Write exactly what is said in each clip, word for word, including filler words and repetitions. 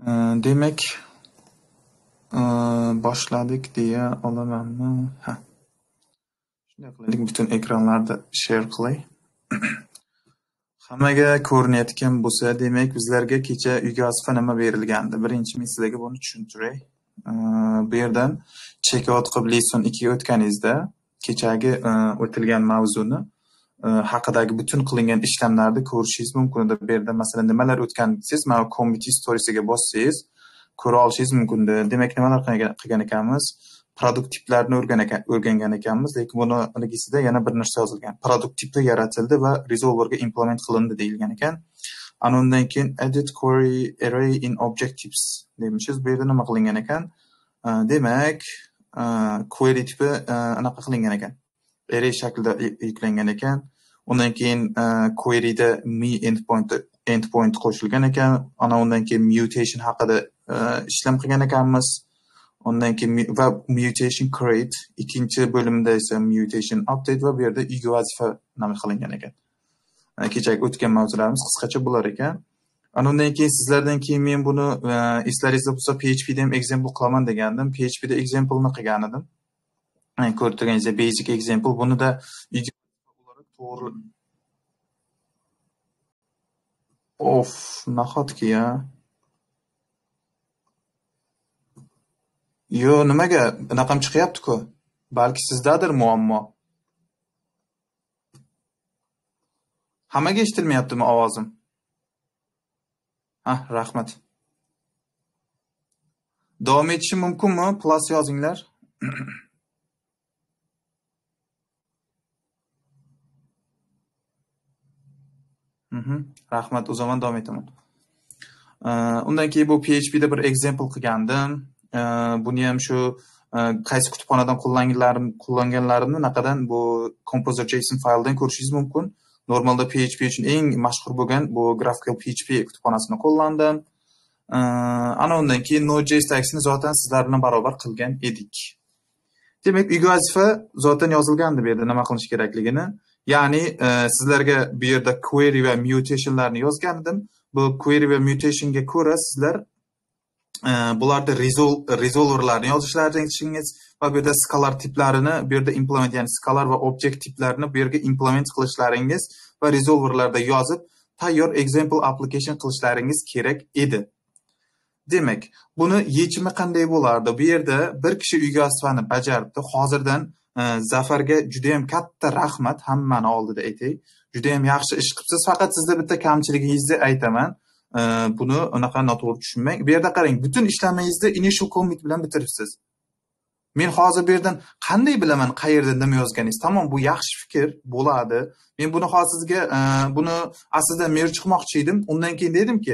Ee, Demek ee, boshladik deya olamanmi? Ha, shunday qilaylik, butun ekranlarda share qilay. Hammaga ko'rinayotgan bo'lsa, demak bizlarga kecha uyga vazifa nima berilgandi? Birinchi men sizlarga buni tushuntiray. Ee, Bu yerdan check out qilib lesson ikkiga o'tganingizda kechagi ee, o'tilgan mavzuni ee, haqidagi butun qilingan ishlamlarni ko'rishingiz mumkin. Bu yerda masalan nimalar o'tgan desangiz, mana community storiesiga bossangiz ko'ra olishingiz mumkin. Demak, nimalar qilgan ekanmiz? Produkt tiplarini o'rgangan ekanmiz, lekin buni iligisida yana bir narsa yozilgan. Produkt tipi yaratildi va resolverga implement qilindi deyilgan ekan. Ana undan keyin edit query array in objectives demişiz. Bu yerda nima qilingan ekan? Demak, query tipi anaqa qilingan ekan. Array shaklida yuklangan ekan. Undan keyin queryda me endpoint endpoint qo'shilgan ekan. Ana undan keyin mutation haqida ishlam qilgan ekanmiz. Ondan keyin va mutation create, ikkinchi bo'limda esa mutation update va bu yerda uyga vazifa nima qilingan ekan. Kechagi o'tgan mavzularimiz qisqacha bo'lar ekan. Ana undan keyin sizlardan keyin men buni eslaringizda bo'lsa P H P da ham example qilaman degandim. P H P da example ni qilgan edim. Yani ko'rib turganingizdek basic example. Buni da uyga olarak to'g'ri. Of, nahotki ya. Yo, nimaga bunaqam chiqyapti-ku? Balki sizdadir muammo. Hammaga eshitilmayaptimi ovozim? Ha, rahmat. Davom etishim mumkinmi? Plus yozinglar. Mhm, rahmat, o zaman davom etaman. Undan keyin bu P H P da bir example qilgandim. Buni ham shu qaysi kutubxonadan qo'llanganlarim qo'llanganlarimni naqadan bu composer.json fayldan ko'rishingiz mumkin. Normalda P H P uchun eng mashhur bo'lgan bu GraphQL P H P kutubxonasini qo'llandim. Ana undan keyin Node.js tagsini zotan sizlar bilan barobar qilgan edik. Demak, uyga vazifa zotan yozilgandi bu yerda nima qilish kerakligini. Ya'ni sizlarga bu yerda query va mutationlarni yozgan edim. Bu query va mutationga ko'ra sizlar bularda resolverlarni yozishlaringiz va bu yerda scalar tiplarini bu yerda implement, ya'ni scalar va object tiplarini bu yerga implement qilishlaringiz va resolverlarda yozib tayyor example application qilishlaringiz kerak edi. Demak, buni yechimi qanday bo'lardi? Bu yerda bir kishi uyga vazifani bajaribdi. Hozirdan Zafarga juda ham katta rahmat, hammani oldida aytay. Juda ham yaxshi ish qilibsiz. Faqat sizda bitta kamchiligingizni aytaman. Buni unaqa noto'g'ri tushunmang. Bu yerda qarang, butun ishlamangizni initial commit bilan bitiribsiz. Men hozir bu yerdan qanday bilaman qayerda nima yozganingiz? Tamam, bu yaxshi fikr bo'ladi. Men buni hozir sizga buni aslida merge qilmoqchi edim. Undan keyin dedimki,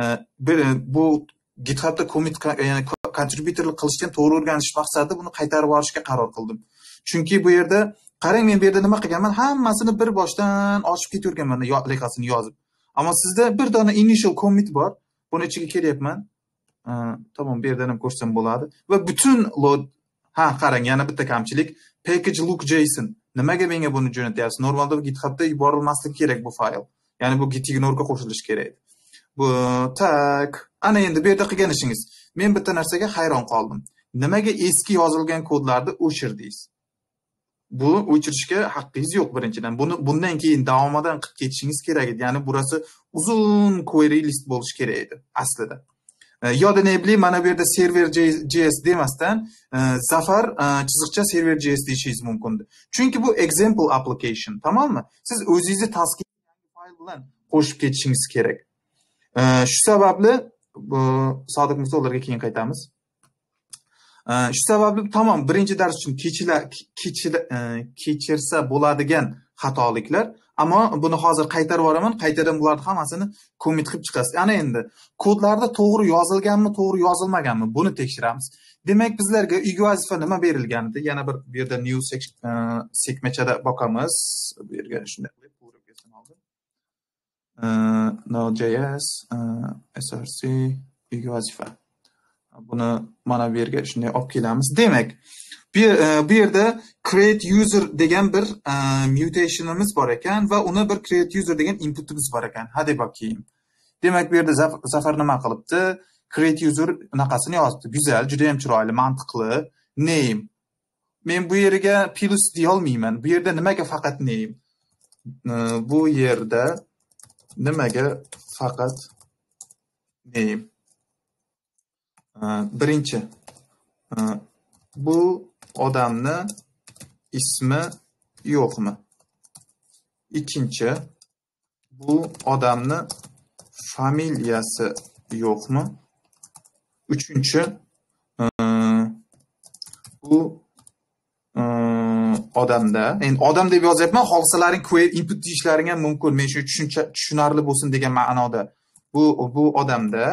bu GitHubda commit, ya'ni contributor qilishdan to'g'ri o'rganish maqsadida buni qaytarib yuborishga qaror qildim. Chunki bu yerda qarang, men bu yerda nima qilganman? Hammasini bir boshdan ochib ketaverganman, lekasini yozib. Ammo sizda bir dona initial commit bor. Buni ichiga kelyapman. Tamam, bu yerdan ham ko'rsam bo'ladi. Va butun load, ha, qarang, yana bitta kamchilik, package look.json. Nimaga menga buni jo'natyapsiz? Normalda bu GitHubda yuborilmasligi kerak bu fayl. Ya'ni bu gitignore ga qo'shilishi kerak. Bu tak, ana endi bu yerda qilgan ishingiz. Men bitta narsaga hayron qoldim. Nimaga eski yozilgan kodlarni o'chirdingiz? Bu o'chirishga haqqingiz yo'q birinchidan. Buni bundan keyin davomidan qilib ketishingiz kerak edi. Ya'ni burasi uzun query list bo'lishi kerak edi aslida. Yodini biling, mana bu yerda server.js demasdan Zafar chiziqcha server.js deyishingiz mumkin. Chunki bu example application, tamommi? Siz o'zingizni taskning yangi fayl bilan qo'shib ketishingiz kerak. Shu sababli bu Sodiq misollarga keyin qaytamiz. Shu sababli tamam, birinchi dars uchun kechila kechirsa bo'ladigan xatoliklar, ammo buni hozir qaytarib yuboraman. Qaytadan bularni hammasini commit qilib chiqasiz. Ana endi kodlarda to'g'ri yozilganmi, to'g'ri yozilmaganmi, buni tekshiramiz. Demak, bizlarga uyga vazifa nima berilgandi? Yana bir bu yerda new sekmechada boqamiz. Bu yerga shunday qilib to'g'ri oldim. Node.js, S R C, uyga vazifa. Buni mana bu yerga shunday olib kelamiz. Demak, bu yerda create user degan bir mutationimiz bor ekan va uni bir create user degan inputimiz bor ekan. Hadi bakayım. Demak, bu yerda Zafar nima qilibdi? create user naqasini yozdi. Güzel, juda ham chiroyli, mantiqli. Name. Men bu yerga plus deya olmayman. Bu yerda nimaga faqat name? Bu yerda nimaga faqat name? Birinchi. Bu odamni ismi yo'qmi? Ikkinchi, bu odamni familiyasi yo'qmi? Uchinchi, bu odamda, endi odam deb yozyapman, xohlasalaring query input deyishlaring ham mumkin. Men shu tushuncha tushunarli bo'lsin degan ma'noda. Bu bu odamda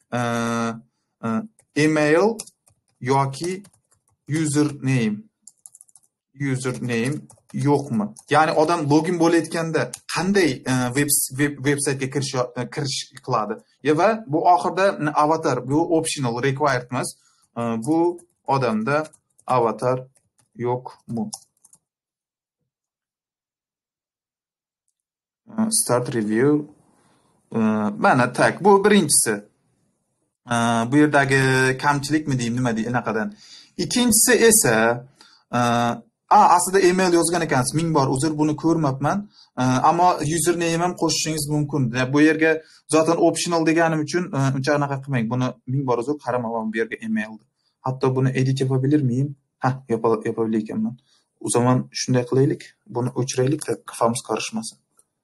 email yoki username username yo'qmi? Ya'ni odam login bo'layotganda qanday web web veb-saytga kirish kirish qiladi? Va bu oxirida avatar, bu optional, required emas. Bu odamda avatar yo'qmi? Start review. Mana tag. Bu birinchisi. Bu yerdagi kamchilikmi deyim, nima deyim, anaqadan. Ikkinchisi esa a aslida email yozgan ekansiz, ming bor uzr, buni ko'rmabman. Ammo username ham qo'shishingiz mumkin. Bu yerga zaten optional deganim uchun uncha anaqa qilmang. Buni ming bor uzr, qaramaman bu yerga emailni. Hatto buni edit yapabilir miyim? Ha, yapabilir ekanman. O zaman shunday qilaylik. Buni o'chiraylik-da, kafamiz qarishmasin.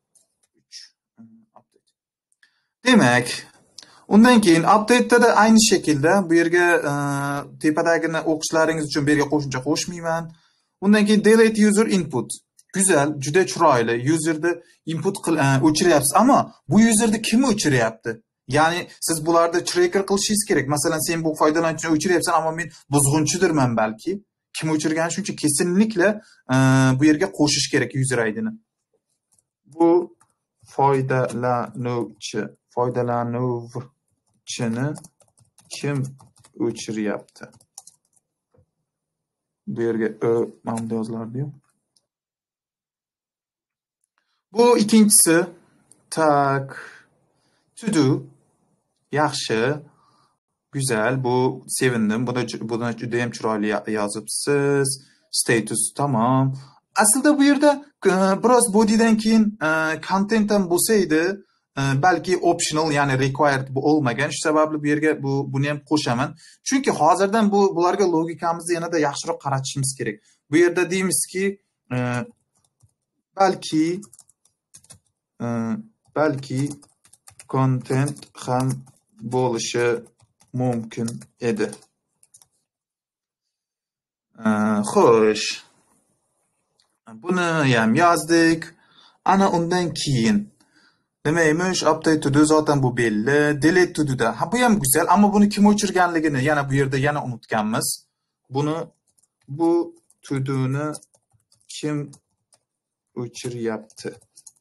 Demak, undan keyin update'da da aynı şekilde bu yerga tepadagini o'qishlaringiz uchun bu yerga qo'shimcha qo'shmayman. Undan keyin delete user input. Güzel, juda chiroyli. Userni input o'chiryapsiz, ammo bu userni kim o'chiryapti? Ya'ni siz bularda tracker qilishingiz kerak. Masalan, sen bu foydalanuvchini o'chiryapsan, ammo men buzg'unchidirman balki. Kim o'chirgani shuncha kesinlikle bu yerga qo'shish kerak user I D'ni. Bu foydalanuvchi, foydalanuvchini kim o'chiryapti? Bu yerga ö mana yozilardi-yu. Bu ikkinchisi. Tak. To do. Yaxshi. Güzel. Bu sevindim. Buni buni juda ham chiroyli yozibsiz. Status tamam. Aslida bu yerda biroz bodydan keyin content ham bo'lsaydi, balki optional, ya'ni required bu olmagan. Shu sababli bu yerga bu buni ham qo'shaman. Chunki hozirdan bu bularga logikamizni yanada yaxshiroq qaratishimiz kerak. Bu yerda deymizki, balki balki content ham bo'lishi mumkin edi. Xo'sh. Buni ham yozdik. Ana undan keyin nimaymish? Update to do zaten bu belli. Delete to do da. Ha, bu ham güzel, ammo buni kim o'chirganligini yana bu yerda yana unutganmiz. Buni bu to do'ni kim o'chiryapti?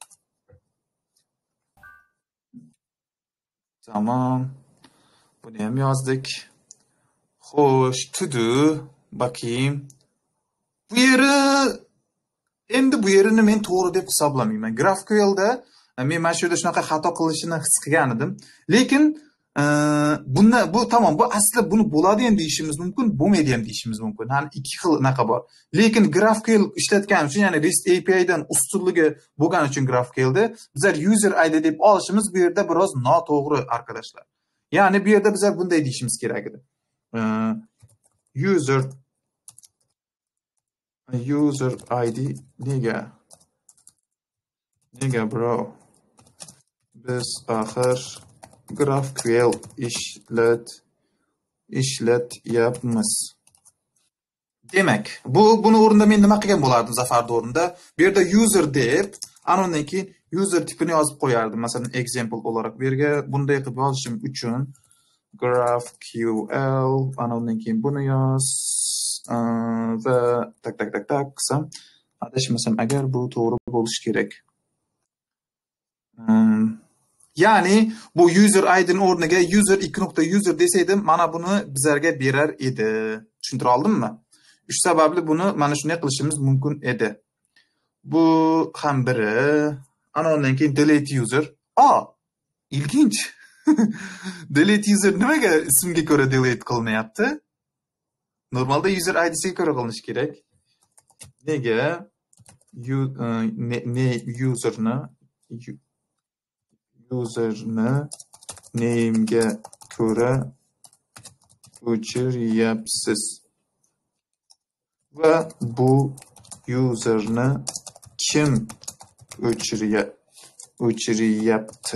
Tamam. Buni ham yozdik. Xo'sh, to do bakayım. Bu yeri endi bu yerini men to'g'ri deb hisoblamayman. GraphQLda men mana shu yerda shunaqa xato qilishini his qilgan edim. Lekin bunda bu tamam, bu asli buni bo'ladi ham deyishimiz mumkin, bo'lmaydi ham deyishimiz mumkin. Hani ikki xil naqa bor. Lekin GraphQL ishlatgan uchun, ya'ni REST A P I dan ustunligi bo'lgani uchun GraphQLda bizlar user I D deb olishimiz bu yerda biroz noto'g'ri arkadaşlar. Ya'ni bu yerda bizlar bunday deyishimiz kerak edi. User user I D nega? Nega bro? Biz axir GraphQL ishlat ishlatyapmiz. Demak, bu buni o'rinda men nima qilgan bo'lardim Zafarning o'rnida? Bu yerda user deb, ana undan keyin user tipini yozib qo'yardim. Masalan, example olarak bu yerga bunday qilib yozishim uchun GraphQL, ana undan keyin buni yoz va tak tak tak tak qilsam, adashmasam agar bu to'g'ri bo'lishi kerak. Ya'ni bu user I D'ning o'rniga user ikki nuqta user desaydim, mana buni bizlarga berar edi. Tushuntira oldimmi? Shu sababli buni mana shunday qilishimiz mumkin edi. Bu ham biri. Ana undan keyin delete user. A, ilginç. Delete user nimaga ismga ko'ra delete qilinyapti? Normalda user I D'siga ko'ra qilinishi kerak. Nega U- e, ne, ne userni u- userni name'ga ko'ra o'chiryapsiz va bu userni kim o'chirya o'chiryapti?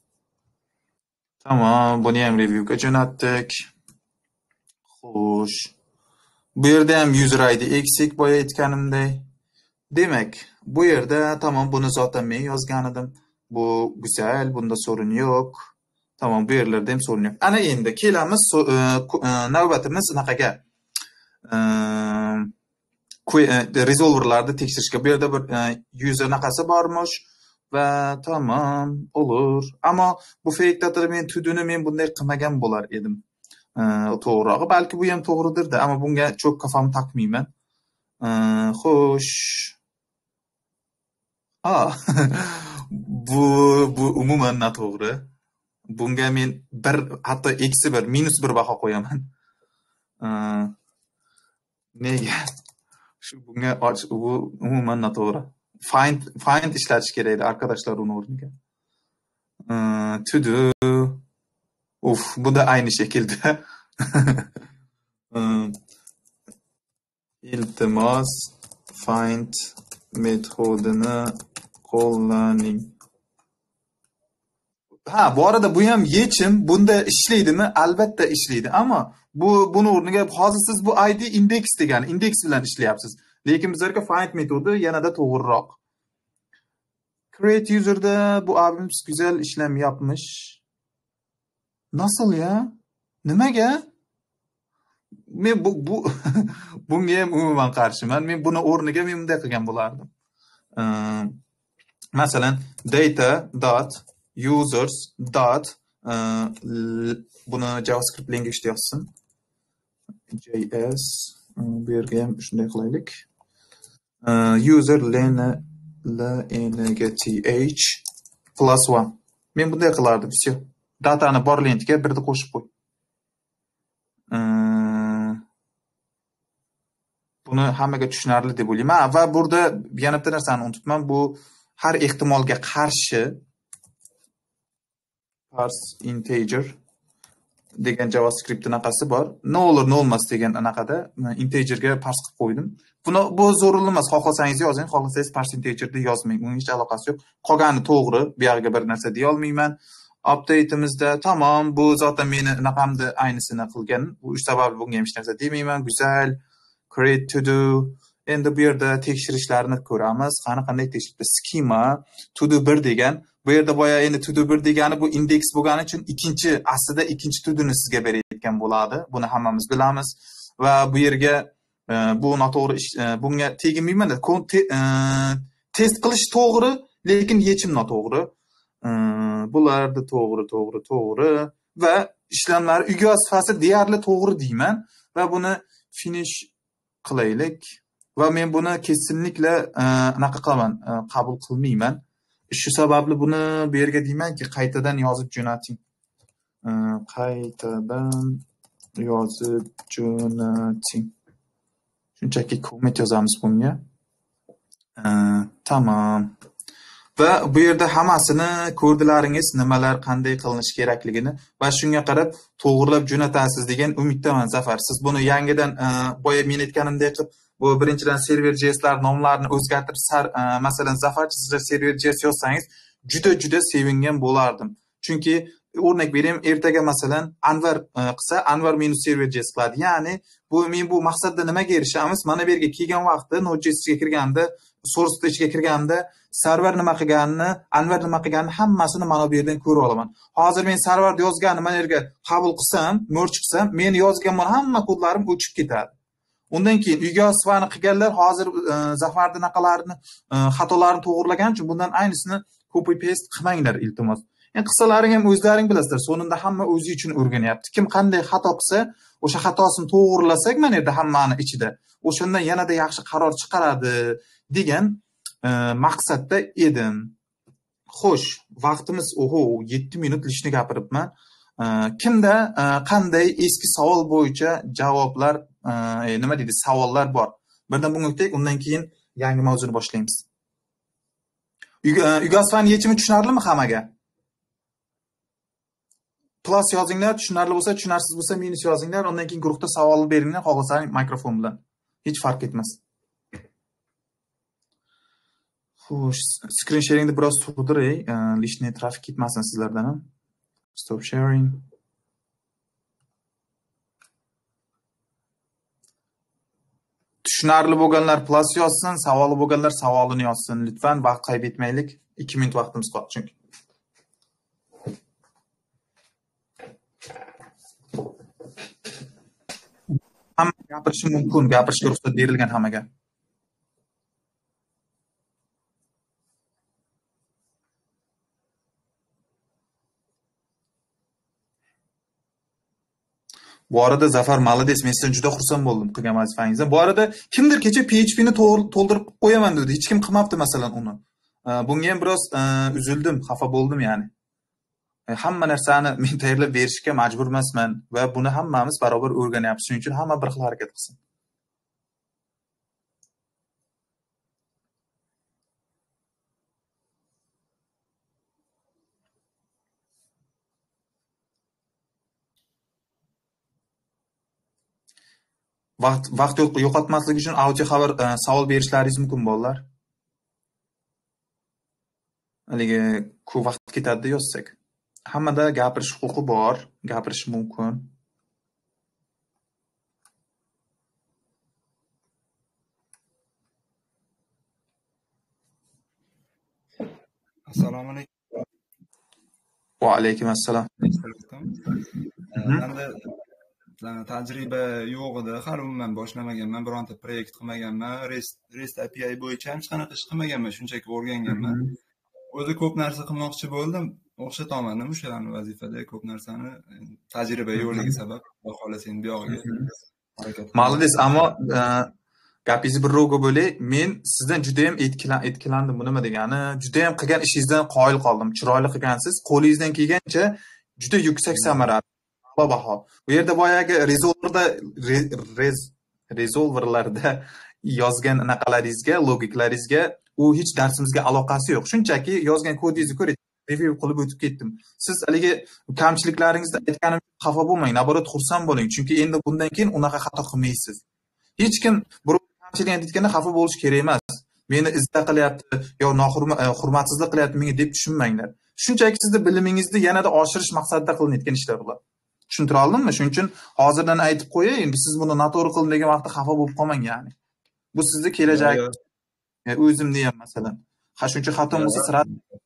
Tamam, buni ham reviewga jo'natdik. Xo'sh. Bu yerda ham user I D eksik boya aytganimdek. Demak, bu yerda tamam, buni zaten men yozgan edim. Bu güzel, bunda sorun yo'q. Tamam, bu yerlarda ham sorun yo'q. Ana endi kelamiz so- e, ku- e, navbatimiz anaqaga. E, que- e, resolverlarni tekshirishga. Bu yerda bir e, user naqasi bormish va tamam, olur. Ammo bu fake data men tuduni men bunday qilmagan bo'lar edim. E, to'g'rirog'i, balki bu ham to'g'ridir-da, ammo bunga cho'k kafamni taqmayman. E, Xo'sh. Ah, bu bu umuman noto'g'ri. Bunga men bir, hatto eksi bir, minus bir baho qo'yaman. E, Nega? Shu bunga och- bu umuman noto'g'ri. Find find ishlatish kerak edi arkadaşlar uni o'rniga. E, To do. Uf, bu da aynı şekilde. E, İltimos find metodini qo'llaning. Ha, bu arada bu ham yechim bunda ishlaydimi? Albatta ishlaydi. Ammo bu buni o'rniga hozir siz bu I D index degan index bilan ishlayapsiz. Lekin bizlarga find metodi yanada to'g'riroq. Create user'da bu abimiz güzel işlem yapmış. Nasıl ya? Nimaga? Men bu bu bunga ham umuman qarshiman. Men buni o'rniga men bunday qilgan bo'lardim. Ee, Masalan, data dot users dot e, l- buni JavaScript language yozsin. J S e, bu yerga ham shunday qilaylik. E, User len lngth plus one. Men bunday qilardim. Всё. Datani bor lentiga birni qo'shib qo'y. E, Buni hammaga tushunarli deb o'ylayman. Va burada yana bitta narsani unutibman. Bu har ehtimolga qarshi parse integer degan JavaScript anaqasi bor. Ne olur ne olmaz degan anaqada integerga parse qilib qo'ydim. Buni bu zorunli emas. Xohlasangiz yozing, xohlasangiz parse integerda yozmang. Uning hech aloqasi yo'q. Qolgani to'g'ri. Bu yerga bir narsa deya olmayman. Update'imizda tamam, bu zaten meni anaqamda aynısini qilgan. Bu ish sababli bunga ham hech narsa demayman. Güzel. Create to do. Endi bu yerda tekshirishlarni ko'ramiz. Qani qanday tekshirishdi? Schema to do bir degan. Bu yerda boya endi to do bir degani bu index bo'lgani uchun ikkinchi, aslida ikkinchi to do'ni sizga berayotgan bo'ladi. Buni hammamiz bilamiz. Va bu yerga e, bu noto'g'ri ish, e, bunga teginmayman. E, test qilish to'g'ri, lekin yechim noto'g'ri. E, Bularda to'g'ri, to'g'ri, to'g'ri va ishlamlar uyga sifati deyarli to'g'ri deyman va buni finish qilaylik. Va men buni kesinlikle anaqa qilaman, qabul qilmayman. Shu sababli buni bu yerga deymanki, qaytadan yozib jo'nating. Qaytadan yozib jo'nating. Shunchaki komment yozamiz bunga. Tamam. Va bu yerda hammasini ko'rdilaringiz, nimalar qanday qilinishi kerakligini va shunga qarab to'g'rilab jo'natasiz degan umiddaman, Zafar. Siz buni yangidan boya men aytganimdek qilib, bu birinchidan server.js'lar nomlarini o'zgartirib, masalan, Zafar sizlar server.js yozsangiz, juda juda sevingan bo'lardim. Chunki o'rnak berayim, ertaga masalan Anvar qilsa, Anvar meni server.js qiladi. Ya'ni bu men bu maqsadda nimaga erishamiz? Mana bu yerga kelgan vaqtda Node.js ga kirganda, source ichiga kirganda server nima qilganini, Anvar nima qilganini hammasini mana bu yerdan ko'rib olaman. Hozir men serverda yozganimni mana yerga qabul qilsam, merge qilsam, men yozgan hamma kodlarim o'chib ketadi. Undan keyin uyga sifani qilganlar hozir Zafarning naqalarini, xatolarini to'g'rilagan uchun bundan aynısini copy paste qilmanglar iltimos. Yani qissalaring ham o'zlaring bilasizlar. Sonunda hamma o'zi uchun o'rganyapti. Kim qanday xato qilsa, o'sha xatosini to'g'rilasak mana yerda hammani ichida, o'shandan yanada yaxshi qaror chiqaradi degan maqsadda edim. Xo'sh, vaqtimiz oho yetti minut lishni gapiribman. Kimda qanday eski savol bo'yicha javoblar, e, nima deydi, savollar bor? Birdan bunga o'taylik, undan keyin yangi mavzuni boshlaymiz. Yugasfani yechimi tushunarlimi hammaga? Plus yozinglar, tushunarli bo'lsa, tushunarsiz bo'lsa minus yozinglar, undan keyin guruhda savol beringlar, xohlasangiz mikrofon bilan. Hech farq etmas. Xo'sh, screen sharingni biroz to'ldiray, lishni trafik ketmasin sizlardan ham. Stop sharing. Tushunarli bo'lganlar plus yozsin, savoli bo'lganlar savolini yozsin. Lütfen vaqt kaybetmaylik. ikki minut vaqtimiz qoldi chunki. Hamma gapirishi mumkin, gapirishga ruxsat berilgan hammaga. Bu arada Zafar Malades, men sizdan juda xursand bo'ldim qilgan vazifangizdan. Bu arada kimdir kecha P H P ni to'ldirib qo'yaman dedi. Hech kim qilmabdi masalan uni. Bunga ham biroz üzüldüm, xafa bo'ldim yani. Hamma narsani men tayyorlab berishga majbur emasman va buni hammamiz barobar o'rganyapmiz. Shuning uchun hamma bir xil harakat qilsin. Vaqt vaqt yo'qotmaslik uchun audio xabar savol berishlaringiz mumkin bolalar. Haligi ko'p vaqt ketadi yozsak. Hammada gapirish huquqi bor, gapirish mumkin. Assalomu alaykum. Va alaykum assalom. Menda tajriba yo'q edi, hali umuman boshlamaganman, bironta proyekt qilmaganman, REST REST A P I bo'yicha hech qanaqa ish qilmaganman, shunchaki o'rganganman. O'zi ko'p narsa qilmoqchi bo'ldim, o'xshataolmadim o'shalarni vazifada, ko'p narsani tajriba yo'qligi sabab, xolos endi bu yog'iga harakat. Malades, ammo gapingizni bir ro'ga bo'lay. Men sizdan juda ham etkilandim. Bu nima degani? Juda ham qilgan ishingizdan qoyil qoldim. Chiroyli qilgansiz. Qo'lingizdan kelgancha juda yuksak samara. Baho. Bu yerda boyagi resolverda resolverlarda yozgan anaqalaringizga, logiklaringizga u hech darsimizga aloqasi yo'q. Shunchaki yozgan kodingizni ko'rib, review qilib o'tib ketdim. Siz haligi kamchiliklaringizni aytganim xafa bo'lmang, naborat xursand bo'ling, chunki endi bundan keyin unaqa xato qilmaysiz. Hech kim birov kamchilik aytganda xafa bo'lish kerak emas. Meni izza qilyapti yo hurmatsizlik qilyapti menga deb tushunmanglar. Shunchaki sizni bilimingizni yanada oshirish maqsadida qilinayotgan ishlar ular. Tushuntira oldimmi? Shuning uchun hozirdan aytib qo'yay, endi siz buni noto'g'ri qildim degan vaqtda xafa bo'lib qolmang yani. Bu sizni kelajak, o'zimni ham masalan. Ha, shuncha xatom bo'lsa sira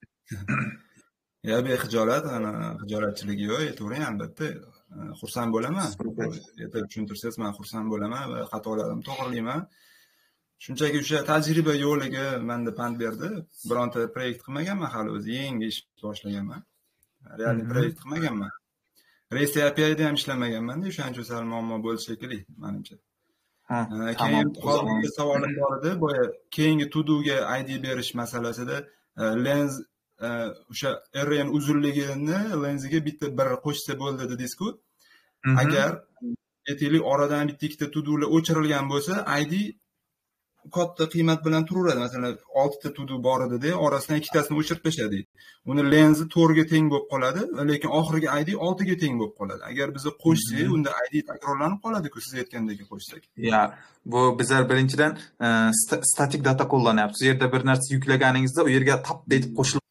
Ya be xijolat, ana xijolatchilik yo'q, aytavering albatta. Xursand bo'laman. Aytib tushuntirsangiz men xursand bo'laman va xatolarimni to'g'rilayman. Shunchaki o'sha tajriba yo'qligi menda pand berdi. Bironta proyekt qilmaganman hali, o'zi yangi ish boshlaganman. Realni proyekt qilmaganman. REST A P I da ham ishlamaganman-da, o'shaning uchun sal muammo bo'lishi kerak, menimcha. Ha, keyin hozirgi savolim bor edi, boya keyingi to-do'ga I D berish masalasida lens o'sha R N uzunligini lenziga bitta bir qo'shsa bo'ldi dedingiz-ku. Agar aytaylik oradan bitta ikkita to-do'lar o'chirilgan bo'lsa, I D katta qiymat bilan turaveradi. Masalan, oltita to-do bor edi-da, orasidan ikkitasini o'chirib tashladi. Uni lenzi to'rtga teng bo'lib qoladi, lekin oxirgi I D oltiga teng bo'lib qoladi. Agar biz qo'shsak, unda I D takrorlanib qoladi-ku, siz aytgandek qo'shsak. Ya, bu bizlar birinchidan statik data qo'llanyapmiz. Bu yerda bir narsa yuklaganingizda u yerga tap etib qo'shiladi.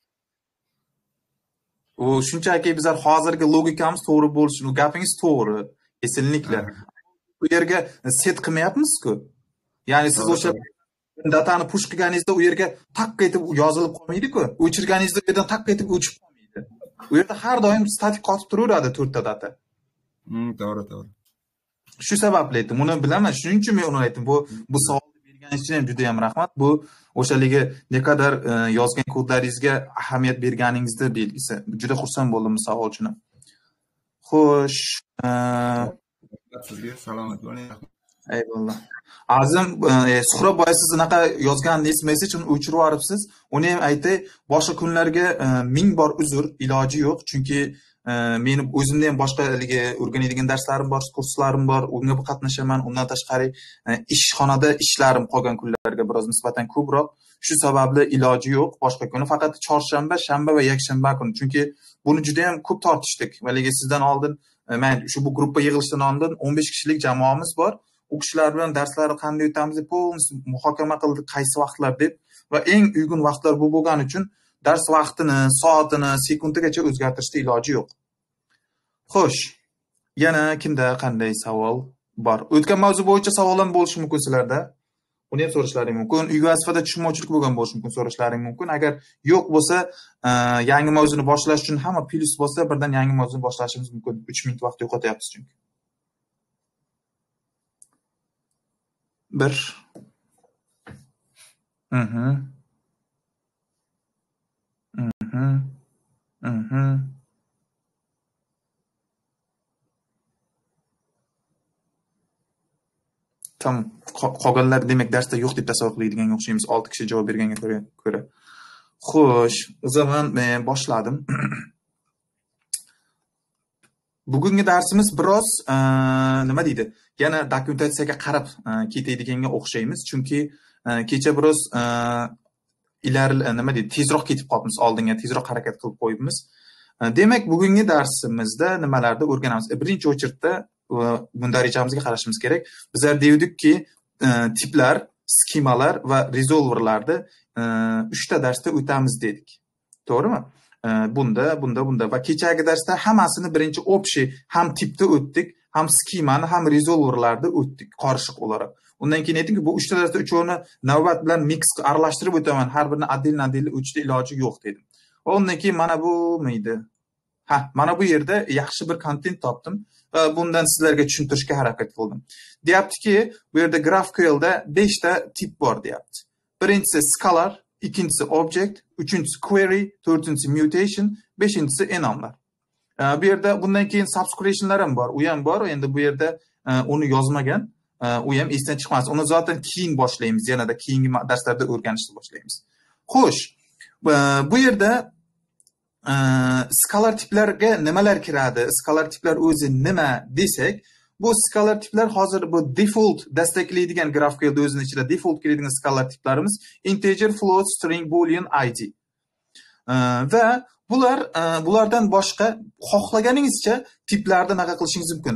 U shunchaki bizlar hozirgi logikamiz to'g'ri bo'lishi, u gapingiz to'g'ri, kesinlikle. Bu yerga set qilmayapmiz-ku. Ya'ni siz o'sha datani push qilganingizda u yerga taq etib yozilib qolmaydi-ku. O'chirganingizda u yerdan taq etib o'chib qolmaydi. U yerda har doim statik qotib turaveradi to'rtta data. Hmm, to'g'ri, to'g'ri. Shu sababli aytdim. Uni bilaman, shuning uchun men uni aytdim. Bu bu savolni berganingiz uchun ham juda ham rahmat. Bu o'shaligi naqadar yozgan kodlaringizga ahamiyat berganingizni belgisi. Juda xursand bo'ldim bu savol uchun. Xo'sh, sizga salomat bo'ling. Eyvallah. Azim, e, Suhrob boy siz unaqa yozganingiz messajni o'chirib yuboribsiz. Uni ham aytay, boshqa kunlarga e, ming bor uzr, iloji yo'q. Chunki e, meni o'zimda ham boshqa haligi o'rganadigan darslarim bor, kurslarim bor, unga qatnashaman. Undan tashqari e, ishxonada ishlarim qolgan kunlarga biroz nisbatan ko'proq. Shu sababli iloji yo'q boshqa kuni, faqat chorshanba, shanba va yakshanba kuni. Chunki buni juda ham ko'p tortishdik. Haligi sizdan oldin, e, men shu bu gruppa yig'ilishdan oldin o'n besh kishilik jamoamiz bor. U kishilar bilan darslarni qanday o'tamiz deb polностью muhokama qildik, qaysi vaqtlar deb, va eng uygun vaqtlar bu bo'lgani uchun dars vaqtini, soatini, sekundigacha o'zgartirishda iloji yo'q. Xo'sh, yana kimda qanday savol bor? O'tgan mavzu bo'yicha savol ham bo'lishi mumkin sizlarda. Uni ham so'rashlaring mumkin. Uy vazifada tushunmovchilik bo'lgan bo'lishi mumkin, so'rashlaring mumkin. Agar yo'q bo'lsa, yangi mavzuni boshlash uchun hamma plyus bo'lsa, birdan yangi mavzuni boshlashimiz mumkin. uch minut vaqt yo'qotyapmiz chunki. Bir. Mhm. Mhm. Mhm. Tamam. Qolganlar demak darsda yo'q deb tasavvur qiladigan o'xshaymiz. olti kishi javob berganga ko'ra. Xo'sh, o zaman men boshladim. Bugungi darsimiz biroz nima deydi? Yana dokumentatsiyaga qarab ketaydiganga o'xshaymiz, chunki kecha biroz ilar nima deydi, tezroq ketib qolibmiz, oldinga tezroq harakat qilib qo'yibmiz. Demak, bugungi darsimizda nimalarni o'rganamiz? Birinchi o'chirtda bunda rejamizga qarashimiz kerak. Bizlar deydik-ki, tiplar, skemalar va resolverlarni uchta darsda o'tamiz dedik. To'g'rimi? Bunda, bunda, bunda va kechagi darsda hammasini birinchi общий ham tipda o'tdik, ham skemani, ham resolverlarni o'tdik qorishiq o'laroq. Undan keyin aytdimki, bu uchta darsda uchovini navbat bilan mix aralashtirib o'taman, har birini adil-adil o'tishda iloji yo'q dedim. Va undan keyin mana bu mıydı? Ha, mana bu yerda yaxshi bir kontent topdim va bundan sizlarga tushuntirishga harakat qildim. Deyaptiki, bu yerda GraphQLda beshta tip bor deyapti. Birinchisi scalar, ikincisi object, üçüncüsü query, dördüncüsü mutation, beşincisi enumlar. Bu yerda bundan keyin subscriptionlar ham bor, u ham bor. Endi bu yerda uni yozmagan, u ham esdan chiqmas. Uni zaten keyin boshlaymiz, yanada keyingi darslarda o'rganishni boshlaymiz. Xo'sh, bu yerda skalar tiplarga nimalar kiradi? Skalar tiplar o'zi nima desak, bu skalar tiplar hozir bu default desteklaydigan GraphQL'da o'zining ichida default kiradigan skalar tiplarimiz integer, float, string, boolean, id. Va bular bulardan boshqa xohlaganingizcha tiplarni naqa qilishingiz mumkin.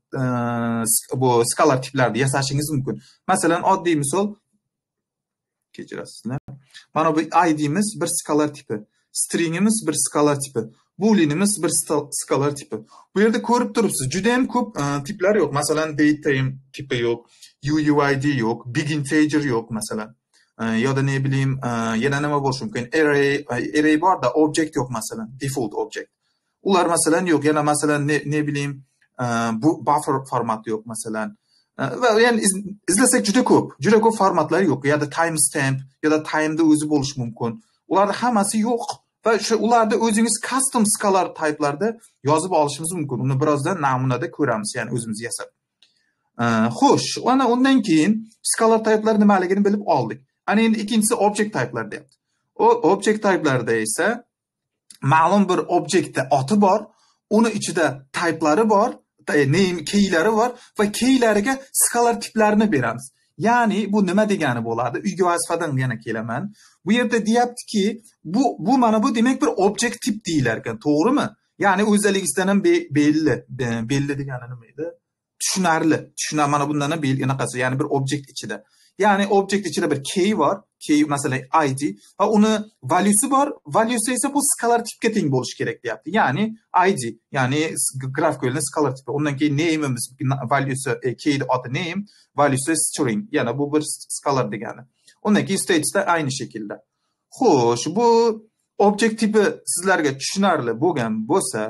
Bu skalar tiplarni yasashingiz mumkin. Masalan, oddiy misol kechirasizlar. Mana bu idimiz bir skalar tipi. Stringimiz bir skalar tipi. Booleanimiz bir skalar tipi. Bu yerda ko'rib turibsiz, juda ham ko'p tiplar yo'q. Masalan, datetime tipi yo'q, U U I D yo'q, big integer yo'q masalan. Ya da ne bileyim, yana nima bo'lishi mumkin? Array, array bor da object yo'q masalan, default object. Ular masalan yo'q. Yana masalan ne, ne bileyim, bu buffer format yo'q masalan. Va yani izlasak juda ko'p, juda ko'p formatlar yo'q. Ya da timestamp, ya da time'da o'zi bo'lishi mumkin. Ularda hammasi yo'q. Va shu ularda o'zingiz custom scalar type'larda yozib olishimiz mumkin. Uni birozdan namunada ko'ramiz, ya'ni o'zimiz yasab. Xo'sh, ana undan keyin scalar type'lar nimaligini bilib oldik. Ana endi ikkinchisi object type'lar deyapti. O object type'larda esa ma'lum bir objektda oti bor, uni ichida type'lari bor, name keylari bor va keylariga scalar tiplarini beramiz. Ya'ni bu nima degani bo'ladi? Uyga vazifadan yana kelaman. Bu yerda deyaptiki, bu bu mana bu demak bir object tip deyilar ekan, to'g'rimi? Ya'ni o'zaligidan ham belli, belli degani nima edi? Tushunarli. Tushuna mana bundan ham belgi anaqasi, ya'ni bir object ichida. Ya'ni object ichida bir key bor, key masalan id va uni valuesi bor. Valuesi esa bu scalar tipga teng bo'lishi kerak deyapti. Ya'ni id, ya'ni GraphQL'ning scalar tipi. Undan keyin name'imiz valuesi key'ning oti name, valuesi string. Yana bu bir scalar degani. Undan keyin state'da aynı şekilde. Xo'sh, bu object tipi sizlarga tushunarli bo'lgan bo'lsa,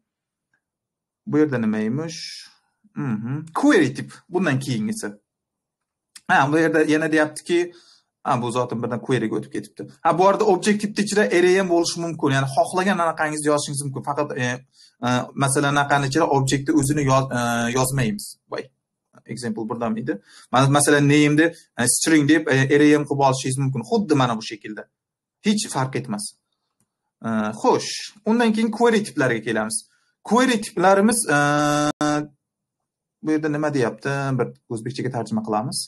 bu yerda nima emish? Mhm. Query tip bundan keyingisi. Ha, bu yerda yana deyaptiki, ha bu zotan birdan queryga o'tib ketibdi. Ha, bu yerda object tipda ichida array ham bo'lishi mumkin. Ya'ni xohlagan anaqangizni yozishingiz mumkin. Faqat e, e, masalan anaqani ichida objektni o'zini yoz, e, yozmaymiz. Voy. example birdan edi. Mana masalan name deb string deb array ham qilib olishingiz mumkin. Xuddi mana bu shaklda. Hech farq etmas. Xo'sh, undan keyin query tiplariga kelamiz. Query tiplarimiz bu yerda nima deyapti? Bir o'zbekchaga tarjima qilamiz.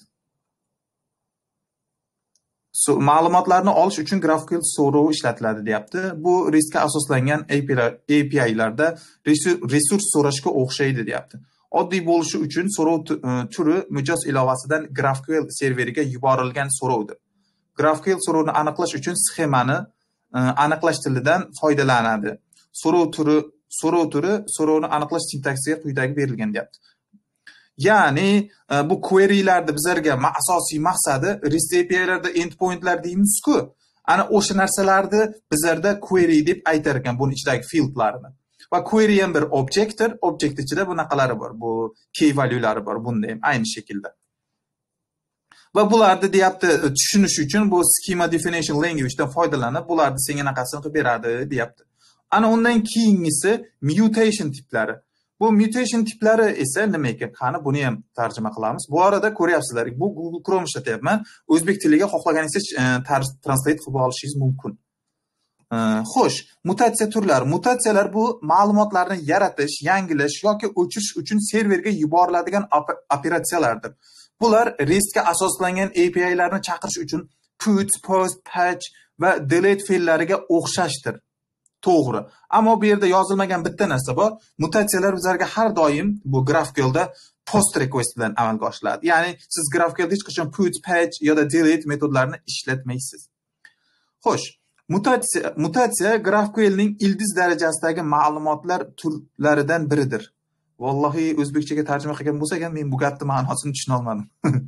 So, ma'lumotlarni olish uchun GraphQL so'rovi ishlatiladi deyapti. Bu RESTga asoslangan A P I'larda resurs so'rashga o'xshaydi deyapti. Oddiy bo'lishi uchun so'rov turi mijoz ilovasidan GraphQL serveriga yuborilgan so'rovdir. GraphQL so'rovni aniqlash uchun sxemani aniqlash tilidan foydalanadi. So'rov turi so'rov turi so'rovni aniqlash sintaksiga quyidagi berilgan deyapti. Ya'ni bu query'larda bizlarga asosiy maqsadi REST A P I'larda endpointlar deymiz-ku. Ana o'sha narsalarni bizlarda query deb aytar ekan, buning ichidagi fieldlarni. Va query ham bir objektdir. Object ichida bunaqalari bor. Bu key value'lari bor. Bunda ham ayni shaklda. Va bularni deyapti tushunish uchun bu schema definition language'dan foydalanib, bularni senga anaqasini qilib beradi deyapti. Ana undan keyingisi mutation tiplari. Bu mutation tiplari esa nima ekan? Qani buni ham tarjima qilamiz. Bu arada ko'ryapsizlar, bu Google Chrome ishlatyapman. O'zbek tiliga xohlaganingiz translate qilib olishingiz mumkin. Xo'sh, mutatsiya turlari. Mutatsiyalar bu ma'lumotlarni yaratish, yangilash yoki o'chirish uchun serverga yuboriladigan operatsiyalardir. Bular RESTga asoslangan A P I'larni chaqirish uchun put, post, patch va delete fe'llariga o'xshashdir. To'g'ri. Ammo bu yerda yozilmagan bitta narsa bor. Mutatsiyalar bizlarga har doim bu GraphQLda post request bilan amalga oshiriladi. Ya'ni siz GraphQLda hech qachon put, patch yoki delete metodlarini ishlatmaysiz. Xo'sh, mutatsiya mutatsiya GraphQLning ildiz darajasidagi ma'lumotlar turlaridan biridir. Vallahi o'zbekchaga tarjima qilgan bo'lsak ham men bu gapning ma'nosini tushuna olmadim.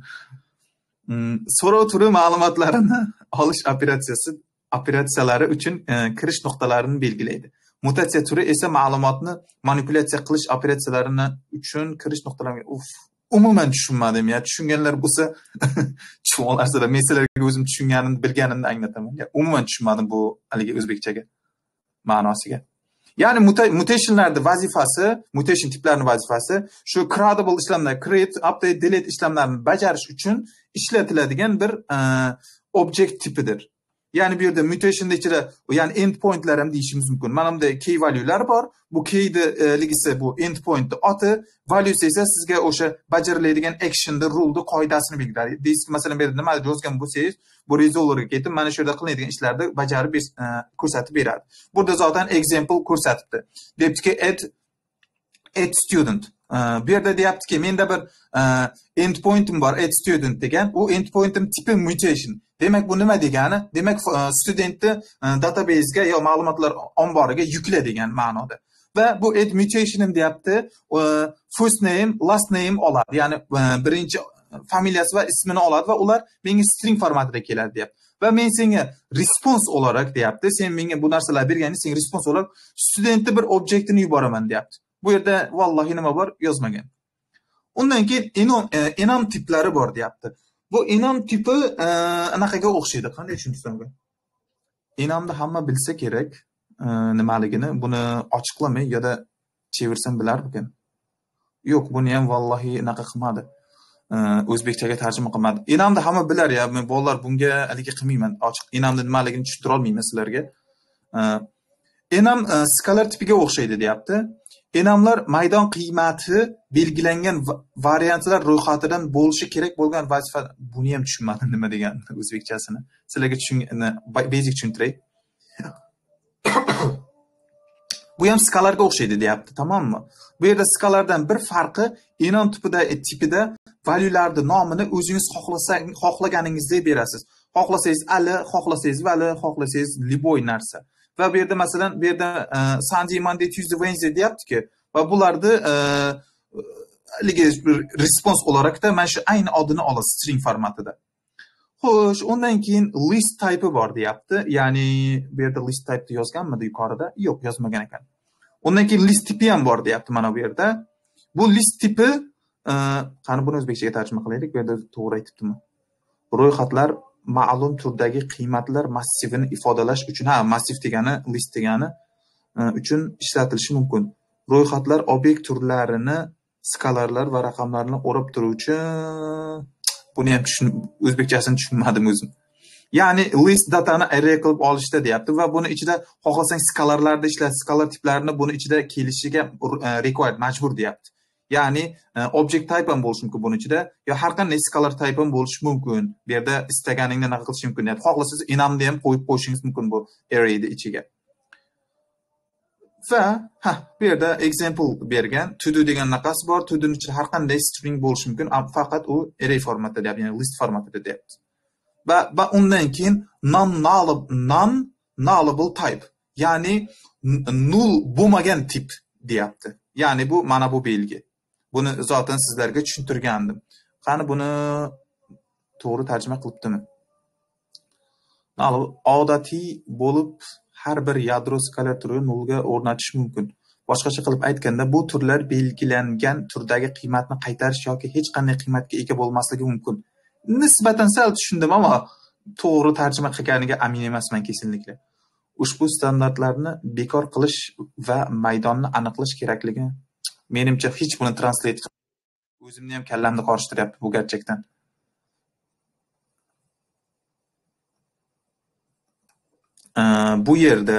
So'rov turi ma'lumotlarini olish operatsiyasi operatsiyalari uchun kirish nuqtalarini belgilaydi. Mutatsiya turi esa ma'lumotni manipulyatsiya qilish operatsiyalarini uchun kirish nuqtalariga uf, umuman tushunmadim ya. Tushunganlar bo'lsa tushunib olasizlar. Men sizlarga o'zim tushunganimni, bilganimni anglataman. Ya, umuman tushunmadim bu haligi o'zbekchaga ma'nosiga. Ya'ni mutationlarning vazifasi, mutation tiplarining vazifasi shu credible ishlamlar, create, update, delete ishlamlarini bajarish uchun ishlatiladigan bir object tipidir. Ya'ni bu yerda mutationda ichida, ya'ni endpointlar ham deyishimiz mumkin. Mana bunda key value'lar bor. Bu key'ligisi bu endpointni oti, value'si esa sizga o'sha bajariladigan action'ni, rule'ni qoidasini belgilaydi. Deysiz, masalan, bu yerda nima yozgan bo'lsangiz, bu resolverga ketib, mana shu yerda qilinadigan ishlarni bajarib ko'rsatib beradi. Burada zaten example ko'rsatibdi. Deyaptiki add add student. Bu yerda deyaptiki, menda bir endpoint'im bor, add student degan. U endpoint'im tipi mutation. Demak, bu nima degani? Demak, studentni database'ga yo ma'lumotlar omboriga yukla degan ma'noda. Va bu add mutation deyapti, first name, last name oladi. Ya'ni birinchi familiyasi va ismini oladi va ular menga string formatida keladi deyapti. Va men senga response olarak deyapti. Sen menga bu narsalar berganing, sen response olarak studentni bir objektini yuboraman deyapti. Bu yerda vallahi nima bor yozmagan. Undan keyin enum enum tiplari bor deyapti. Bu enum tipi anaqaga o'xshaydi. Qanday tushuntirsam? Enumni hamma bilsa kerak nimaligini. Buni ochiqlamay yoda chevirsam bilarmikan? Yo'q, buni ham vallahi anaqa qilmadi. O'zbekchaga tarjima qilmadi. Enumni hamma bilar ya. Men bolalar bunga haligi qilmayman. Ochiq enumni nimaligini tushuntira olmayman sizlarga. Enum skalar tipiga o'xshaydi deyapti. Enumlar maydon qiymati belgilangan variantlar ro'yxatidan bo'lishi kerak bo'lgan vazifa. Buni ham tushunmadim nima degan o'zbekchasini. Sizlarga tushungani basic tushuntiray. Bu ham skalarga o'xshaydi deyapti, tamommi? Bu yerda skalardan bir farqi enum tipida tipida value'larning nomini o'zingiz xohlasangiz, xohlaganingizdek berasiz. Xohlasangiz ali, xohlasangiz vali, xohlasangiz liboy narsa. Va bu yerda masalan, bu yerda Sunday, Monday, Tuesday, Wednesday deyapti-ki, va bularni haligi response olarak da mana shu ayni adını olasiz string formatida. Xo'sh, undan keyin list type'i bor deyapti. Ya'ni bu yerda list type'ni yozganmidi yuqorida? Yo'q, yozmagan ekan. Undan keyin list tipi ham bor deyapti mana bu yerda. Bu list tipi, qani buni o'zbekchaga tarjima qilaylik. Bu yerda to'g'ri aytibdimi? Ro'yxatlar ma'lum turdagi qiymatlar massivini ifodalash uchun, ha, massiv degani, list degani uchun ishlatilishi mumkin. Ro'yxatlar obyekt turlarini skalarlar va raqamlarni o'rab turuvchi, buni ham tushun, o'zbekchasini tushunmadim o'zim. Ya'ni list datani array qilib olishda deyapti va buni ichida xohlasang skalarlarda ishlat, skalar tiplarini buni ichida kelishiga required, majbur deyapti. Ya'ni object type ham bo'lishi mumkin buni ichida, yo har qanday skalar type ham bo'lishi mumkin. Bu yerda istaganingni naql qilish mumkin deyapti. Xohlasangiz enamni ham qo'yib qo'yishingiz mumkin bu arrayni ichiga. Va ha, bu yerda example bergan, to do degan naqasi bor. To do'ning ichida har qanday string bo'lishi mumkin, faqat u array formatida deyapti, ya'ni list formatida deyapti. Va va undan keyin non-nullable non-nullable type, ya'ni null bo'lmagan tip deyapti. Ya'ni bu mana bu belgi. Buni zaten sizlarga tushuntirgandim. Qani buni to'g'ri tarjima qilibdimi? Odatiy bo'lib har bir yadro skalar turini nolga o'rnatish mumkin. Boshqacha qilib aytganda, bu turlar belgilangan turdagi qiymatni qaytarish yoki hech qanday qiymatga ega bo'lmasligi mumkin. Nisbatan sal tushundim, ammo to'g'ri tarjima qilganiga amin emasman kesinlikle. Ushbu standartlarni bekor qilish va maydonni aniqlash kerakligi menimcha hech buni translate qilib o'zimni ham kallamni qorishtiryapti bu gerçekten. Bu yerda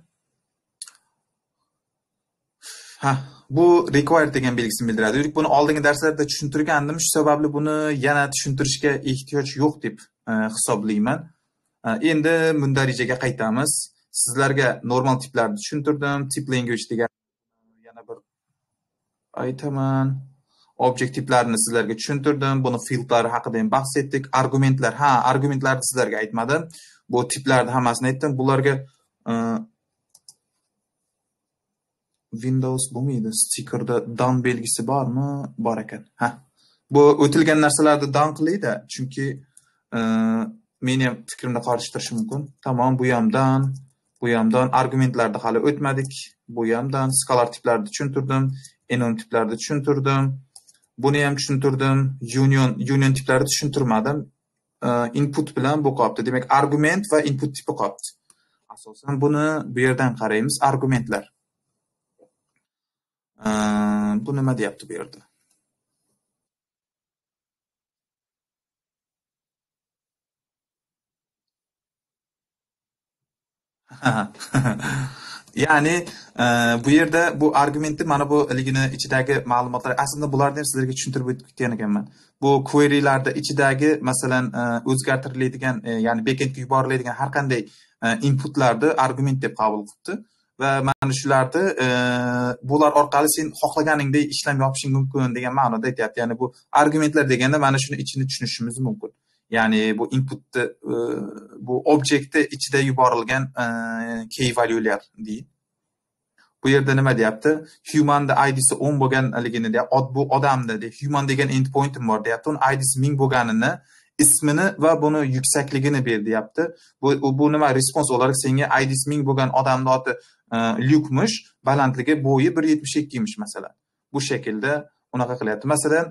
ha, bu required degan belgisini bildiradi. Buni oldingi darslarda tushuntirgandim. Shu sababli buni yana tushuntirishga ehtiyoj yo'q deb hisoblayman. Endi mundarijaga qaytamiz. Sizlarga normal tiplarni tushuntirdim. Tip language degan yana bir aytaman. Object tiplarini sizlarga tushuntirdim. Buni fieldlari haqida ham bahs etdik. Argumentlar, ha, argumentlarni sizlarga aytmadim. Bu tiplarni hammasini aytdim. Bularga Windows bo'lmaydi. Stickerda down belgisi bormi? Bor ekan. Ha. Bu o'tilgan narsalarni down qilaydi, chunki meni ham fikrimni qorishtirishi mumkin. Tamam, bu hamdan, bu hamdan argumentlarni hali o'tmadik. Bu hamdan skalar tiplarni tushuntirdim, enon tiplarni tushuntirdim. Buni ham tushuntirdim. Union union tiplarni tushuntirmadim. Input bilan bu qolibdi. Demak, argument va input tipi qolibdi. Asosan buni bu yerdan qaraymiz, argumentlar. Bu nima deyapti bu yerda? Ya'ni bu yerda bu argumentni mana bu ligini ichidagi ma'lumotlar, aslında bularni ham sizlarga tushuntirib o'tgan ekanman. Bu query'larda ichidagi masalan o'zgartiriladigan, ya'ni backendga yuboriladigan har qanday inputlarni argument deb qabul qilibdi. Va mana shularni bular orqali sen xohlaganingdek ishlam yopishing mumkin degan ma'noda aytyapti. Ya'ni bu argumentlar deganda mana shuni ichini tushunishimiz mumkin. Ya'ni bu inputni bu objektni ichida yuborilgan key value'lar deydi. Bu yerda nima deyapti? Human'da id'si o'n bo'lganligini deyapti. Bu odamda deyapti. Human degan endpoint'im bor deyapti. Uni id'si ming bo'lganini, ismini va buni yuksakligini ber deyapti. Bu bu nima respons olarak senga id'si ming bo'lgan odamning oti Luke'mish, balandligi bo'yi bir yetmish ikki imish masalan. Bu shaklda unaqa qilyapti. Masalan,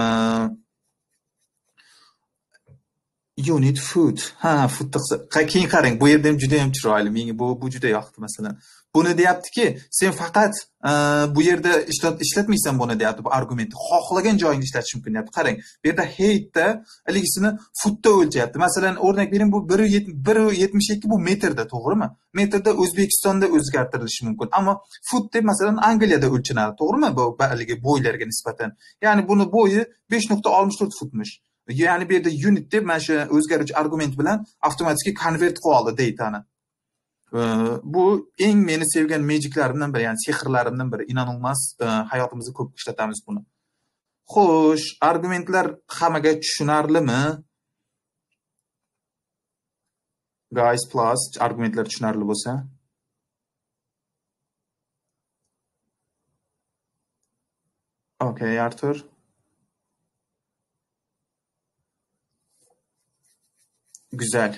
unit food. Ha, food taqsa. Keyin qarang, bu yerda ham juda ham chiroyli. Menga bu bu juda yoqdi masalan. Buni deyaptiki, sen faqat bu yerda ishlat ishlatmaysan buni deyapti, bu argumentni. Xohlagan joyingda ishlatish mumkin deyapti. Qarang, bu yerda heightda haligisini footda o'lchyapti. Masalan, o'rnak bering, bu bir yetmish ikki bu metrda, to'g'rimi? Metrda O'zbekistonda o'zgartirilishi mumkin. Ammo foot deb masalan Angliyada o'lchanadi, to'g'rimi? Bu haligi bo'ylarga nisbatan. Ya'ni buni bo'yi besh nuqta oltmish to'rt futmish. Ya'ni bu yerda unit deb mana shu o'zgaruvchi argument bilan avtomatik convert qilib oldi datani. Bu eng meni sevgan magiclarimdan biri, ya'ni sehrlarimdan biri. Inanılmaz, hayotimizda ko'p ishlatamiz buni. Xo'sh, argumentlar hammaga tushunarlimi? Guys plus argumentlar tushunarli bo'lsa. Okay, Arthur. Güzel.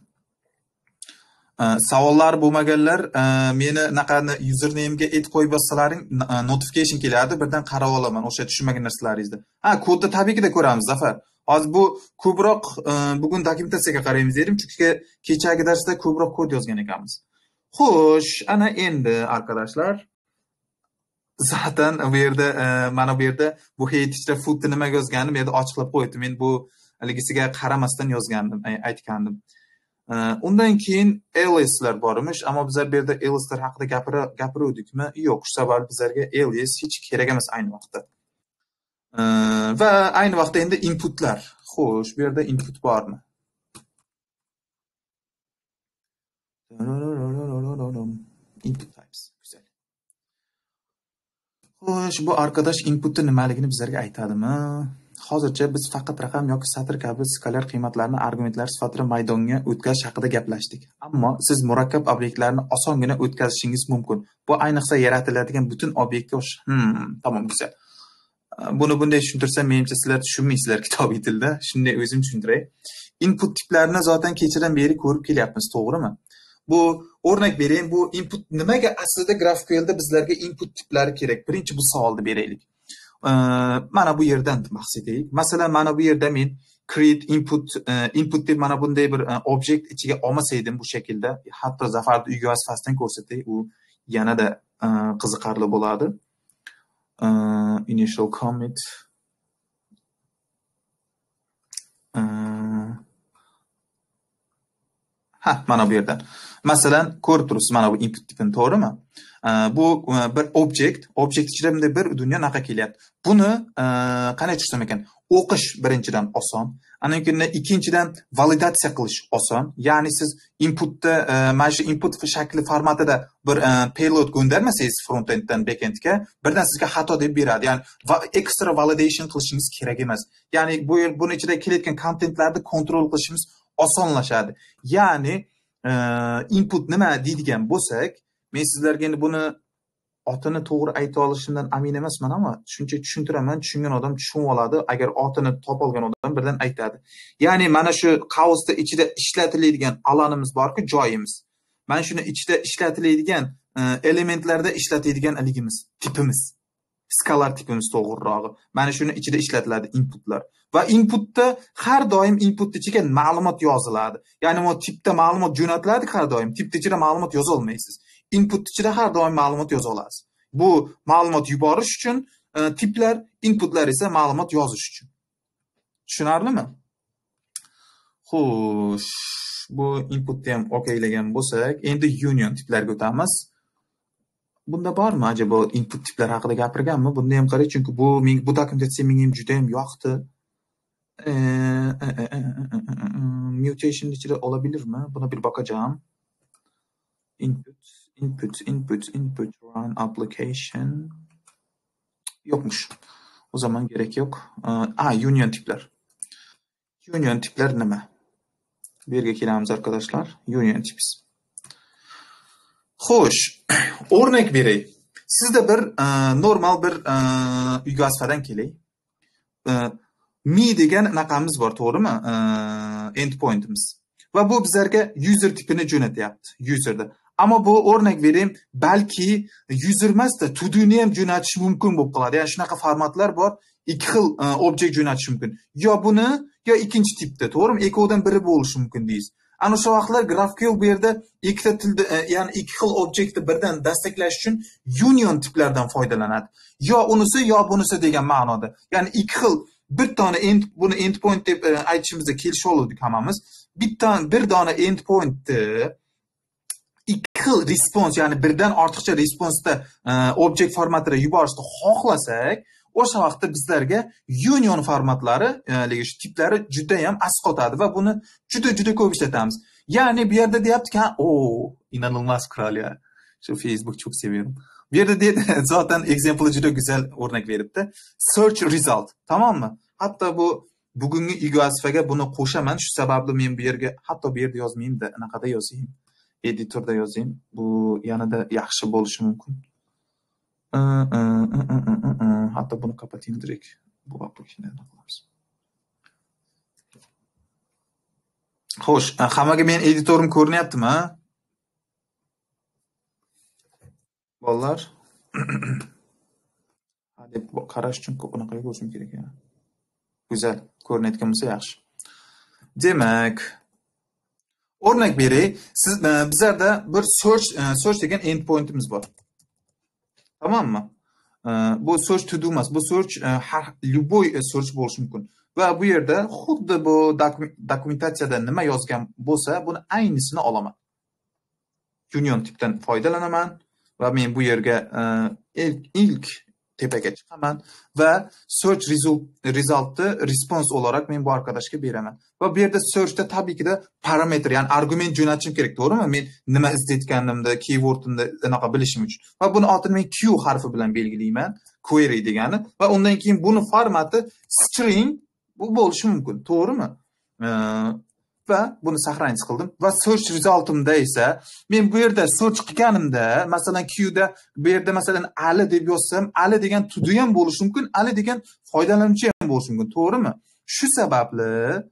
Savollar bo'lmaganlar, meni naqani username'ga et qo'yib bossalaring, notification keladi, birdan qarab olaman o'sha tushunmagan narsalaringizni. Ha, kodni tabiiyki ko'ramiz, Zafar. Hozir bu ko'proq bugun dokumentatsiyaga qaraymiz dedim, chunki kechagi darsda ko'proq kod yozgan ekanmiz. Xo'sh, ana endi arkadaşlar zaten bu yerda mana bu yerda bu heyt ichida foodni nimaga yozganim bu yerda ochiqlab qo'ydim. Men bu haligisiga qaramasdan yozgandim, aytgandim. Undan keyin aliaslar bormish, ammo bizlar bu yerda aliaslar haqida gapiruvdikmi? Yo'q, shu sabab bizlarga alias hech kerak emas ayni vaqtda. Va ayni vaqtda endi inputlar. Xo'sh, bu yerda input bormi? Input types. Güzel. Xo'sh, bu arkadash inputni nimaligini bizlarga aytadimi? Hozircha biz faqat raqam yoki satr kabi skalar qiymatlarni argumentlar sifatida maydonga o'tkazish haqida gaplashdik. Ammo siz murakkab obyektlarni osongina o'tkazishingiz mumkin. Bu ayniqsa yaratiladigan butun obyektga o'x. Hmm, tamam, güzel. Buni bunday tushuntirsam, menimcha sizlar tushunmaysizlar kitobiy tilda. Shunday o'zim tushuntiray. Input tiplarini zaten kechadan beri ko'rib kelyapmiz, to'g'rimi? Bu o'rnak berayim, bu input nimaga aslida GraphQLda bizlarga input tiplari kerak? Birinchi bu savolni beraylik. Mana bu yerdan bahs etaylik. Masalan, mana bu yerda men create input input deb mana bunday bir objekt ichiga olmasaydim bu shaklda, hatto Zafarni uy vazifasidan ko'rsatay, u yanada qiziqarli bo'ladi. Initial commit ha, mana bu yerdan. Masalan, ko'rib turibsiz mana bu input tipini, to'g'rimi? Bu bir objekt, objekt ichida bunday bir dunyo naqa kelyapti. Buni qanday tushsam ekan? O'qish birinchidan oson, anan keyin ikkinchidan validatsiya qilish oson. Ya'ni siz inputda mana shu input shakli formatida bir payload göndermasangiz frontenddan backendga, birdan sizga xato deb beradi. Ya'ni ekstra validation qilishingiz kerak emas. Ya'ni bu buni ichida kelayotgan kontentlarni kontrol qilishimiz osonlashadi. Ya'ni input nima deydigan bo'lsak, men sizlarga endi buni otini to'g'ri ayta olishimdan amin emasman, ammo shuncha tushuntiraman, tushungan odam tushunib oladi. Agar otini top olgan odam birdan aytadi. Ya'ni mana shu qavsda ichida ishlatiladigan alanimiz borku, joyimiz. Mana shuni ichida ishlatiladigan elementlarda ishlatadigan aligimiz, tipimiz. Skalar tipimiz to'g'rirog'i. Mana shuni ichida ishlatiladi inputlar. Va inputda har doim input ichiga ma'lumot yoziladi. Ya'ni bu tipda ma'lumot jo'natiladi har doim. Tip ichida ma'lumot yoza olmaysiz. Input ichida har doim ma'lumot yoza olasiz. Bu ma'lumot yuborish uchun tiplar, inputlar esa ma'lumot yozish uchun. Tushunarlimi? Xo'sh, bu inputni ham okeylagan bo'lsak, endi union tiplarga o'tamiz. Bunda bormi acaba input tiplar haqida gapirganmi? Bunda ham qarang, chunki bu men bu dokumentatsiya menga ham juda ham yoqdi. Mutation ichida olabilirmi? Buna bir bakacağım. Input, input, input, input, run application. Yokmuş. O zaman gerek yok. Aa, union tipler. Union tipler nima? Bu yerga kelamiz arkadaşlar. Union tips. Xo'sh, o'rnak beray. Sizda bir normal bir uy vazifadan kelay. Mi degan naqamiz bor, to'g'rimi? Endpointimiz. Va bu bizlarga user tipini jo'natyapti, userda. Ammo bu o'rnak berayim, balki user emasda to do'ni ham jo'natish mumkin bo'lib qoladi. Ya'ni shunaqa formatlar bor, ikki xil objekt jo'natish mumkin. Yo buni, yo ikkinchi tipda, to'g'rimi? Ikkovidan biri bo'lishi mumkin deysiz. Ana shu vaqtlar GraphQL bu yerda ikkita tilda, ya'ni ikki xil obyektni birdan dastaklash uchun union tiplardan foydalanadi. Yo unisi, yo bunisi degan ma'noda. Ya'ni ikki xil bir dona end buni endpoint deb aytishimizda kelishib oldik hammamiz. Bitta bir dona endpointni ikki xil response, ya'ni birdan ortiqcha responsda objekt formatida yuborishni xohlasak, o'sha vaqtda bizlarga union formatlari, ya'ni shu tiplari juda ham asqotadi va buni juda juda ko'p ishlatamiz. Ya'ni bu yerda deyapti-ki, o, inanılmaz kral ya. Şu Facebook çok seviyorum. Bu yerda deydi, zaten example juda güzel o'rnak beribdi. Search result, tamam mı? Hatta bu bugungi vazifaga buni qo'shaman. Shu sababli men bu yerga hatto bu yerda yozmayman-da, anaqada yozayim. Editorda yozayim. Bu yanada yaxshi bo'lishi mumkin. Hatta bunu kapatayım direkt. Bu application'dan qilamiz. Xo'sh, hammaga men editorim ko'rinyaptimi, ha? Bolalar. Hadi qarash uchun bunaqa ko'rishim kerak ya. Güzel, ko'rinayotgan bo'lsa yaxshi. Demak, o'rnak beray. Siz bizlarda bir search search degan endpointimiz bor. Tamam mı? Bu search to do emas, bu search har любой search bo'lishi mumkin. Va bu yerda xuddi bu dokumentatsiyada nima yozgan bo'lsa, buni aynısini olaman. Union tipdan foydalanaman va men bu yerga ilk ilk tepaga chiqaman va search result resultni response olarak men bu arkadaşga beraman. Va bu yerda searchda tabii ki de parametr, ya'ni argument jo'natishim kerak, to'g'rimi? Men nima izlayotganimda, keywordimni anaqa bilishim uchun. Va buni altini men Q harfi bilan belgilayman, query degani. Va undan keyin buni formati string bu bo'lishi mumkin, to'g'rimi? Va buni saqlanish qildim va search resultimda esa men bu yerda search qilganimda, masalan Qda bu yerda masalan Ali deb yozsam, Ali degan to-do ham bo'lishi mumkin, Ali degan foydalanuvchi ham bo'lishi mumkin, to'g'rimi? Shu sababli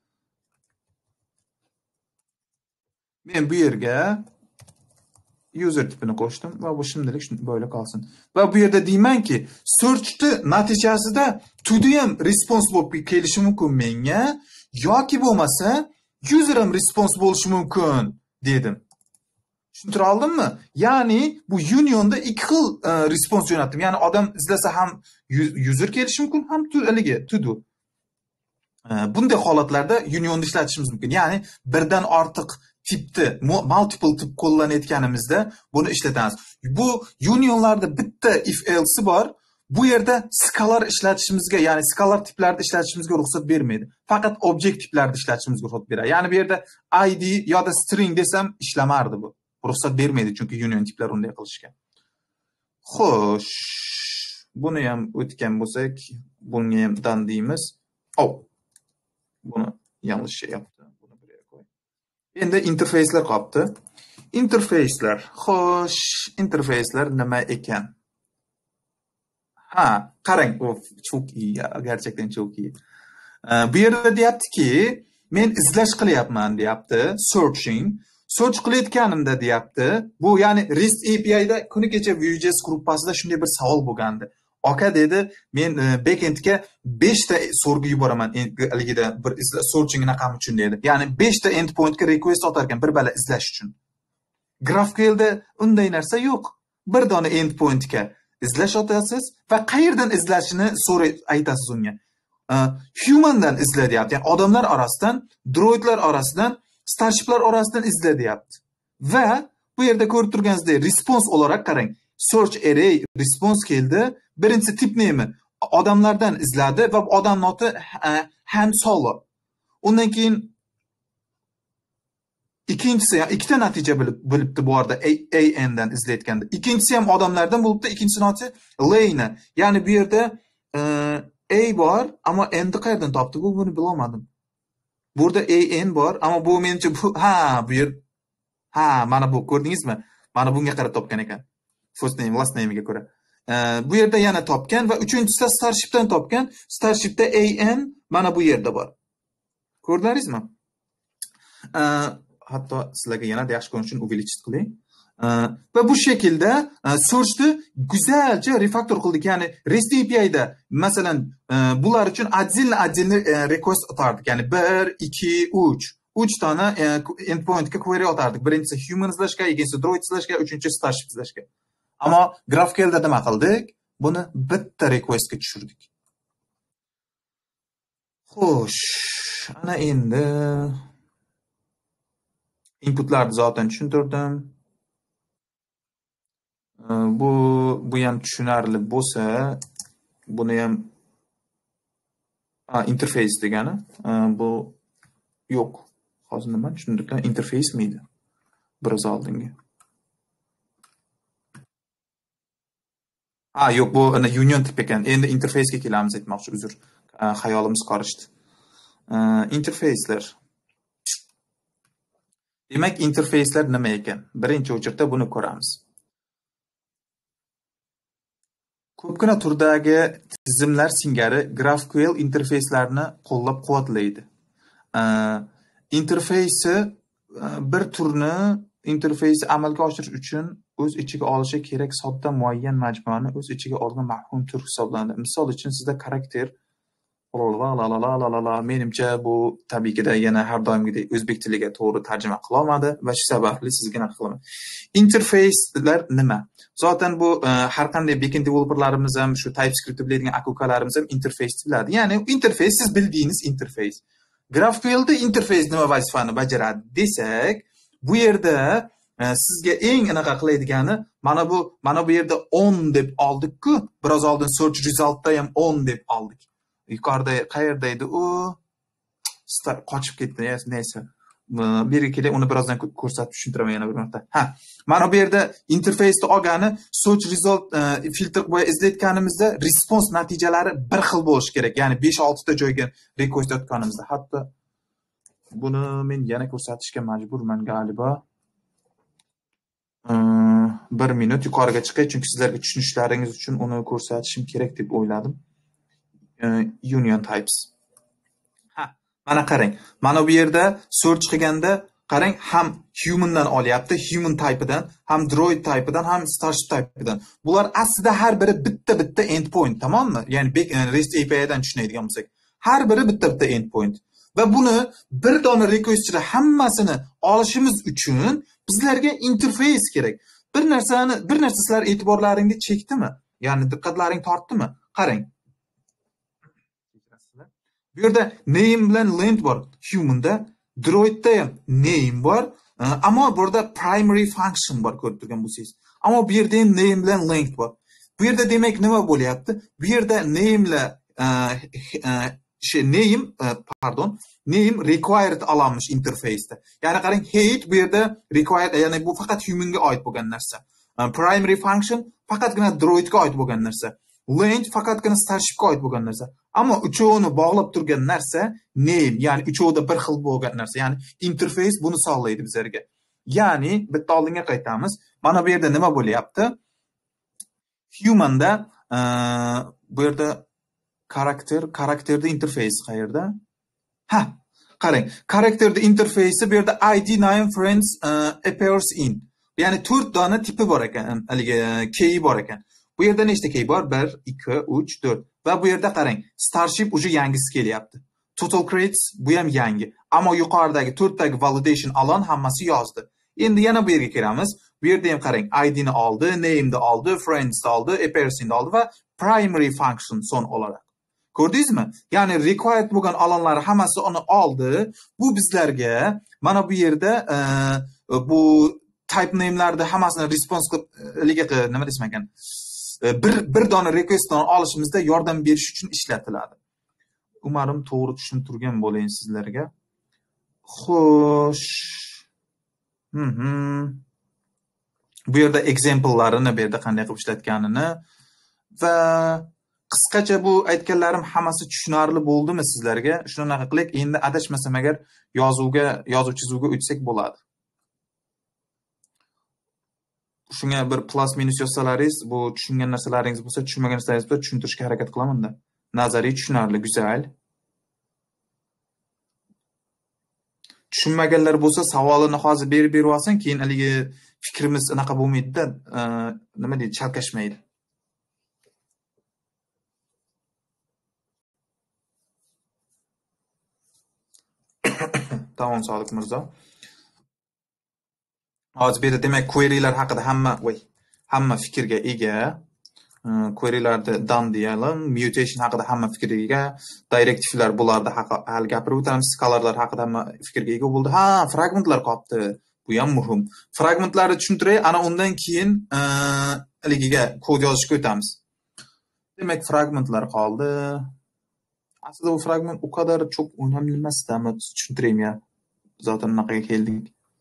men bu yerga user tipini qo'shdim va bu shunday böyle qolsin. Va bu yerda deymanki, searchni natijasida to-do ham response bo'lib kelishi mumkin menga, yoki bo'lmasa user ham response bo'lishi mumkin dedim. Tushuntira oldimmi? Ya'ni bu unionda ikki xil response jo'natdim. Ya'ni odam izlasa ham user kelishi mumkin, ham haligi to do. Bunday holatlarda unionni ishlatishimiz mumkin. Ya'ni birdan ortiq tipni, multiple tip qo'llanayotganimizda buni ishlatamiz. Bu unionlarda bitta if else bor. Bu yerda skalar ishlatishimizga, ya'ni skalar tiplarni ishlatishimizga ruxsat bermaydi. Faqat object tiplarni ishlatishimizga ruxsat beradi. Ya'ni bu yerda id yoki string desam ishlamardi bu. Ruxsat bermaydi chunki union tiplar unday qilishga. Xo'sh, buni ham o'tgan bo'lsak, bunga ham dan deymiz. Oh. Buni yanlış şey yaptı. Bunu buraya koy. Endi interface'lar qolibdi. Interface'lar. Xo'sh, interface'lar nima ekan? Ha, qarang, of, çok iyi ya, gerçekten çok iyi. Bu yerda deyaptiki, men izlash qilyapman deyapti, searching. Search qilayotganimda deyapti. Bu ya'ni REST A P I'da kuni kecha Vue.js gruppasida shunday bir savol bo'lgandi. Aka dedi, men backendga besh ta so'rg'i yuboraman, aligida bir searching raqam uchun dedi. Ya'ni besh ta endpointga request otar ekan bir bala izlash uchun. GraphQLda unday narsa yo'q. Bir dona endpointga izlash otasiz va qayerdan izlashini so'ray aytasiz unga. Humandan izla deyapti. Ya'ni odamlar orasidan, droidlar orasidan, starshiplar orasidan izla deyapti. Va bu yerda ko'rib turganingizdek response olarak qarang. Search array response keldi. Birinchi tip name odamlardan izladi va odam noti Han Solo. Undan keyin ikkinchisi, yani ikkita natija bilibdi bu arada A N'dan izlayotganda. Ikkinchisi ham odamlardan bo'libdi, ikkinchisi noti Lane. Ya'ni bu yerda A bor, ammo N'ni qayerdan topdi bu, buni bilolmadim. Burada A N bor, ammo bu menimcha bu ha, bu yer ha, mana bu ko'rdingizmi? Mana bunga qarab topgan ekan. First name, last name'ga ko'ra. Bu yerda yana topgan va uchinchisi Starshipdan topgan. Starshipda A N mana bu yerda bor. Ko'rdilaringizmi? Hatto sizlarga yana yaxshi ko'rish uchun увеличить qilay. Va bu shaklda searchni güzelce refaktor qildik. Ya'ni REST A P I'da masalan bular uchun отдельно отдельно request atardik. Ya'ni bir, ikki, uch. uch dona endpointga query atardik. Birinchisi human izlashga, ikkinchisi droid izlashga, uchinchisi starship izlashga. Ammo GraphQLda nima qildik? Buni bitta requestga tushirdik. Xo'sh, ana endi inputlarni zaten tushuntirdim. Bu bu ham tushunarli bo'lsa, buni ham a interface degani, bu yo'q. Hozir nima tushuntirgan? Interface miydi? Biroz oldingi. Ha, yo'q, bu ana union tip ekan. Endi interface'ga kelamiz aytmoqchi, uzr. Xayolimiz qarishdi. Interface'lar. Demak, interface'lar nima ekan? Birinchi o'chirda buni ko'ramiz. Ko'pgina turdagi tizimlar singari GraphQL interface'larni qo'llab-quvvatlaydi. Interface'i bir turni interface'i amalga oshirish uchun o'z ichiga olishi kerak sodda muayyan majmuani o'z ichiga olgan mafhum tur hisoblanadi. Misol uchun sizda karakter La la la la la la la. Menimcha bu tabiiyki yana har doimgidek o'zbek tiliga to'g'ri tarjima qila olmadi va shu sababli sizga naql qilaman. Interface'lar nima? Zotan bu har qanday backend developerlarimiz ham, shu TypeScript biladigan aka-ukalarimiz ham interface biladi. Ya'ni interface siz bildiğiniz interface. GraphQL'da interface nima vazifani bajaradi desak, bu yerda sizga eng anaqa qilaydigani mana bu mana bu yerda on deb oldik-ku, biroz oldin search resultda ham on deb oldik. Yuqorida qayerda edi u? Qochib ketdi, neyse. Bir ikili uni birozdan ko'rsatib tushuntiraman yana bir marta. Ha, mana bu yerda interface'ni olgani search result filtr bo'yicha izlayotganimizda response natijalari bir xil bo'lishi kerak. Ya'ni besh olti ta joyga request atganimizda. Hatto buni men yana ko'rsatishga majburman galiba. bir minut yuqoriga chiqay, chunki sizlarga tushunishlaringiz uchun uni ko'rsatishim kerak deb o'yladim. Union types. Ha, mana qarang. Mana bu yerda search qilganda qarang, ham humandan olyapti, human type'idan, ham droid type'idan, ham starship type'idan. Bular aslida har biri bitta-bitta endpoint, tamommi? Ya'ni REST A P I'dan tushunadigan bo'lsak, har biri bitta-bitta endpoint. Va buni bir dona request'da hammasini olishimiz uchun bizlarga interface kerak. Bir narsani, bir narsa sizlar e'tiborlaringni chekdimi? Ya'ni diqqatlaring tortdimi? Qarang. Bu yerda name bilan length bor. Human'da, droidda ham name bor, ammo bu yerda primary function bor, ko'rib turgan bo'lsangiz. Ammo bu yerda ham name bilan length bor. Bu yerda demak nima bo'lyapti? Bu yerda name la şey name pardon, name required alanmış interface'da. Ya'ni qarang, height bu yerda required, ya'ni bu faqat human'ga oid bo'lgan narsa. Primary function faqatgina droidga oid bo'lgan narsa. Length faqatgina starshipga oid bo'lgan narsa. Ammo uchovini bog'lab turgan narsa name, ya'ni uchovida bir xil bo'lgan narsa. Ya'ni interface buni saqlaydi bizlarga. Ya'ni bitta oldinga qaytamiz. Mana bu yerda nima bo'lyapti? Human'da bu yerda karakter, karakterda interface qayerda? Ha, qarang. Karakterda interface'i bu yerda I D nine friends uh, appears in. Ya'ni to'rt dona tipi bor ekan, haligi key bor ekan. Bu yerda nechta key bor? bir, ikki, uch, to'rt. Va bu yerda qarang, Starship uje yangisi kelyapti. Total crates bu ham yangi. Ammo yuqoridagi to'rttagi validation alan hammasi yozdi. Endi yana bu yerga kiramiz. Bu yerda ham qarang, I D ni oldi, name ni oldi, friends ni oldi, appears in oldi va primary function son olarak. Ko'rdingizmi? Ya'ni required bo'lgan alanlar hammasi uni oldi. Bu bizlarga mana bu yerda bu type name'larda hammasini response qilib nima desam ekan? bir bir dona request'dan olishimizda yordam berish uchun ishlatiladi. Umarim to'g'ri tushuntirgan bo'layin sizlarga. Xo'sh. Mhm. Bu yerda example'larini bu yerda qanday qilib ishlatganini va qisqacha bu aytganlarim hammasi tushunarli bo'ldimi sizlarga? Shunaqa qilik, endi adashmasam agar yozuvga, yozuv chizuvga o'tsak bo'ladi. Shunga bir plus minus yozsalaringiz, bu tushungan narsalaringiz bo'lsa, tushunmagan narsalaringiz bo'lsa tushuntirishga harakat qilaman-da. Nazariy tushunarli, go'zal. Tushunmaganlar bo'lsa, savolini hozir berib berib olsin, keyin haligi fikrimiz anaqa bo'lmaydi-da, nima deydi, chalkashmaydi. Tamam, Sodiq Mirzo. Hozir bu yerda demak query'lar haqida hamma, voy, hamma fikrga ega. Query'larda done deyalım, mutation haqida hamma fikrga ega, directive'lar bularda hali gapirib o'tamiz, scalarlar haqida hamma fikrga ega bo'ldi. Ha, fragmentlar qolibdi. Bu ham muhim. Fragmentlarni tushuntiray, ana undan keyin haligiga kod yozishga o'tamiz. Demak, fragmentlar qoldi. Aslida bu fragment o kadar çok önemli emas-da, ama tushuntirayım ya. Zaten bunaqaga keldik.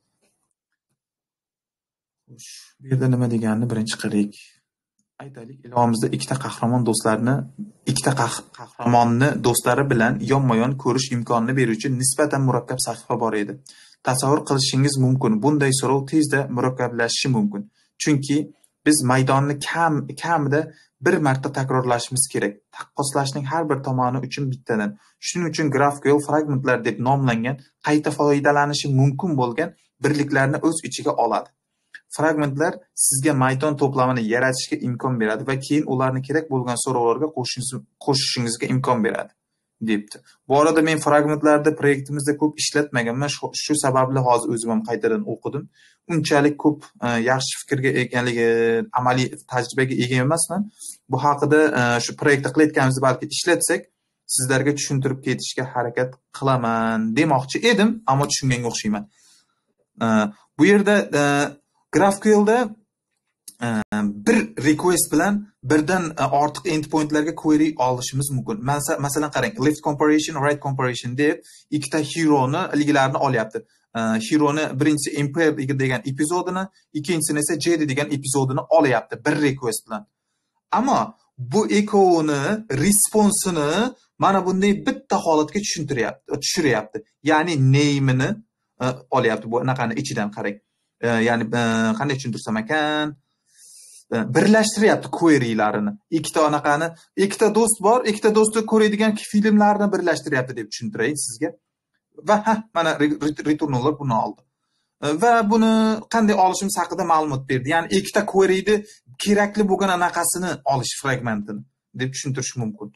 Xo'sh, bu yerda nima deganini birinchi qaraylik. Aytaylik, ilovamizda ikkita qahramon do'stlarni, ikkita qahramonni do'stlari bilan yonma-yon ko'rish imkonini beruvchi nisbatan murakkab sahifa bor edi. Tasavvur qilishingiz mumkin, bunday so'rov tezda murakkablashishi mumkin. Chunki biz maydonni kam kamida bir marta takrorlashimiz kerak. Taqqoslashning har bir tomoni uchun bittadan. Shuning uchun GraphQL fragmentlar deb nomlangan, qayta foydalanishi mumkin bo'lgan birliklarni o'z ichiga oladi. Fragmentlar sizga maydon to'plamini yaratishga imkon beradi va keyin ularni kerak bo'lgan so'rovlarga qo'shishingizga imkon beradi. debdi. Bu arada men fragmentlarda proyektimizda ko'p ishlatmaganman, shu sababli hozir o'zim ham qaytadan o'qidim. Unchalik ko'p yaxshi fikrga egaligi, amaliy tajribaga ega emasman. Bu haqida shu proyektni qilayotganimizda balki ishlatsak, sizlarga tushuntirib ketishga harakat qilaman demoqchi edim, ammo tushunganga o'xshayman. Bu yerda GraphQLda bir request bilan birdan ortiq endpointlarga query olishimiz mumkin. Masalan qarang, left comparison, right comparison deb ikkita heroni ilgilarini olyapti. Heroni birinchisi Empire degan epizodini, ikkinchisini esa J D degan epizodini olyapti bir request bilan. Ammo bu ekkovini responsini mana bunday bitta holatga tushuntiryapti, tushiryapti. Ya'ni name'ini olyapti. Bu anaqani ichidan qarang. Ya'ni qanday tushuntirsam ekan, birlashtiryapti query'larini. Ikkita anaqani, ikkita do'st bor, ikkita do'stni ko'radigan filmlarni birlashtiryapti deb tushuntiray sizga. Va ha, mana returnlar buni oldi. Va buni qanday olishimiz haqida ma'lumot berdi. Ya'ni ikkita query'ni kerakli bo'lgan anaqasini olish fragmentini deb tushuntirish mumkin.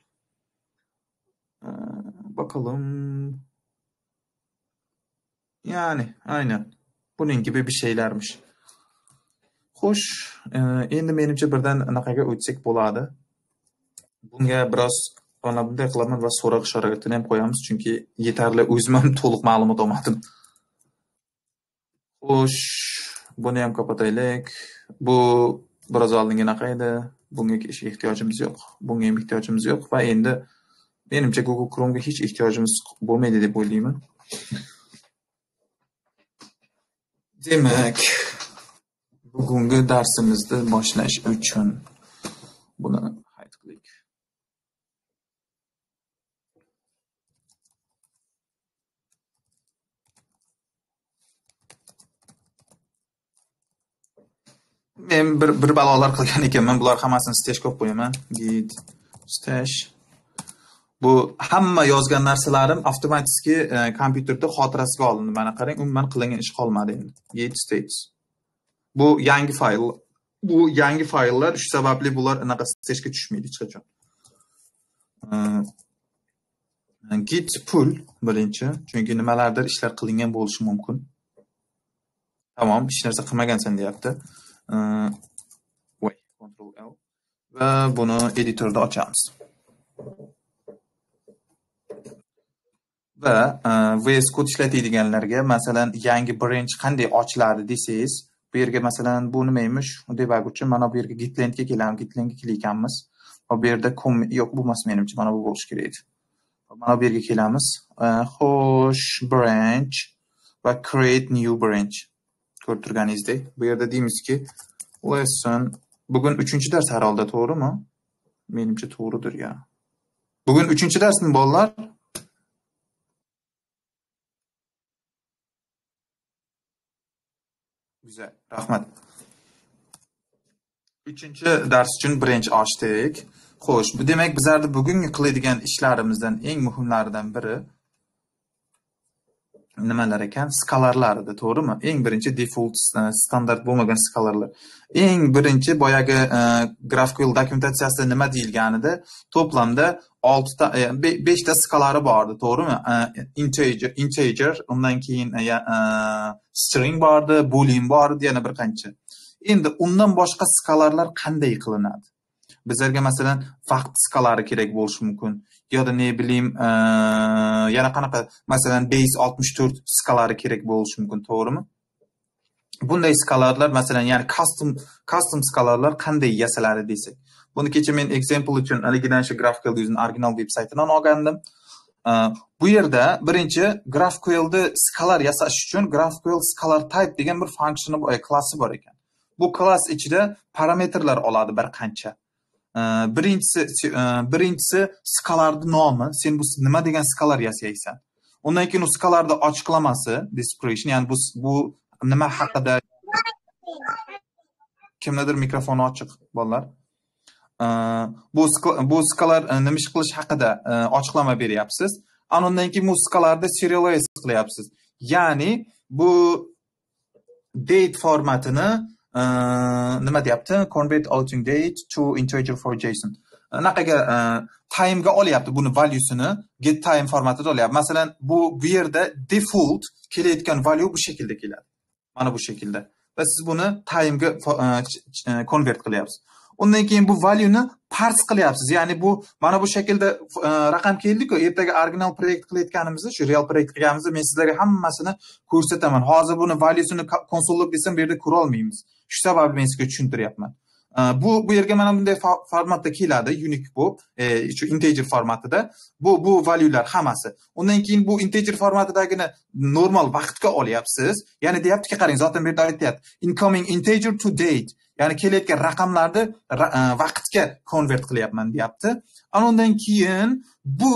Bakalım. Yani aynen. Bunun gibi bir şeylermiş. Xo'sh, endi menimcha birdan anaqaga o'tsak bo'ladi. Bunga biroz mana bunday qilaman va so'roq ishoratini ham qo'yamiz, chunki yetarli o'zim ham to'liq ma'lumot olmadim. Xo'sh, buni ham kapataylik. Bu biroz oldingi anaqa edi. Bunga ehtiyojimiz yo'q. Bunga ham ehtiyojimiz yo'q va endi menimcha Google Chrome'ga hech ehtiyojimiz bo'lmaydi deb o'ylayman. Demak, bugungi darsimizni boshlash uchun buni hide qiling. Men bir bir balolar qilgan ekanman. Bular hammasini stash qo'yib qo'yaman. Git stash. Bu hamma yozgan narsalarim avtomatik kompyuterda xotirasiga olindi. Mana qarang, umuman qilingan ish qolmadi endi. Git states. Bu yangi fayl. Bu yangi fayllar, shu sababli bular anaqa stashga tushmaydi hech qachon. Git pull birinchi, chunki nimalardir ishlar qilingan bo'lishi mumkin. Tamam, hech narsa qilmagansan deyapti. Voy, Ctrl L va buni editorda ochamiz. Va V S Code ishlatadiganlarga, masalan, yangi branch qanday ochiladi desangiz, bu yerga masalan bu nima emish? Debug uchun mana bu yerga gitlandga kelamiz, gitlandga kliklaymiz. Va bu yerda yo'q bo'lmas menimcha, mana bu bo'lish kerak edi. Mana bu yerga kelamiz. Xo'sh, branch va create new branch. Ko'rib turganingizdek, bu yerda deymizki, lesson bugun uchinchi dars herhalde, to'g'rimi? Menimcha to'g'ridir ya. Bugun uchinchi darsmi bolalar? Güzel, rahmat. Uchinchi dars uchun branch ochdik. Xo'sh, bu demak bizlarda bugungi qiladigan ishlarimizdan eng muhimlaridan biri nimalar ekan? Skalarlar edi, to'g'rimi? Eng birinchi default standart bo'lmagan skalarlar. Eng birinchi boyagi GraphQL dokumentatsiyasida nima deyilganida, to'plamda oltita beshta skalari bordi, to'g'rimi? Integer, integer, undan keyin string bordi, boolean bordi, yana bir qancha. Endi undan boshqa skalarlar qanday qilinadi? Bizlarga masalan vaqt skalari kerak bo'lishi mumkin. Yo'da ne bileyim, yana qanaqa masalan base oltmish to'rt skalari kerak bo'lishi mumkin, to'g'rimi? Bunday skalarlar masalan, ya'ni custom custom skalarlar qanday yasaladi desak. Buni kecha men example uchun aligidan shu GraphQL o'zining original veb saytidan olgandim. Bu yerda birinchi GraphQL'da skalar yasash uchun GraphQL scalar type degan bir function klassi bor ekan. Bu klass ichida parametrlar oladi bir qancha. Birinchisi birinchisi skalarning nomi, sen bu nima degan skalar yasaysan. Undan keyin u skalarning ochiqlamasi, description, ya'ni bu bu nima haqida. Kimdadir mikrofoni ochiq, bolalar. Bu bu skalar nima ish qilish haqida ochiqlama beryapsiz. Undan keyin bu skalarda serialize qilyapsiz. Ya'ni bu date formatini nima deyapti? Convert alternating date to integer for JSON. anaqaga time'ga olyapti buni valuesini get time formatida olyapti. Masalan, bu bu yerda default kelayotgan value bu shaklda keladi. Mana bu shaklda. Va siz buni time'ga convert qilyapsiz. Undan keyin bu valueni parse qilyapsiz. Ya'ni bu mana bu shaklda raqam keldi-ku, ertaga original proyekt qilayotganimizda, shu real proyekt qilganimizda men sizlarga hammasini ko'rsataman. Hozir buni valuesini konsollik desam bu yerda ko'ra olmaymiz. Shu sababli men sizga tushuntiryapman. Bu bu yerga mana bunday formatda keladi, unique bu, e, shu integer formatida. Bu bu valuelar hammasi. Undan keyin bu integer formatidagini normal vaqtga olyapsiz. Ya'ni deyaptiki, qarang, zotan bu yerda aytyapti. Incoming integer to date. Ya'ni kelayotgan raqamlarni vaqtga convert qilyapman deyapti. Ana undan keyin bu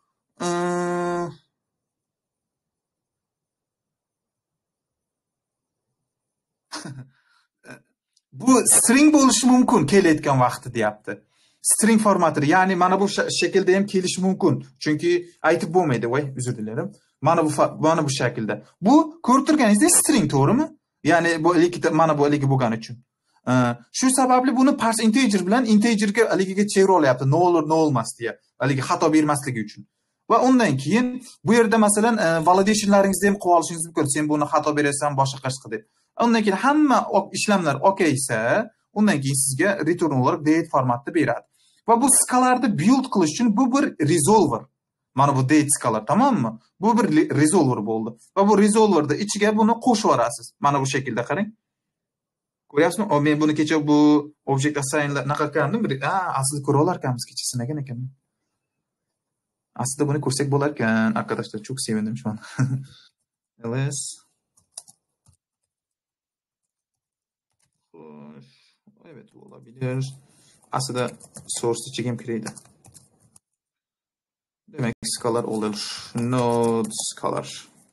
bu string bo'lishi mumkin kelayotgan vaqti deyapti. String formatida, ya'ni mana bu shaklda ham kelishi mumkin. Chunki aytib bo'lmaydi, voy, uzr dilerim. Mana bu mana bu shaklda. Bu ko'rib turganingizdek string, to'g'rimi? Ya'ni bu ikkita mana bu haligi bo'lgani uchun. Shu sababli buni parse integer bilan integerga haligiga chevirib olyapti. No olur, no olmas deya. Haligi xato bermasligi uchun. Va undan keyin bu yerda masalan validationlaringizni ham qilib olishingiz mumkin. Sen buni xato berasan, boshqa qilib deb. Undan keyin hamma ishlamlar okey esa, undan keyin sizga return olarak date formatda beradi. Va bu skalarni build qilish uchun bu bir resolver. Mana bu date skalar, tamommi? Bu bir resolver bo'ldi. Va bu resolverda ichiga buni qo'shib yorasiz. Mana bu shaklda qarang. Ko'ryapsizmi? O, men buni kecha bu object assignlar naqa qilgandim. Ha, aslida ko'ra olar ekanmiz, kecha sinagan ekanman. Aslida buni ko'rsak bo'lar ekan, arkadaşlar. Çok sevindim şu an. ls Evet, bu olabilir. Aslında source ichiga ham kiradi. Demek skalar olur. Node skalar.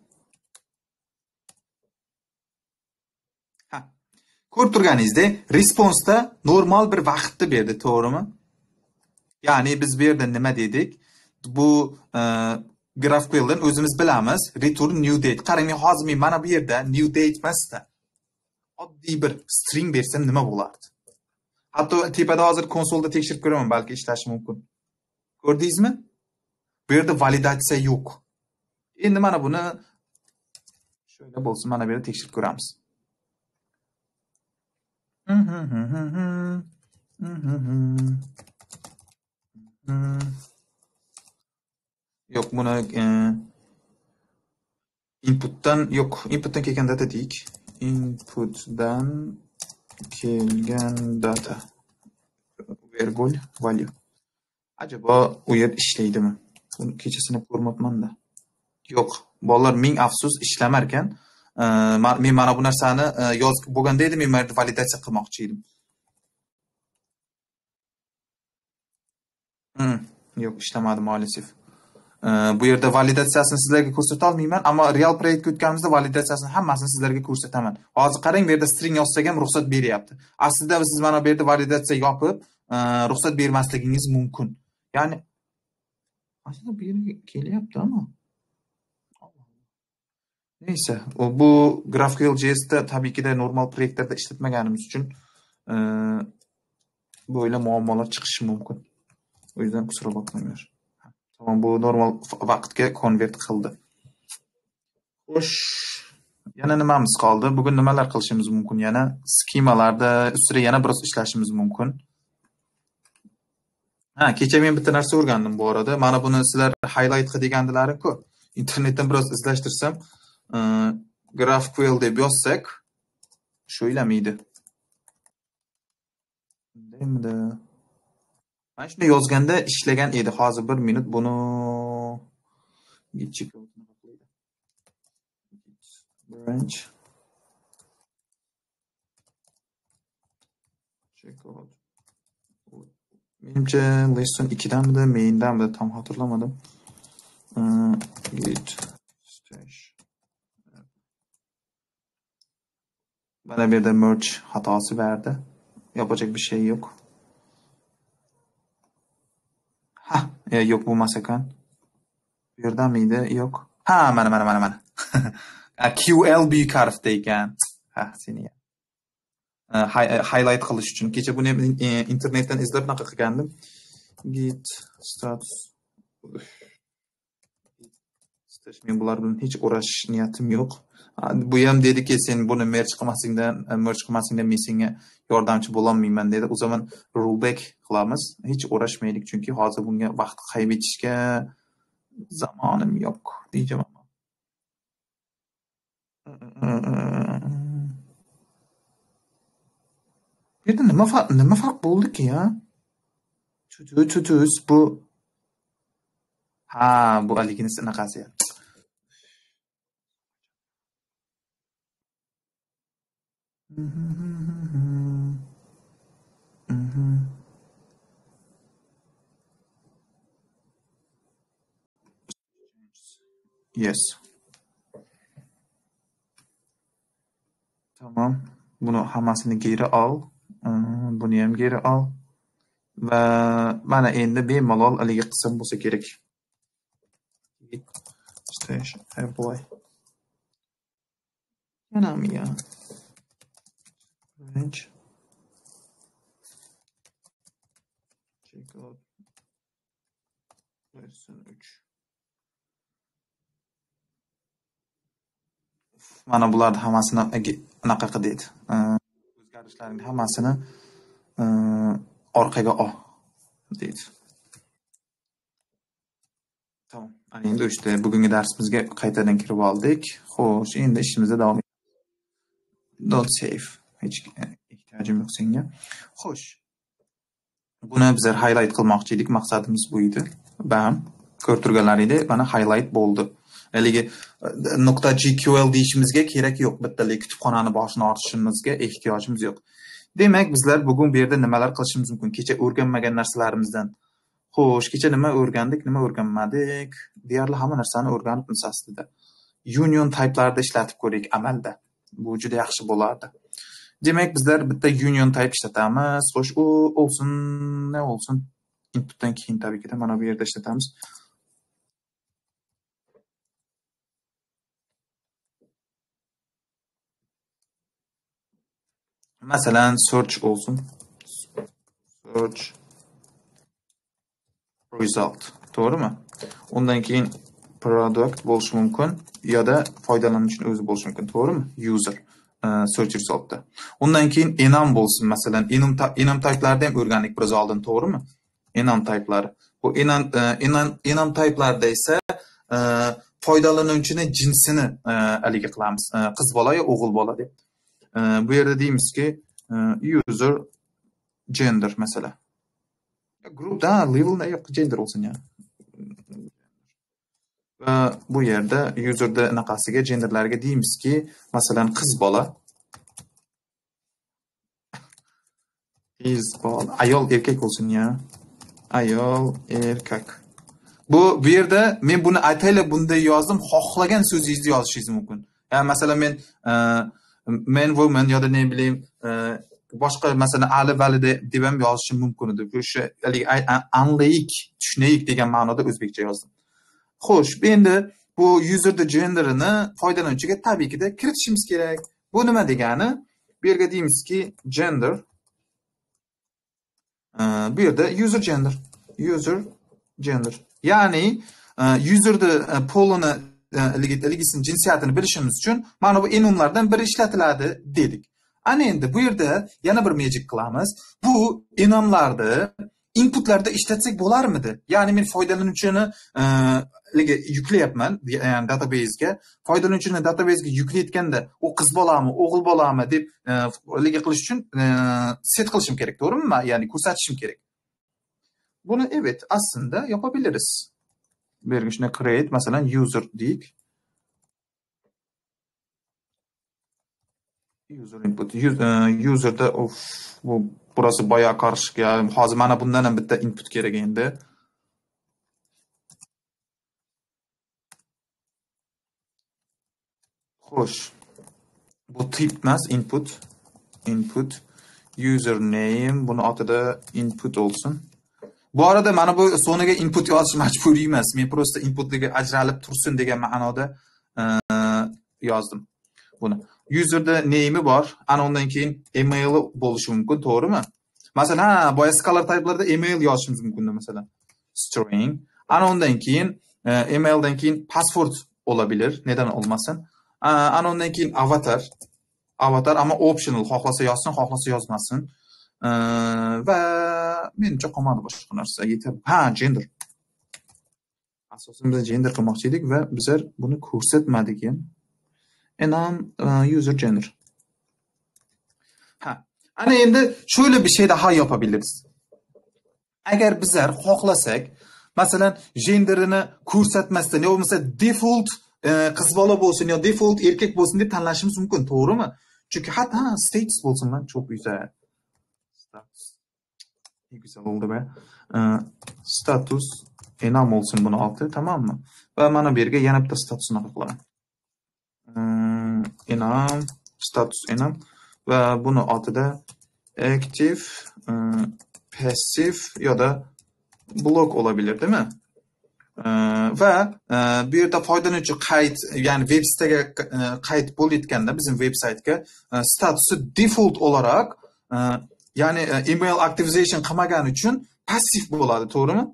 Ha. Ko'rib turganingizdek, response'da normal bir vaqtni berdi, to'g'rimi? Ya'ni biz bu yerda nima dedik? Bu GraphQL'dan o'zimiz bilamiz, return new date. Qarang, men hozir men mana bu yerda new date emasda oddiy bir string bersam nima bo'lardi? Hatto tepada hozir konsolda tekshirib ko'raman, balki ishlashi mumkin. Ko'rdingizmi? Bu yerda validatsiya yo'q. Endi mana buni shunday bo'lsin, mana bu yerda tekshirib ko'ramiz. Yo'q, buni inputdan yo'q, inputdan kelgan data deyik. Inputdan kelgan data virgul value. Acaba u yer ishlaydimi? Buni kechasini ko'rmabman-da. Yo'q, bolalar, ming afsus ishlamar ekan. Men mana bu narsani yozib bo'lganda edi, men mana validatsiya qilmoqchi edim. Hmm, yo'q, ishlamadi maalesef. Bu yerda validatsiyasini sizlarga ko'rsata olmayman, ammo real proyektga o'tganimizda validatsiyasini hammasini sizlarga ko'rsataman. Hozir qarang, bu yerda string yozsak ham ruxsat beryapti. Aslida siz mana bu yerda validatsiya yopib, ruxsat bermasligingiz mumkin. Ya'ni aslida bu yerga kelyapti, ammo neyse, bu GraphQL.js'da tabii ki de normal proyektlarda ishlatmaganimiz uchun böyle muammolar chiqishi mumkin. O yüzden kusura bakmayınlar. Tamam, bu normal vaqtga convert qildi. Xo'sh, yana nimamiz qoldi? Bugun nimalar qilishimiz mumkin? Yana skemalarda ustida yana biroz ishlashimiz mumkin. Ha, kecha men bitta narsa o'rgandim bu arada. Mana buni sizlar highlight qilgandilaring-ku. Internetdan biroz izlashtirsam, GraphQL deb yozsak, sho'ylamaydi. Endi mana shunday yozganda ishlagan edi. Hozir bir minut buni branch checkout. Menimcha lesson ikkidanmidi, maindanmidi, tam hatırlamadım. Git stash. Bana bir de merge hatası verdi. Yapacak bir şey yok. Ha, e, yok bu masakan. Birden miydi? Yok. Ha, mana mana mana mana. Q L büyük harfteyken. Ha, seni ya. Uh, highlight qilish uchun. Kecha buni internetten izlab naqa qilgandim. git status. Men bular bilan hech uğraşish niyatim yo'q. Bu ham dediki, sen buni merge qilmasingdan, merge qilmasingdan men senga yordamchi bo'lolmayman dedi. O zaman rollback qilamiz. Hech uğraşmaylik, chunki hozir bunga vaqt qaybetishga zamonim yo'q deyman. Bu yerda nima farq, nima farq bo'ldiki ya? Tutu tutus bu. Ha, bu haligini anaqasi. Yes. Tamam. Bunu hammasini geri al. Buni ham geri al. Va mana endi bemalol haligi qism bo'lsa kerak. Station apply. Yanami ya. Range. Check out. Version üç. Mana bularni hammasini anaqa qildi. O'zgarishlarning hammasini orqaga ol deydi. Tamam. Ana endi işte bugungi darsimizga qaytadan kirib oldik. Xo'sh, endi ishimizga davom etamiz. Don't save. Hech ehtiyojim yo'q senga. Xo'sh. Buni bizlar highlight qilmoqchi edik, maqsadimiz bu edi. Bam, ko'rib turganlaringdek, mana highlight bo'ldi. Haligi .gql deyishimizga kerak yo'q, bittalik kutubxonani boshini ortishimizga ehtiyojimiz yo'q. Demak, bizlar bugun bu yerda nimalar qilishimiz mumkin? Kecha o'rganmagan narsalarimizdan. Xo'sh, kecha nima o'rgandik, nima o'rganmadik? Deyarli hamma narsani o'rganibmiz aslida. Union type'larda ishlatib ko'rik amalda. Bu juda yaxshi bo'lardi. Demak, bizlar bitta union type ishlatamiz. Xo'sh, u olsun, ne olsun? Inputdan keyin tabii ki de mana bu yerda ishlatamiz. Masalan, search olsun. Search result. To'g'rimi? Undan keyin product bo'lishi mumkin yoda foydalanuvchining o'zi bo'lishi mumkin, to'g'rimi? User search resultda. Undan keyin enum bo'lsin, masalan, enum enum type'larda ham o'rgandik biroz oldin, to'g'rimi? Enum type'lari. Bu enum enum enum type'larda esa foydalanuvchining jinsini haligi qilamiz. Qiz bola yo o'g'il bola deb. Bu yerda deymizki user gender mesela. Grupda level ne yok, gender olsun ya. Bu yerde user'da anaqasiga genderlarga deymizki, masalan qiz bola. Qiz bola, ayol erkak olsun ya. Ayol erkak. Bu bu yerda men buni aytaylik, bunda yozdim, xohlagan so'zingizni yozishingiz mumkin. Yani mesela men men woman ya da ne bileyim boshqa masalan ali vali deb ham yozishim mumkin edi. O'sha anlayik, tushunaylik degan ma'noda o'zbekcha yozdim. Xo'sh, endi bu user'da genderini foydalanuvchiga tabii ki de kiritishimiz kerak. Bu nima degani? Bu yerga deymizki gender. Bu yerda user gender. User gender. Ya'ni user'da polini ligisinin cinsiyatini bilishimiz uchun mana bu enumlardan biri ishlatiladi dedik. Ana endi bu yerda yana bir magic qilamiz. Bu enumlarni inputlarda ishlatsak bo'larmidi? Ya'ni men foydalanuvchini yuklayapman, yani database'ga. Foydalanuvchini database'ga yuklayotganda u qiz bolami, o'g'il bolami deb ligi qilish uchun set qilishim kerak, to'g'rimi? Ya'ni ko'rsatishim kerak. Buni evet aslında yapabiliriz. Bu yerga shuni create, masalan user deyik. User input. User'da of bu burası bayağı karışık ya. Hozir mana bundan ham bitta input kerak endi. Xo'sh. Bu tip emas, input. Input username, buni otida input olsun. Bu arada mana bu soniga input yozish majburiy emas. Men prosta inputlarga ajralib tursin degan ma'noda yozdim buni. User'da name'i bor. Ana undan keyin email'i bo'lishi mumkin, to'g'rimi? Masalan, ha, boya scalar type'larda email yozishimiz mumkin masalan. String. Ana undan keyin e, emaildan keyin password olabilir. Neden olmasın? Ana undan keyin avatar. Avatar ama optional. Xohlasa yozsin, xohlasa yozmasin. E, va menimcha qolmadi boshqa narsa. Yetar. Ha, gender. Asosan biz gender qilmoqchi edik va bizlar buni ko'rsatmadik ham. Enam uh, user gender. Ha. Ana endi şöyle bir şey daha yapabiliriz. Agar bizlar xohlasak, masalan, genderini ko'rsatmasdan, yo bo'lmasa default qiz bola bo'lsin yo default erkak bo'lsin deb tanlashimiz mumkin, to'g'rimi? Chunki hatta status bo'lsin, man çok güzel. Status. Ne güzel oldu be. Status enam olsun bunu altı, tamam mı? Ve mana bu yerga yana bitta statusini qilaman. Enam, status enam ve bunu altida active, passive ya da blok olabilir, değil mi? Ve bir yerda foydalanuvchi qayd, ya'ni web sitega qayd bo'layotganda bizim web saytga statusi default olarak ya'ni email activation qilmagani uchun passiv bo'ladi, to'g'rimi?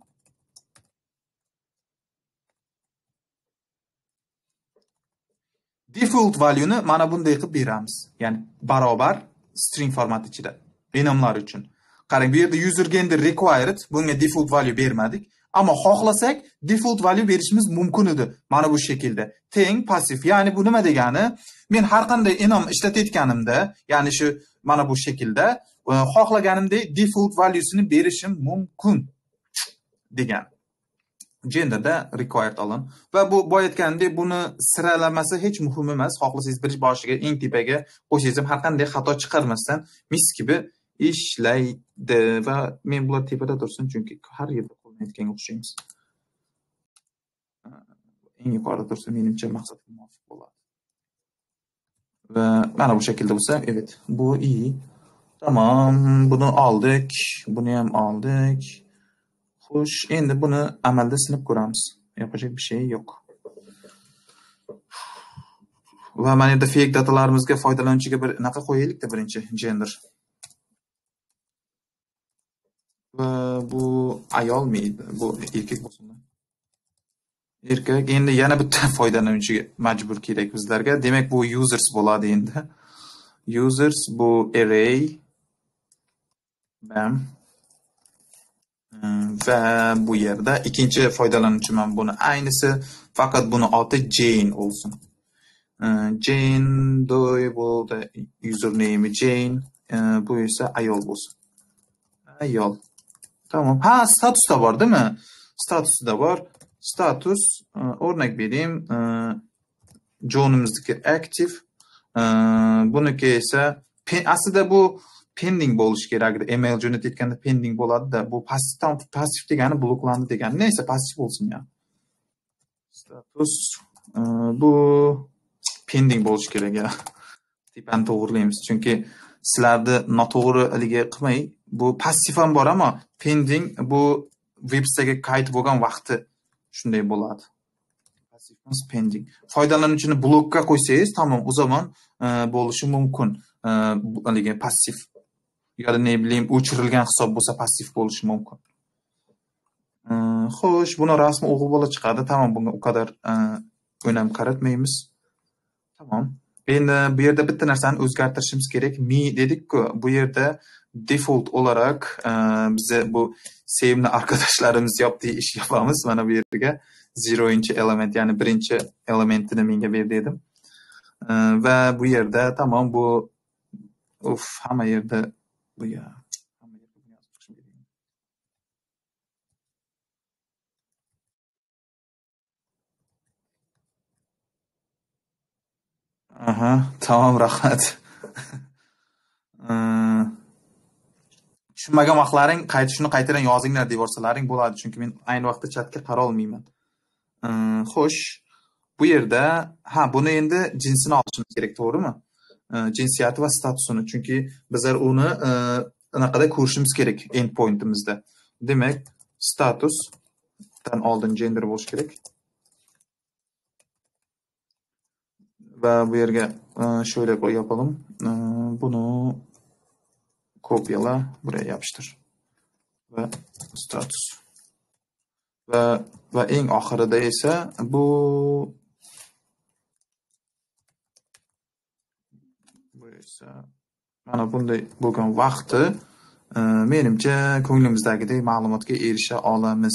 Default value'ni mana bunday qilib beramiz. Ya'ni barobar string format ichida enamlar uchun. Qarang, bu yerda user gender required, bunga default value bermadik, ama xohlasak default value berishimiz mumkin edi. Mana bu şekilde. Teng passiv. Ya'ni bu nima degani? Men har qanday enam ishlatayotganimda, ya'ni shu mana bu şekilde xohlaganimdek default valuesini berishim mumkin degan. Genderda required olin. Va bu boyatgandek buni siralamasi hech muhim emas. Xohlasangiz bir boshiga eng tepaga qo'ysangiz ham har qanday xato chiqarmasdan mis gibi ishlaydi va men bular tepada tursin, chunki har yerda qo'llanayotganga o'xshaymiz. Eng yuqorida tursa menimcha maqsadga muvofiq bo'ladi. Va mana bu şekilde bo'lsa, evet, bu iyi. Tamam, bunu aldık, bunu ham aldık. Xo'sh, endi buni amalda sinib ko'ramiz. Yapacak bir şey yok. Va mana yerda fake datalarimizga foydalanuvchiga bir naqa qo'yaylik-da, birinchi gender. Va bu ayol miydi? Bu erkak bo'lsin. Erkak. Endi yana bitta foydalanuvchiga majbur kerak bizlarga. Demak, bu users bo'ladi endi. Users bu array. Bam. Ve bu yerda ikkinchi foydalanuvchi men buni aynisi, faqat buni oti Jane olsun. Jane doy bo'ldi, username Jane, bu esa ayol bo'lsin. Ayol. Tamam. Ha, status da var, değil mi? Status da var. Status, örnek vereyim. John'umuzdaki active. Bununki ise aslında bu pending bo'lish kerak. Email jo'natayotganda pending bo'ladi da, bu passivdan passiv degani bloklandi degani. Neyse, passiv bo'lsin ya. Status bu pending bo'lish kerak ya. Tipani to'g'rilaymiz, chunki sizlarni noto'g'ri haligi qilmay, bu passiv ham bor ama pending bu web sitega qayd bo'lgan vaqti shunday bo'ladi. Passiv emas, pending. Foydalanuvchini blokka qo'ysangiz, tamam, o zaman bo'lishi mumkin. Haligi passiv ya da ne bileyim o'chirilgan hisob bo'lsa passiv bo'lishi mumkin. Xo'sh, buni rasmi o'g'il bola chiqadi. Tamam, bunga o kadar önem qaratmaymiz. Tamam. Endi bu yerda bitta narsani o'zgartirishimiz kerak. Me dedik-ku, bu yerda default olarak bize bu sevimli arkadaşlarımız yaptığı iş yapamiz. Mana bu yerga zeroinchi element, yani birinchi elementini menga ber dedim. Va bu yerda tamam, bu of hamma yerda bu ya. Aha, tamam, rahmat. Tushunmagan vaqtlaring qayta shuni qaytadan yozinglar deb yorsalaring bo'ladi, chunki men ayni vaqtda chatga qara olmayman. Xo'sh, bu yerda ha, buni endi jinsini olishimiz kerak, to'g'rimi? Jinsiyati va statusini, chunki bizlar uni anaqada ko'rishimiz kerak endpointimizda. Demak, statusdan oldin gender bo'lish kerak. Va bu yerga şöyle yapalım. Bunu kopyala, buraya yapıştir. Va status. Va va eng oxirida esa bu bu esa mana bunday bo'lgan vaqti menimcha ko'nglimizdagidek ma'lumotga erisha olamiz.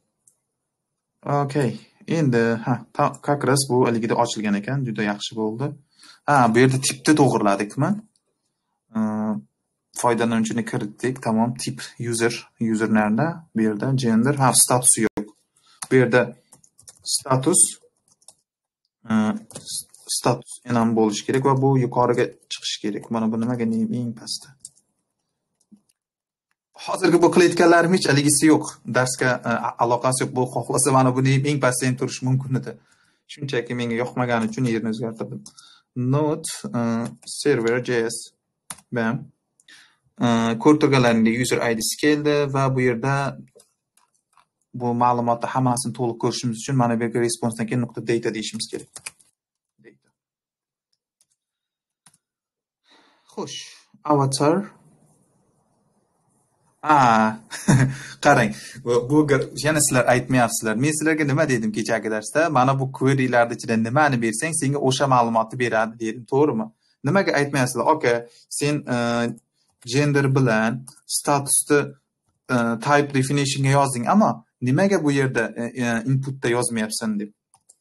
Okay. Endi ha, как раз bu aligida ochilgan ekan, juda yaxshi bo'ldi. Ha, bu yerda tipni to'g'irladikmi? Foydalanuvchini kiritdik, tamam. Tip user, user nerede? Bu yerda gender, ha, statusi yo'q. Bu yerda status status enam bo'lishi kerak va bu yuqoriga chiqishi kerak. Mana bu nimaga eng pastda? Hozirgi bu qilayotganlarim hech aligisi yo'q. Darsga aloqasi yo'q. Bu xohlasa mana buni eng pastda ham turish mumkin edi. Shunchaki menga yoqmagani uchun yerini o'zgartirdim. Node server.js bam. Ko'rib turganlaringdek user I D'si keldi va bu yerda bu ma'lumotni hammasini to'liq ko'rishimiz uchun mana bu yerga responsedan keyin nuqta data deyishimiz kerak. Data. Xo'sh, avatar. Ah, qarang. Bu yana sizlar aytmayapsizlar. Men sizlarga nima dedim kechagi darsda? Mana bu query'larda ichida nimani bersang, senga o'sha ma'lumotni beradi dedim, to'g'rimi? Nimaga aytmayapsizlar? Okay, sen gender bilan statusni type definitionga yozding, ammo nimaga bu yerda inputda yozmayapsan deb.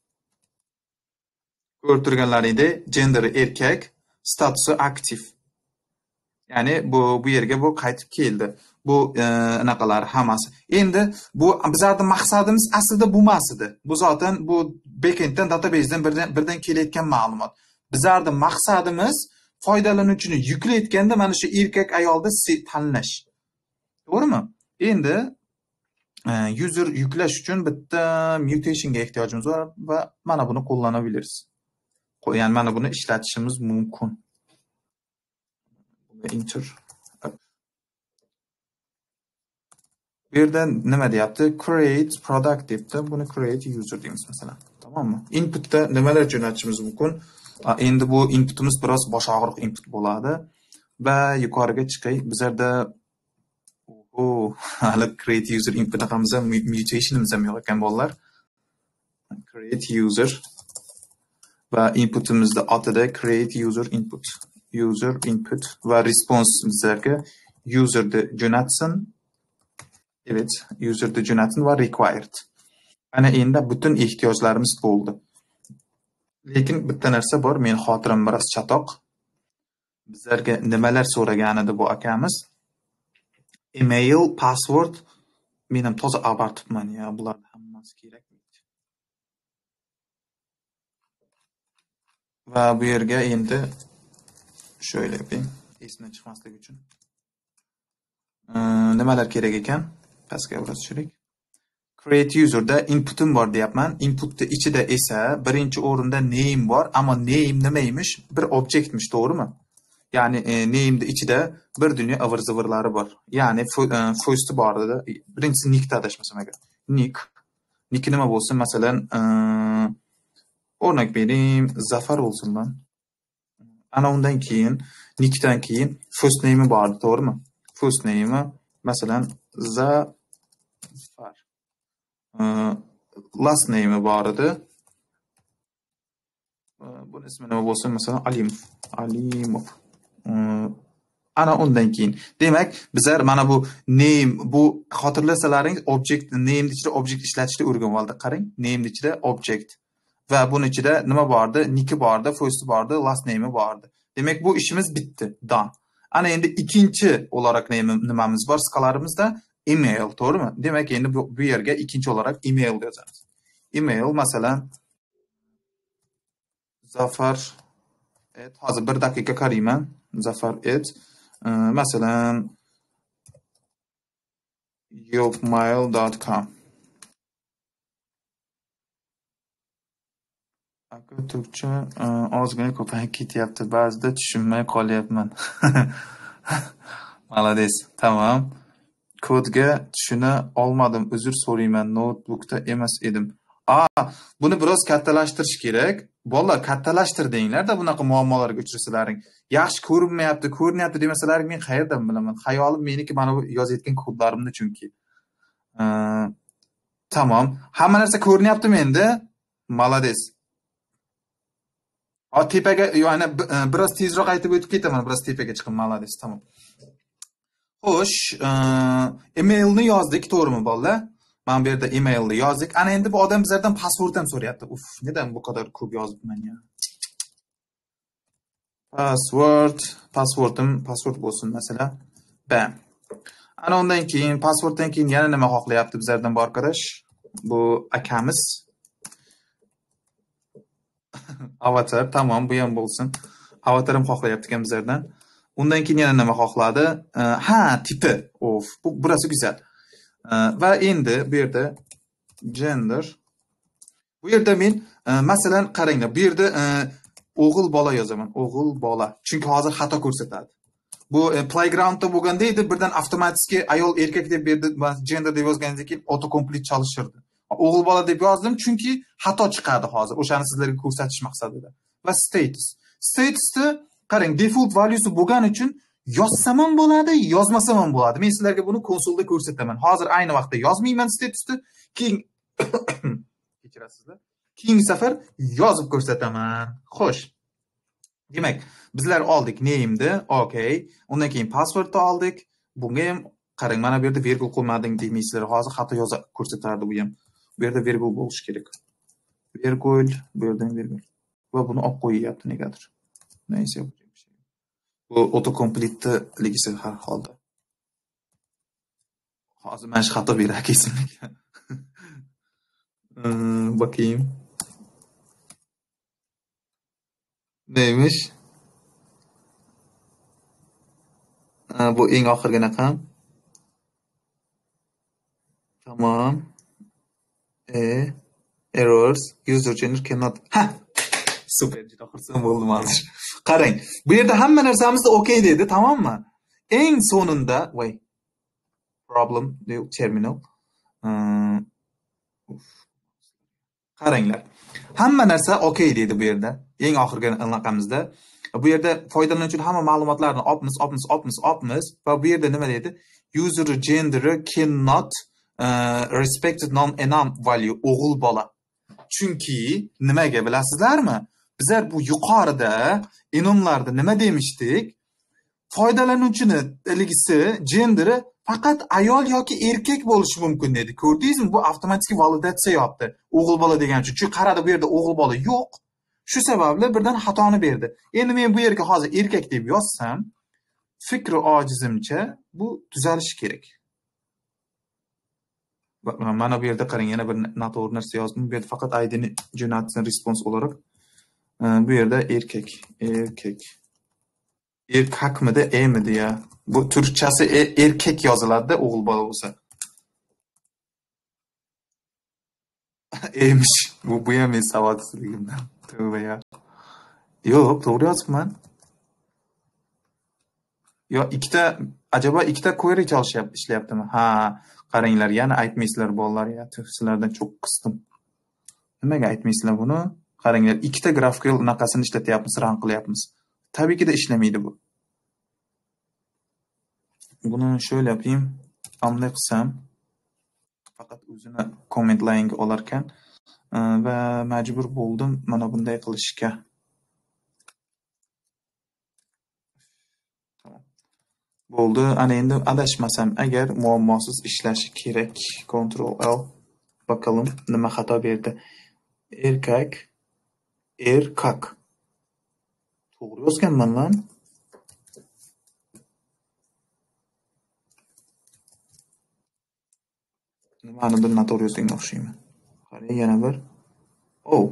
Ko'rib turganlaringdek, gender erkak, statusi aktiv. Ya'ni bu bu yerga bu qaytib keldi. Bu anaqalar hammasi. Endi bu bizning maqsadimiz aslida bu emas edi. Bu zotan bu backenddan databasedan birdan birdan kelayotgan ma'lumot. Bizning maqsadimiz foydalanuvchini yuklayotganda mana shu erkak ayolni tanlash. To'g'rimi? Endi user yuklash uchun bitta mutationga ehtiyojimiz bor va mana buni qo'llanabiliriz. Ya'ni mana buni ishlatishimiz mumkin. Enter. Bu yerda nima deyapti? Create product debdi. Buni create user deymiz masalan. Tamommi? Inputda nimalar jo'natishimiz mumkin? Endi bu inputimiz biroz bosh og'riq input bo'ladi va yuqoriga chiqay. Bizlarda o hali create user input qilamiz, mutationimiz ham yo'q ekan bolalar. Create user va inputimizda otida create user input. User input va response bizlarga userni jo'natsin. Evet, userni jo'natsin va required. Ana endi butun ehtiyojlarimiz bo'ldi. Lekin bitta narsa bor, men xotiram biroz chatoq. Bizlarga nimalar so'ragan edi bu akamiz? Email, password, men ham toza abartibman ya, bularni hammasi kerakmi? Va bu yerga endi şöyle yapayım. Esimden çıkmaslık için. Ee, nimalar kerak ekan? Pastga biroz tushirik. Create user'da input'im bor deyapman. Input'da ichida esa birinchi o'rinda name bor, ammo name nimaymiş? Bir objektmiş, to'g'rimi? Ya'ni e, name'da ichida bir dunyo ivir-zivirlari bor. Ya'ni first'i bor edi. Birinchisi nickda adashmasam agar. Nick. Nick nima bo'lsin? Masalan, e, o'rnak berayim, Zafar bo'lsin lan. Ana undan keyin nickdan keyin first name'i bor, to'g'rimi? First name'i masalan Zafar. Uh, last name'i bor edi. Uh, bu ismi nima bo'lsin? Masalan Alimov. Alimov. Uh, ana undan keyin. Demak, bizlar mana bu name, bu xotirlasalaringiz object name ichida object ishlatishni o'rganib oldik. Qarang, name ichida object. Va bunun ichida nima bordi? Nick'i bordi, first'i bordi, last name'i bordi. Demak, bu ishimiz bitdi. Done. Ana endi ikkinchi olarak nimamiz bor skalarimizda? Email, to'g'rimi? Demak, endi bu, bu yerga ikkinchi olarak email yozamiz. Email masalan Zafar et hozir bir daqiqa qarayman. Zafar et uh, masalan yopmail dot com. Aka Turkcha ozgina ko'payib ketyapti. Ba'zida tushunmay qolyapman. Malades. Tamam. Kodga tushuna olmadim. Uzr so'rayman. Notebookda emas edim. Aa, buni biroz kattalashtirish kerak. Bolalar kattalashtir denglar-da bunaqa muammolarga uchrasalaring. Yaxshi ko'rinmayapti, ko'rinyapti demasalaring men qayerdan bilaman? Xayolim meniki mana bu yozayotgan kodlarimni chunki. Ee, tamam. Hamma narsa ko'rinyaptimi endi? Malades. O tepaga, ya'ni biroz tezroq aytib o'tib ketaman, biroz tepaga chiqib, malades, tamam. Xo'sh, emailni yozdik, to'g'rimi bolalar? Mana bu yerda emailni yozdik. Ana endi bu odam bizlardan password ham so'rayapti. Uf, neden bu kadar ko'p yozibman ya? Password, passwordim, password bo'lsin mesela. Bam. Ana undan keyin, passworddan keyin yana nima xohlayapti bizlardan bu arkadash? Bu akamiz. Avatar, tamam, bu ham bo'lsin. Avatarim xohlayapti ekan bizlardan. Undan keyin yana nima xohladi? Ha, tipi. Of, bu burası güzel. Va endi bu yerda gender. Bu yerda men masalan qaranglar, bu yerda o'g'il bola yozaman. O'g'il bola. Chunki hozir xato ko'rsatadi. Bu playgroundda bo'lganda edi, birdan avtomatik ayol erkak deb berdi, gender deb yozgandan keyin autocomplete çalışırdı. O'g'il bola deb yozdim chunki xato chiqadi hozir. O'shani sizlarga ko'rsatish maqsadida. Va status. Statusda qarang, default valuesi bo'lgani uchun yozsam ham bo'ladi, yozmasam ham bo'ladi. Men sizlarga buni konsolda ko'rsataman. Hozir ayni vaqtda yozmayman statusni, keyin kechirasizlar. Keyingi safar yozib ko'rsataman. Xo'sh. Demak, bizlar oldik name'ni, okay. Undan keyin passwordni oldik. Bunga ham qarang, mana bu yerda virgul qo'ymading demaysizlar. Hozir xato yozib ko'rsatardi bu ham. Bu yerda virgul bo'lishi kerak. Virgul, bu yerdan virgul. Va buni olib qo'yyapti negadir. Neyse. Bu autocomplete'ligisi har holda. Hozir men xato berar kesinlikle. Bakayım. Neymiş? Bu eng oxirgi raqam. Tamam. E errors user gender cannot. Ha. Super, juda xursand bo'ldim hozir. Qarang, bu yerda hamma narsamiz okey dedi, tamammi? Eng sonunda, wait. Problem terminal. Qaranglar. Hamma narsa okey dedi bu yerda. Eng oxirgi raqamimizda. Bu yerda foydalanuvchi uchun hamma ma'lumotlarni olamiz, olamiz, olamiz, olamiz va bu yerda nima dedi? User gender cannot uh, respected non-enum value o'g'il bola. Chunki nimaga bilasizlarmi? Bizlar bu yuqorida enumlarda nima demiştik? Foydalanuvchini ligisi, genderi faqat ayol yoki erkak bo'lishi mumkin dedi. Ko'rdingizmi? Bu avtomatik validatsiya yaptı. O'g'il bola degan uchun. Chunki qaradi bu yerda o'g'il bola yo'q. Shu sababli birdan xatoni berdi. Endi men bu yerga hozir erkak deb yozsam, fikri ojizimcha bu tuzalishi kerak. Mana bu yerda qarang, yana bir noto'g'ri narsa yozdim. Bu yerda faqat I D'ni jo'natsin response olarak. Bu yerda erkak, erkak. Erkakmidi, emidi ya? Bu turkchasi erkak yoziladi-da, o'g'il bola bo'lsa. Emiş. Bu bu ham men savodsizligimdan. Tövbe ya. Yo'q, to'g'ri yozibman. Yo, ikkita, acaba ikkita query çalışyapti, ishlayaptimi? Ha, qaranglar, yana aytmaysizlar bolalar ya. Sizlardan çok qisdim. Nimaga aytmaysizlar buni? Qaranglar, ikkita GraphQL unaqasini ishlatyapmiz, run qilyapmiz. Tabii ki de işlemeydi bu. Bunu şöyle yapayım. Anlay qilsam, faqat o'zini kommentlaying olarkan va majbur bo'ldim mana bunday qilishga. Tamam. Bo'ldi. Ana endi adashmasam agar muammosiz ishlashi kerak. Control L. Bakalım nima xato berdi. Erkak, erkak. To'g'ri yozganman lan. Nimani bir noto'g'ri yozganga o'xshayman. Qarang, yana bir. Oh.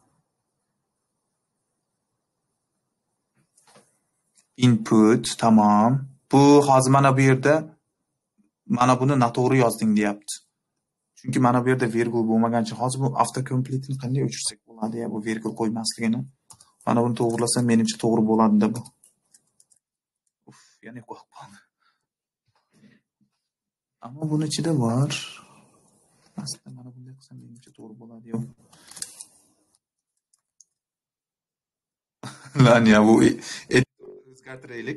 Input, tamam. Bu hozir mana bu yerda mana buni noto'g'ri yozding deyapti. Chunki mana bu yerda virgul bo'lmagan uchun hozir bu autocomplete'ni qanday o'chirsak bo'ladi ya, bu virgul qo'ymasligini. Mana buni to'g'rilasam menimcha to'g'ri bo'ladi-da bu. Uf, yana qo'yib qoldi. Ammo buni ichida bor. Aslida mana bunday qilsam menimcha to'g'ri bo'ladi-yu. Lan ya bu o'zgartiraylik.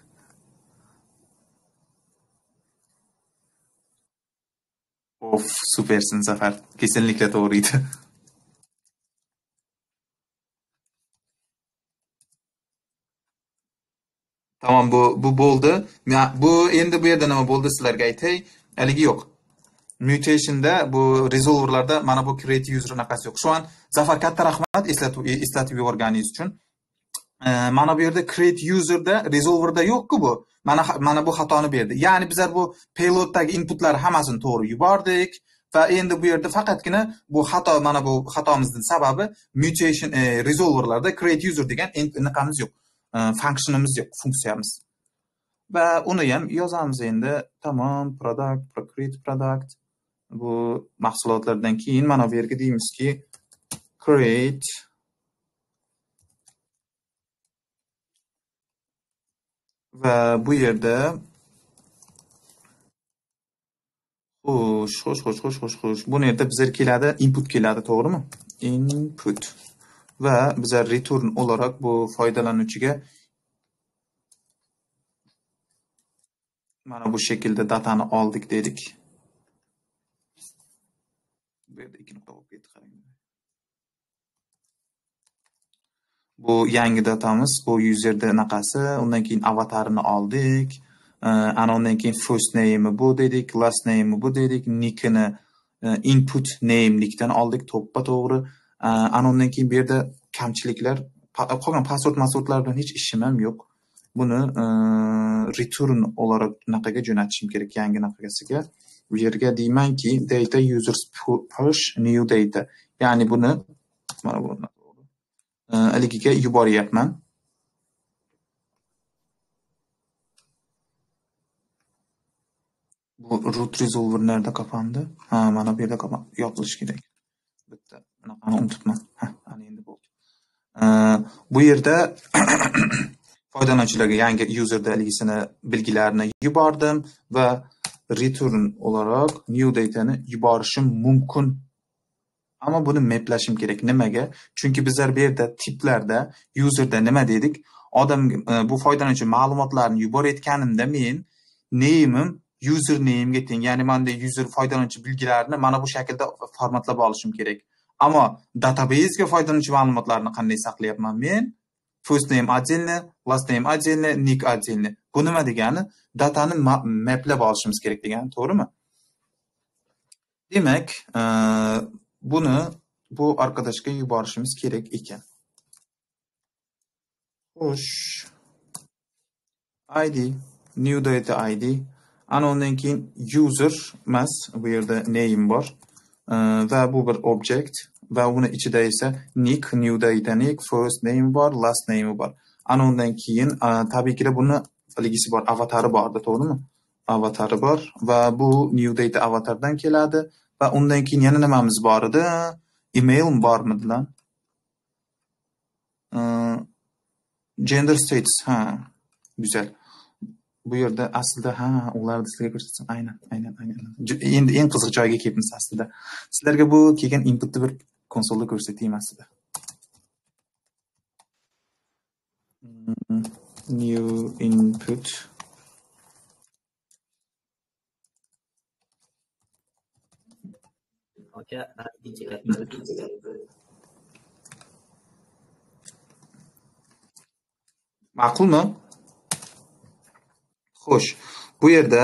Of, supersin Zafar. Kesinlikle doğruydu. Tamam, bu bu bo'ldi. Ya, bu endi bu yerda nima bo'ldi sizlarga aytay. Haligi yo'q. Mutation'da bu resolverlarda mana bu create user anaqasi yo'q. Shu an Zafar katta rahmat eslatib eslatib yuborganingiz uchun. E, mana bu yerda create userda resolverda yo'q-ku bu. Mana mana bu xatoni berdi. Ya'ni bizlar bu payloaddagi inputlar hammasini to'g'ri yubordik va endi bu yerda faqatgina bu xato, mana bu xatomizning sababi mutation e, resolverlarda create user degan anaqamiz yo'q. E, functionimiz yo'q, funksiyamiz. Va uni ham yozamiz endi. Tamam, product, create product. Bu mahsulotlardan keyin mana bu yerga deymizki create va bu yerda xo'sh, xo'sh, xo'sh, xo'sh, xo'sh, xo'sh. Bu yerda bizlar keladi, input keladi, to'g'rimi? Input. Va bizlar return olarak bu foydalanuvchiga mana bu şekilde datani oldik dedik. Bu yerda ikki nuqta bo'lib ketdi, qarang. Bu yangi datamiz, bu userda anaqasi, undan keyin avatarini oldik. Ana undan keyin first name'i bu dedik, last name'i bu dedik, nickini input name'likdan oldik, to'ppa to'g'ri. Ana undan keyin bu yerda kamchiliklar, qolgan password masordlar bilan hech ishim ham yo'q. Buni return olarak naqaga jo'natishim kerak, yangi naqasiga. Bu yerga deymanki data users push new data. Ya'ni buni mana bu aligiga yuboryapman. Bu root resolver nerede kapandı? Ha, mana bu yerda kapan yopilishi kerak. Bitta bunaqani unutibman. Ha, ana endi bo'ldi. Bu yerda foydalanuvchilarga yangi userda aligisini bilgilarini yubordim va return olarak new datani yuborishim mumkin. Ama bunu maplashim kerak. Nimaga? Chunki bizlar bu yerda tiplarda userda nima dedik? Odam bu foydalanuvchi ma'lumotlarni yuborayotganimda men name'im user name'ga teng. Ya'ni menda user foydalanuvchi bilgilarini mana bu shaklda formatlab olishim kerak. Ammo databasega foydalanuvchi ma'lumotlarni qanday saqlayapman men? First name отдельно, last name отдельно, nick отдельно. Bu nima degani? Datani maplab olishimiz kerak degani, to'g'rimi? Demak, buni bu arkadaşga yuborishimiz kerak ekan. Xo'sh. I D, new data I D. Ana undan keyin user emas, bu yerda name bor. Va bu bir object va uni ichida esa nick, new data nick, first name bor, last name bor. Ana undan keyin tabiiy ki buni ligisi bor, avatari bordi, to'g'rimi? Avatari bor va bu new data avatardan keladi va undan keyin yana nimamiz bor edi? Email bormidi lan? Gender status, ha, güzel. Bu yerda aslida ha, ularni sizlarga ko'rsatsam, aynan, aynan, aynan. Endi eng qiziq joyga kelibmiz aslida. Sizlarga bu kelgan inputni bir konsolda ko'rsatayim aslida. New input. Aka, ma'qulmi? Xo'sh, bu yerda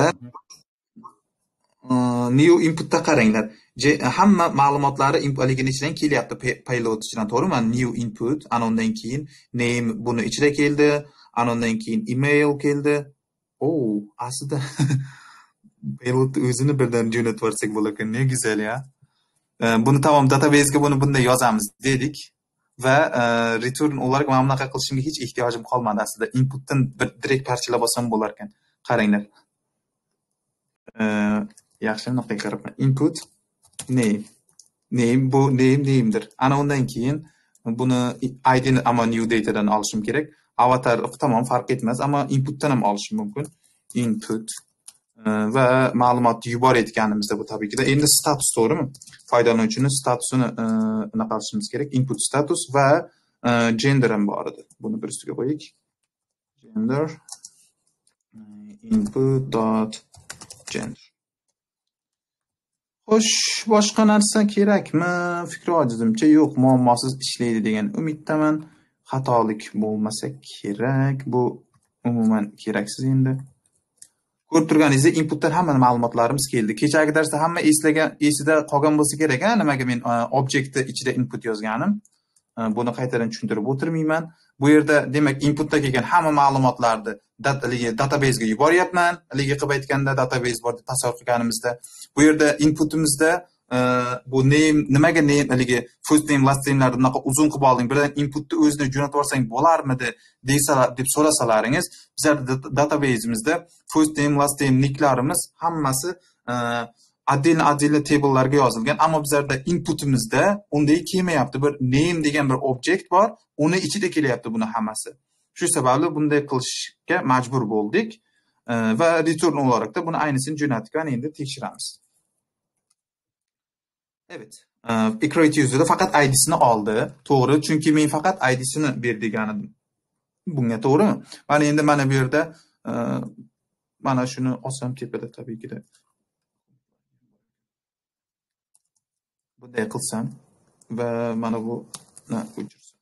new inputda qaranglar. Hamma ma'lumotlari inputligini ichidan kelyapti, payload ichidan, to'g'rimi? New input, ana undan keyin name buni ichida keldi, ana undan keyin email keldi. Oh, aslida payload o'zini birdan jo'natib yuborsak bo'larkan, ne güzel ya. Buni tamam, databasega buni bunday yozamiz dedik va return olarak mana bunaqa qilishimga hech ehtiyojim qolmadi aslida. Inputdan bir direkt parchalab olsam bo'lar ekan. Qaranglar. Yaxshi, bunaqa qarabman. Input name. Name bu name name'dir. Ana undan keyin buni I D'ni ama new datadan olishim kerak. Avatar tamam, farq etmaz, ammo inputdan ham olishim mumkin. Input va ma'lumotni yuborayotganimizda bu tabii ki de endi status, to'g'rimi? Foydalanuvchining statusini anaqa qilishimiz kerak. Input status va gender ham bor edi. Buni bir ustiga qo'yaylik. Gender input.gender. Xo'sh, boshqa narsa kerakmi? Fikri ojizimcha yo'q, muammosiz ishlaydi degan umiddaman. Xatolik bo'lmasa kerak. Bu umuman keraksiz endi. Ko'rib turganingizdek, inputdan hamma ma'lumotlarimiz keldi. Kechagi darsda hamma eslagan, esida qolgan bo'lsa kerak, a, nimaga men objektni ichida input yozganim. Buni qaytadan tushuntirib o'tirmayman. Bu yerda demak inputda kelgan hamma ma'lumotlarni database ga yuboryapman. Haligi qilib aytganda database bor deb tasavvur qilganimizda, bu yerda inputimizda bu name, nimaga name, haligi first name, last name'larni bunaqa uzun qilib olding, birdan inputni o'zini jo'natib yuborsang bo'larmidi deysalar, deb so'rasalaringiz, bizlar database'imizda first name, last name nicklarimiz hammasi отдельно отдельно table'larga yozilgan, ammo bizlarda inputimizda unday kelmayapti. Bir name degan bir objekt bor, uni ichida kelyapti buni hammasi. Shu sababli bunday qilishga majbur bo'ldik va return olarak da buni aynısını jo'natib endi tekshiramiz. Evet. Create user'da faqat I D'sini oldi. To'g'ri, chunki men faqat I D'sini ber deganim bunga, to'g'rimi? Mana endi mana bu yerda mana shuni olsam tepada tabii ki de bunday qilsam va mana bu o'chirsam.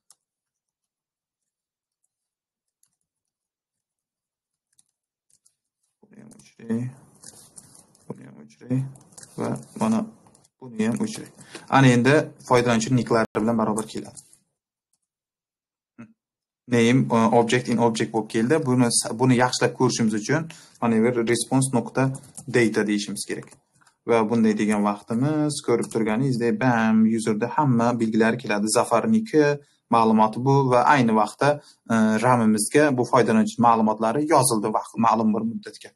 Buni ham o'chiray. Buni ham o'chiray va mana buni ham o'chiray. Ana endi foydalanuvchi nicklari bilan barobar keladi. Name object in object bo'lib keldi. Buni buni yaxshilab ko'rishimiz uchun mana bu response.data deyishimiz kerak. Va bunday degan vaqtimiz ko'rib turganingizdek, bam, userda hamma belgilar keladi. Zafarniki ma'lumoti bu va ayni vaqtda ramimizga bu foydalanuvchi ma'lumotlari yozildi vaqt ma'lum bir muddatga.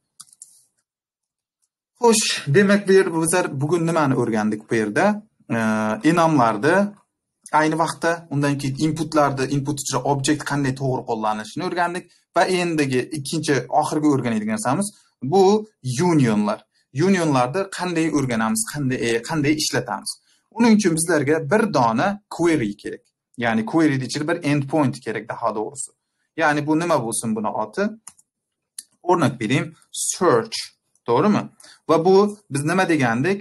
Xo'sh, demak bu yerda bizlar bugun nimani o'rgandik bu yerda? Enamlarni ayni vaqtda, undan keyin inputlarni, input ichida objekt qanday to'g'ri qo'llanilishini o'rgandik va endigi ikkinchi oxirgi o'rganadigan narsamiz bu unionlar. Unionlarni qanday o'rganamiz, qanday qanday ishlatamiz. Uning uchun bizlarga bir dona query kerak. Ya'ni query ichida bir endpoint kerak daha doğrusu. Ya'ni bu nima bo'lsin buni oti? O'rnak berayim, search, to'g'rimi? Va bu biz nima degandik?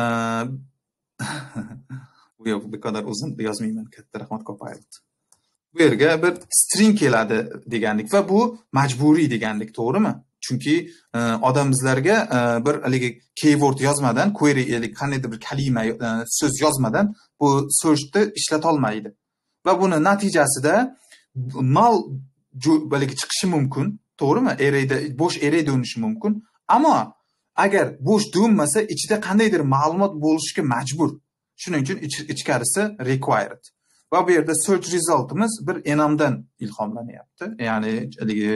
Bu yo'q, bu kadar uzun yozmayman, katta rahmat Copilot. Bu yerga bir string keladi degandik va bu majburiy degandik, to'g'rimi? Chunki odam bizlarga bir haligi keyword yozmadan, query qandaydir bir kalima so'z yozmadan bu searchni ishlata olmaydi. Va buni natijasida null balki chiqishi mumkin, to'g'rimi? Arrayda bo'sh array donishi mumkin. Ammo agar bo'sh do'nmasa, ichida qandaydir ma'lumot bo'lishga majbur. Shuning uchun ichkarisi required. Va bu yerda search resultimiz bir enamdan ilhomlanyapti. Ya'ni haligi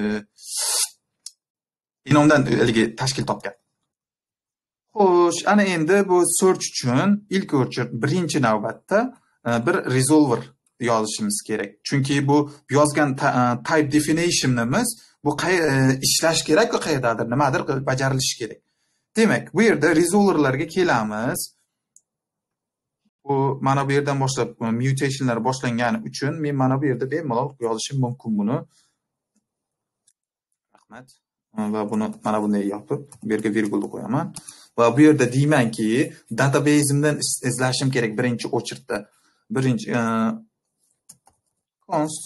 enamdan haligi tashkil topgan. Xo'sh, ana endi bu search uchun ilk o'chir birinchi navbatda bir resolver yozishimiz kerak. Chunki bu yozgan type definitionimiz bu ishlash kerak va qayerdadir nimadir bajarilishi kerak. Demak, bu yerda resolverlarga kelamiz. Bu mana bu yerdan boshlab mutationlar boshlangani uchun men mana bu yerda bemalol yozishim mumkin buni. Rahmat. Va buni mana bunday yopib, bu yerga virgulni qo'yaman. Va bu yerda deymanki, database'imdan izlashim kerak birinchi o'chirtda. Birinchi const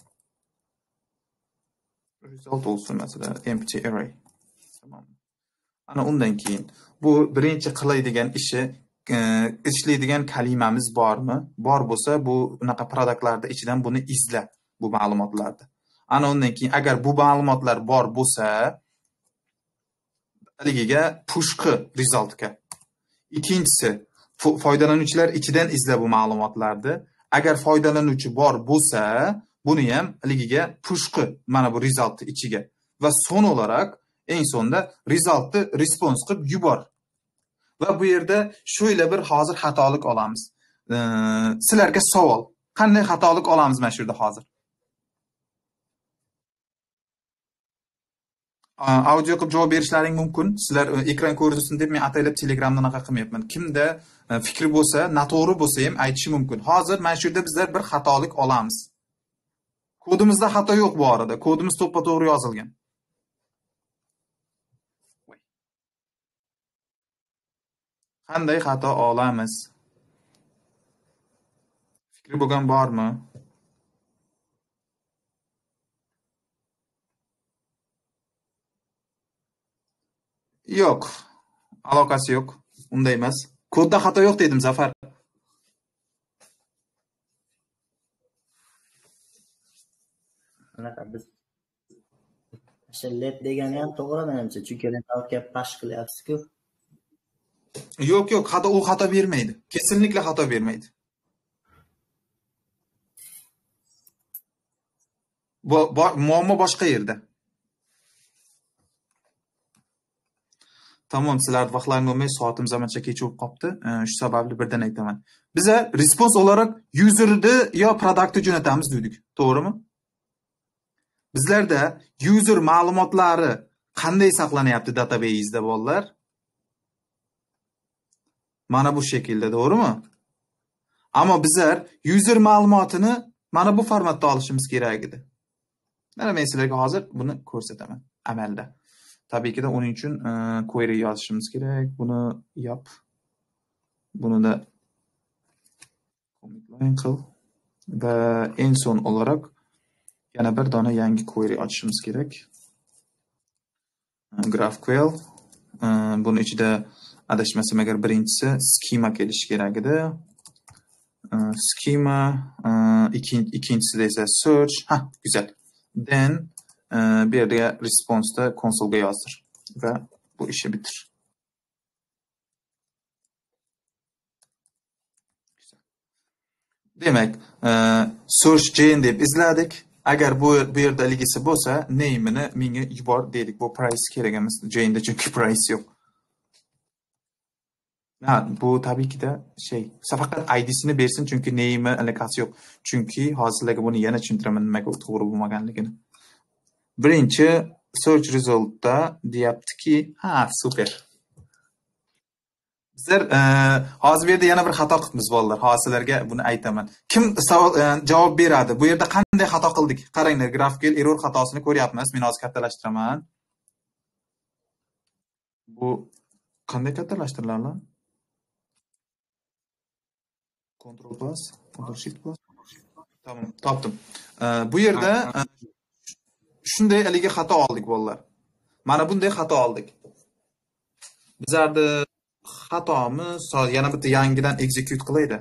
result olsun mesela empty array. Tamam. Ana undan keyin bu birinchi qiladigan ishi ishlaydigan kalimamiz bormi? Bor bo'lsa, bu unaqa produktlarda ichidan buni izla, bu ma'lumotlarni. Ana undan keyin agar bu ma'lumotlar bor bo'lsa, haligiga pushqi resultga. Ikkinchisi, foydalanuvchilar ichidan izla bu ma'lumotlarni. Agar foydalanuvchi bor bo'lsa, buni ham haligiga pushqi mana bu resultni ichiga. Va son olarak eng sonda resultni response qilib yubor. Va bu yerda shuyla bir hozir xatolik olamiz. Sizlarga savol. Qanday xatolik olamiz mana shu yerda hozir? audio qilib javob berishlaring mumkin. Sizlar ekran ko'rsin deb men ataylab Telegramda anaqa qilmayapman. Kimda fikri bo'lsa, noto'g'ri bo'lsa ham aytishi mumkin. Hozir mana shu yerda bizlar bir xatolik olamiz. Kodimizda xato yo'q bu orada. Kodimiz to'ppa-to'g'ri yozilgan. Qanday xato olamiz? Fikri bo'lgan bormi? Yo'q. Aloqasi yo'q. Unday emas. Kodda xato yo'q dedim, Zafar. Unaqa biz o'sha led degani ham to'g'ri menimcha, chunki led pash qilyapsiz-ku. Yo'q, yo'q, xato u xato bermaydi. Kesinlikle xato bermaydi. Bu muammo boshqa yerda. Tamam, sizlar vaqtlaringiz bo'lmay, soatimiz zamancha kech bo'lib qopti. Shu sababli birdan aytaman. Biza respons olarak userni yo produktni jo'natamiz dedik, to'g'rimi? Bizlarda user ma'lumotlari qanday saqlanyapti database-da bolalar? Mana bu shaklda, to'g'rimi? Ammo bizlar user ma'lumotini mana bu formatda olishimiz kerak edi. Mana men sizlarga hozir buni ko'rsataman amalda. Tabii ki de onun için e, query yazışımız gerek. Bunu yap. Bunu da commit kıl. Ve en son olarak yana bir tane yangi query açışımız gerek. GraphQL. E, bunun içinde adashmasam agar birinchisi schema kelishi kerak edi. E, schema, e, ikinci, ikincisi de ise search. Ha, güzel. Then bir yerga response'da konsolga yozdir va bu işi bitir. Demak, search chain deb izladik. Agar bu bu yerda ligisi bo'lsa, name'ini menga yubor dedik. Bu price kerak emas. Chain'da chunki price yo'q. Ha, bu tabii ki de şey, faqat I D'sini bersin chunki name'i alakasi yo'q. Chunki hozirlarga buni yana tushuntiraman nimaga to'g'ri bo'lmaganligini. Birinchi search resultda deyaptiki, ha, super. Bizlar e, hozir bu yerda yana bir xato qilibmiz bolalar. Hozirlarga buni aytaman. Kim savol e, javob beradi? Bu yerda qanday xato qildik? Qaranglar, GraphQL error xatosini ko'ryapmiz. Men hozir kattalashtiraman. Bu qanday kattalashtiriladi? Ctrl plus, Ctrl Shift plus. Tamam, topdim. E, bu yerda e, shunday haligi xato oldik bolalar. Mana bunday xato oldik. Bizlarda xatomiz yana bitta yangidan execute qilaydi.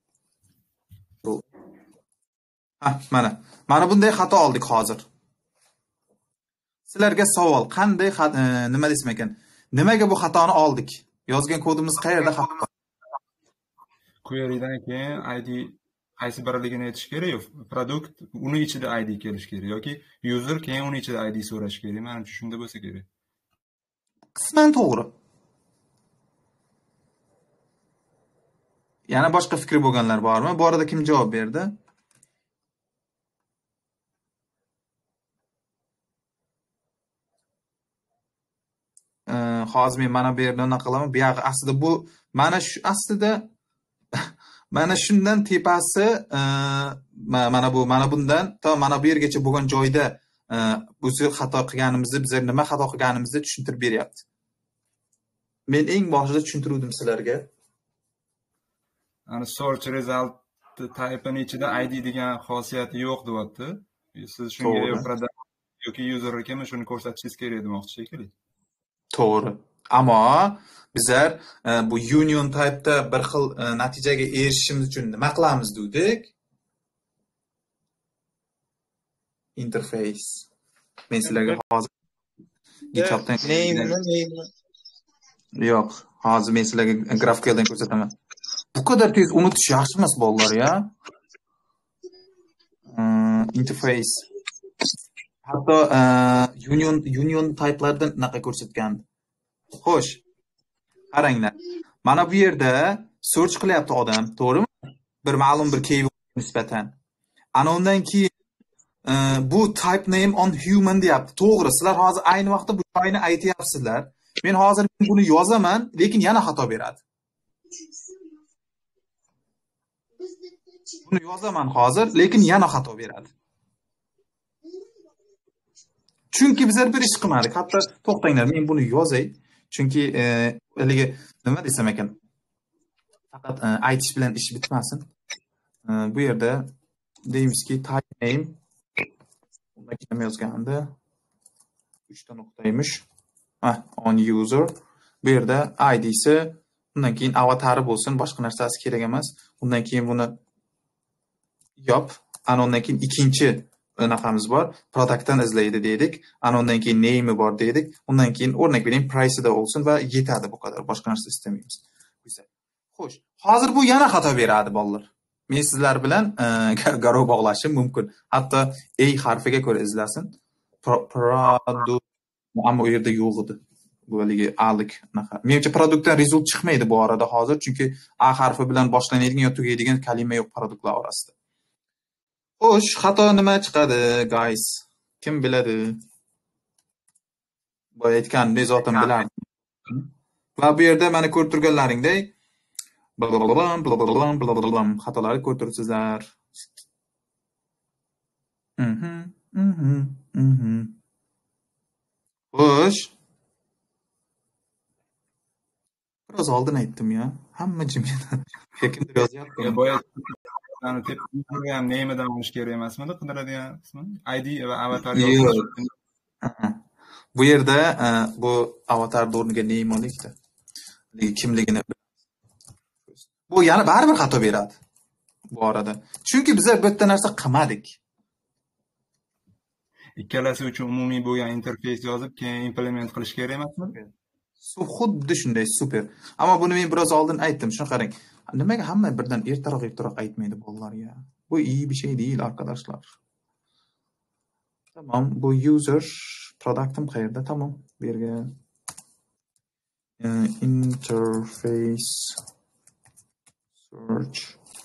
Ha, mana. Mana bunday xato oldik hozir. Sizlarga savol, qanday e, nima desam ekan? Nimaga bu xatoni oldik? Yozgan kodimiz qayerda xato? Querydan keyin I D qaysi birligini aytish kerak yo'q? Produkt uni ichida I D kelish kerak yoki user keyin uni ichida I D so'rash kerak. Menimcha shunda bo'lsa kerak. Qisman to'g'ri. Yana boshqa fikri bo'lganlar bormi? Bu arada kim javob berdi? E, hozir men mana bu yerda nima qilaman? Bu yoq aslida bu mana shu aslida mana shundan tepasi e, mana bu mana bundan to mana bu yergacha bo'lgan joyda e, biz xato qilganimizni, bizlar nima xato qilganimizni tushuntirib beryapti. Men eng boshida tushuntirdim sizlarga. Ana search result type'ning ichida I D degan xosiyati yo'q deyapti. Siz shunga yo product yoki user ekanmi shuni ko'rsatishingiz kerak demoqchi shekilli. To'g'ri. Ammo bizlar e, bu union type'da bir xil e, natijaga erishishimiz uchun nima qilamiz dedik? Interface. Men sizlarga hozir GitHubdan yo'q, hozir men sizlarga GraphQLdan ko'rsataman. Bu kadar tez unutish yaxshi emas bolalar ya. E, interface. Hatto e, union union type'lardan naqa ko'rsatgan. Xo'sh. Qaranglar. Mana bu yerda search qilyapti odam, to'g'rimi? Bir ma'lum bir keyword nisbatan. Ana undan keyin e, bu type name on human deyapti. To'g'ri, sizlar hozir ayni vaqtda bu joyni aytyapsizlar. Men hozir buni yozaman, lekin yana xato beradi. Buni yozaman hozir, lekin yana xato beradi. Chunki bizlar bir ish qilmadik. Hatto to'xtanglar, men buni yozay. Chunki e, haligi nima desam ekan? Faqat e, aytish bilan ish bitmasin. E, bu yerda deymizki type name bunda kim yozgandi? uchta nuqtaymish. Ha, on user. Bu yerda I D'si, undan keyin avatari bo'lsin, boshqa narsasi kerak emas. Undan keyin buni yop. Ana undan keyin ikkinchi naqamiz bor. Productdan izlaydi dedik. Ana undan keyin name'i bor dedik. Undan keyin o'rnak beraylik, price'ida bo'lsin va yetadi bu qadar. Boshqa narsa istamaymiz. Güzel. Xo'sh, hozir bu yana xato beradi bolalar. Men sizlar bilan garov bog'lashim mumkin. Hatto A harfiga ko'ra izlasin. Product ammo u yerda yo'q edi. Bu haligi alik naqa. Menimcha produktdan result chiqmaydi bu orada hozir, chunki A harfi bilan boshlanadigan yo tugaydigan kalima yo'q produktlar orasida. Xo'sh, xato nima chiqadi, guys? Kim biladi? Bu aytganimdek zotan bilardim. Va bu yerda mana ko'rib turganlaringdek xatolarni ko'rib turibsizlar. Mhm, mhm, mhm. Xo'sh. Biroz oldin aytdim ya. Hamma jimjit. Kimdir yozyapti. Boya ani tepkiga ham name'dan olish kerak emasmidi? Qidiradigan qismi? I D va avatar yozish. Bu yerda bu avatar o'rniga name olikda. Kimligini. Bu yana baribir xato beradi. Bu orada. Chunki bizlar bu yerda narsa qilmadik. Ikkalasi uchun umumiy bo'lgan interfeys yozib, keyin implement qilish kerak emasmi? Xuddi shunday, super. Ammo buni men biroz oldin aytdim. Shuni qarang. Nimaga hamma birdan ertaroq ertaroq aytmaydi bolalar ya? Bu iyi bir şey değil arkadaşlar. Tamam, bu user product'im qayerda? Tamam, bu yerga interface search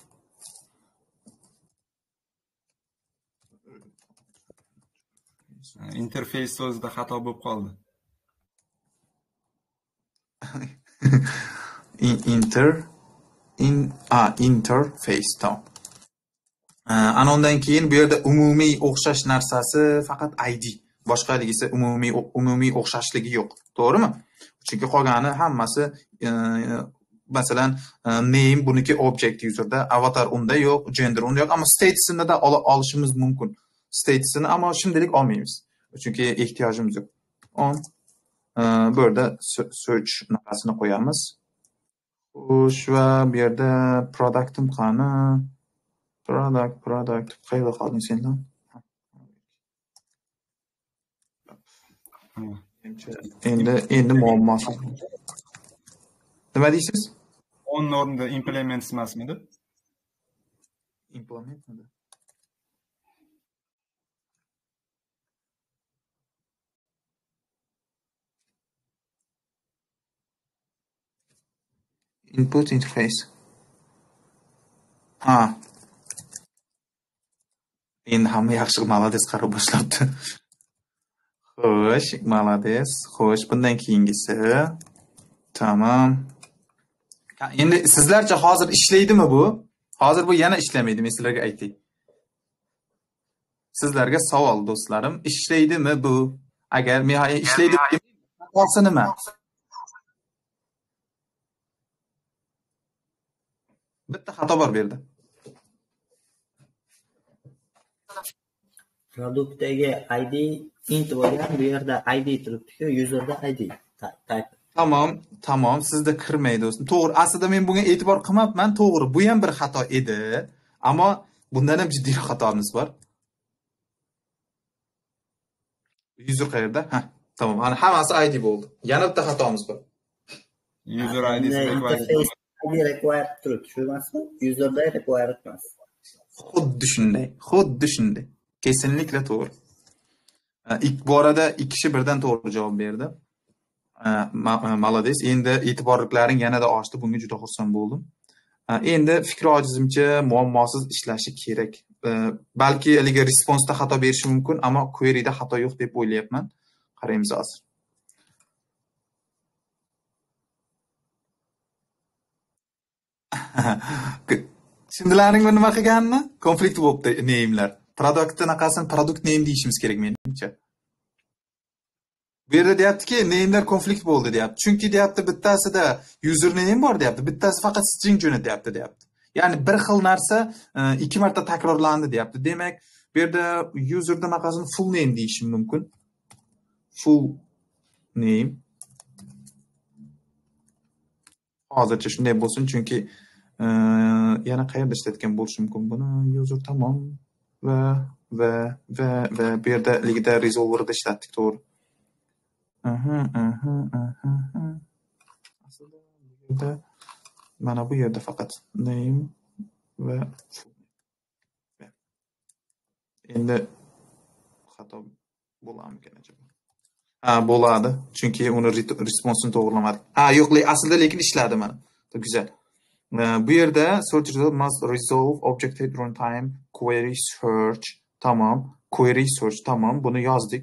interface so'zida xato bo'lib qoldi. inter in a interface tamam. Ana undan keyin bu yerda umumiy o'xshash narsasi faqat I D. Boshqa haligisi umumiy umumiy o'xshashligi yo'q. To'g'rimi? Chunki qolgani hammasi masalan name buniki object userda, avatar unda yo'q, gender unda yo'q, ammo statusini da olishimiz mumkin. Statusini ammo shunday olmaymiz. Chunki ehtiyojimiz yo'q. On bu yerda search naqasini qo'yamiz. Xo'sh, va bu yerda product'im qani? Product, product. Qayerda qolding sendan? Endi endi muammosi. Nima deysiz? On o'rnida implement emasmidi? Implement nima? Input interface. Ha. Endi hamma yaxshi malades qarab boshlabdi. Xo'sh, malades. Xo'sh, bundan keyingisi. Tamam. Endi sizlarcha hozir ishlaydimi bu? Hozir bu yana ishlamaydi, men sizlarga aytay. Sizlarga savol do'stlarim, ishlaydimi bu? Agar men ishlaydi deb qolsa nima? Bitta xato bor bu yerda. Produktdagi I D int bo'lgan, bu yerda I D turibdi-ku, userda I D type. Tamam, tamam, sizda kirmaydi do'stim. To'g'ri, aslida men bunga e'tibor qilmabman, to'g'ri, bu ham bir xato edi, ammo bundan ham jiddiy xatomiz bor. User qayerda? Ha, tamam, ana hammasi I D bo'ldi. Yana bitta xatomiz bor. User I D'si required turibdi, shu emasmi? Userda required emas. Xuddi shunday, xuddi shunday. Kesinlikle to'g'ri. İlk bu arada ikki kishi birdan to'g'ri javob berdi. Malades. Endi e'tiborliklaring yanada oshdi. Bunga juda xursand bo'ldim. Endi fikri ojizimcha muammosiz ishlashi kerak. Balki haligi responsda xato berishi mumkin, ammo queryda xato yo'q deb o'ylayapman. Qaraymiz hozir. Tushundilaringmi nima qilganini? Konflikt bo'libdi name'lar. Product anaqasini product name deyishimiz kerak menimcha. Bu yerda deyaptiki, name'lar konflikt bo'ldi deyapti. Chunki deyapti bittasida username bor deyapti, bittasi faqat string jo'natyapti deyapti. Ya'ni bir xil narsa ikki marta takrorlandi deyapti. Demak, bu yerda userda anaqasini full name deyishim mumkin. Full name. Hozircha shunday bo'lsin, chunki yana qayerda ishlatgan bo'lishi mumkin buni. User tamom va va va va bu yerda ligida resolverda ishlatdik, to'g'ri. Aha, aha, aha. Aslida bu yerda mana bu yerda faqat name va endi xato bo'larmikan acaba? Ha, bo'ladi. Chunki uni responsini to'g'rilamadik. Ha, yo'q, aslida lekin ishladi mana. Güzel. Bu yerda search result must resolve objective runtime query search. Tamam. Query search tamam. Bunu yazdık.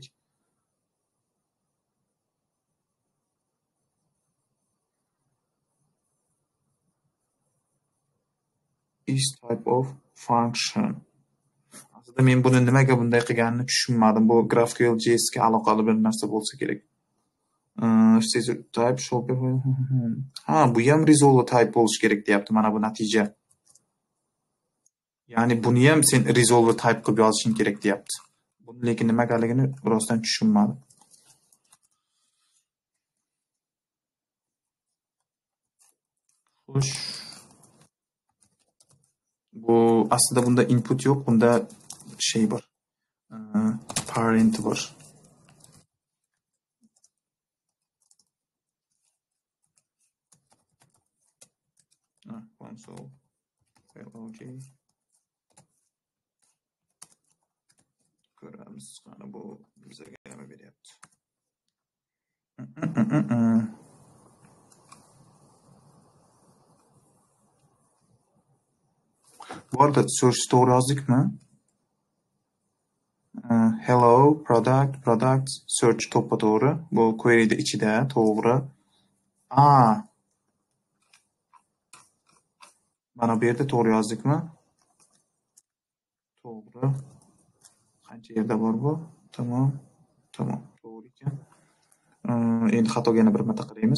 Is type of function. Aslida men buni nimaga bunday qilganini tushunmadim. Bu GraphQL.js ga aloqali bir narsa bo'lsa kerak. Type should be ha, bu ham resolve type bo'lish kerak deyapti. Mana bu natija. Ya'ni buni ham sen resolve type qilib yozishing kerak deyapti. Buni lekin nimagaligini rostdan tushunmadim. Xo'sh. Bu aslida bunda input yo'q, bunda şey bor. Parent bor. Console log ko'ramiz. Mana bu bizga nima beryapti. Bu arada search to'g'ri yozdikmi? Hello product product search to'ppa to'g'ri. Bu query'da ichida to'g'ri. Ah. Mana bu yerda to'g'ri yozdikmi? To'g'ri. Qancha yerda bor bu? Tamam. Tamam. To'g'ri ekan. Endi xatoga yana bir marta qaraymiz.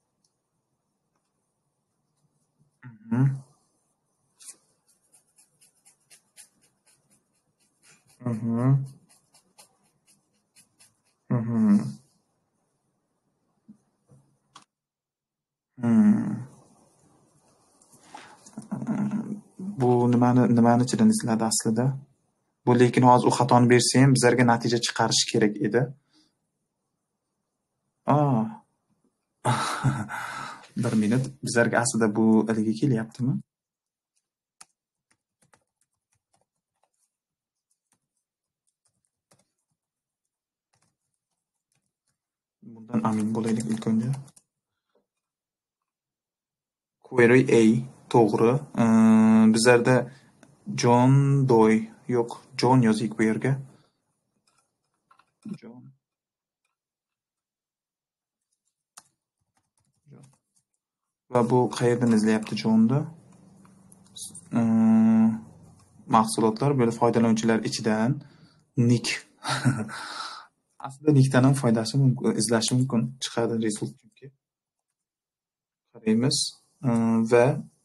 Mhm. Mhm. Mhm. Hmm. Bu nimani nimani ichidan izladi aslida? Bu lekin hozir u xatoni bersa ham bizlarga natija chiqarish kerak edi. Ah. Bir minut. Bizlarga aslida bu aliga kelyaptimi? Bundan amin bo'laylik ilk önce. Query A to'g'ri. Bizlarda John Doe yo'q. John yozik bu yerga. John. Va bu qayerdan izlayapti John'ni? Mahsulotlar böyle foydalanuvchilar ichidan nick. Aslida nickdan ham foydasi mumkin, izlashi mumkin. Chiqadi result chunki. Qaraymiz va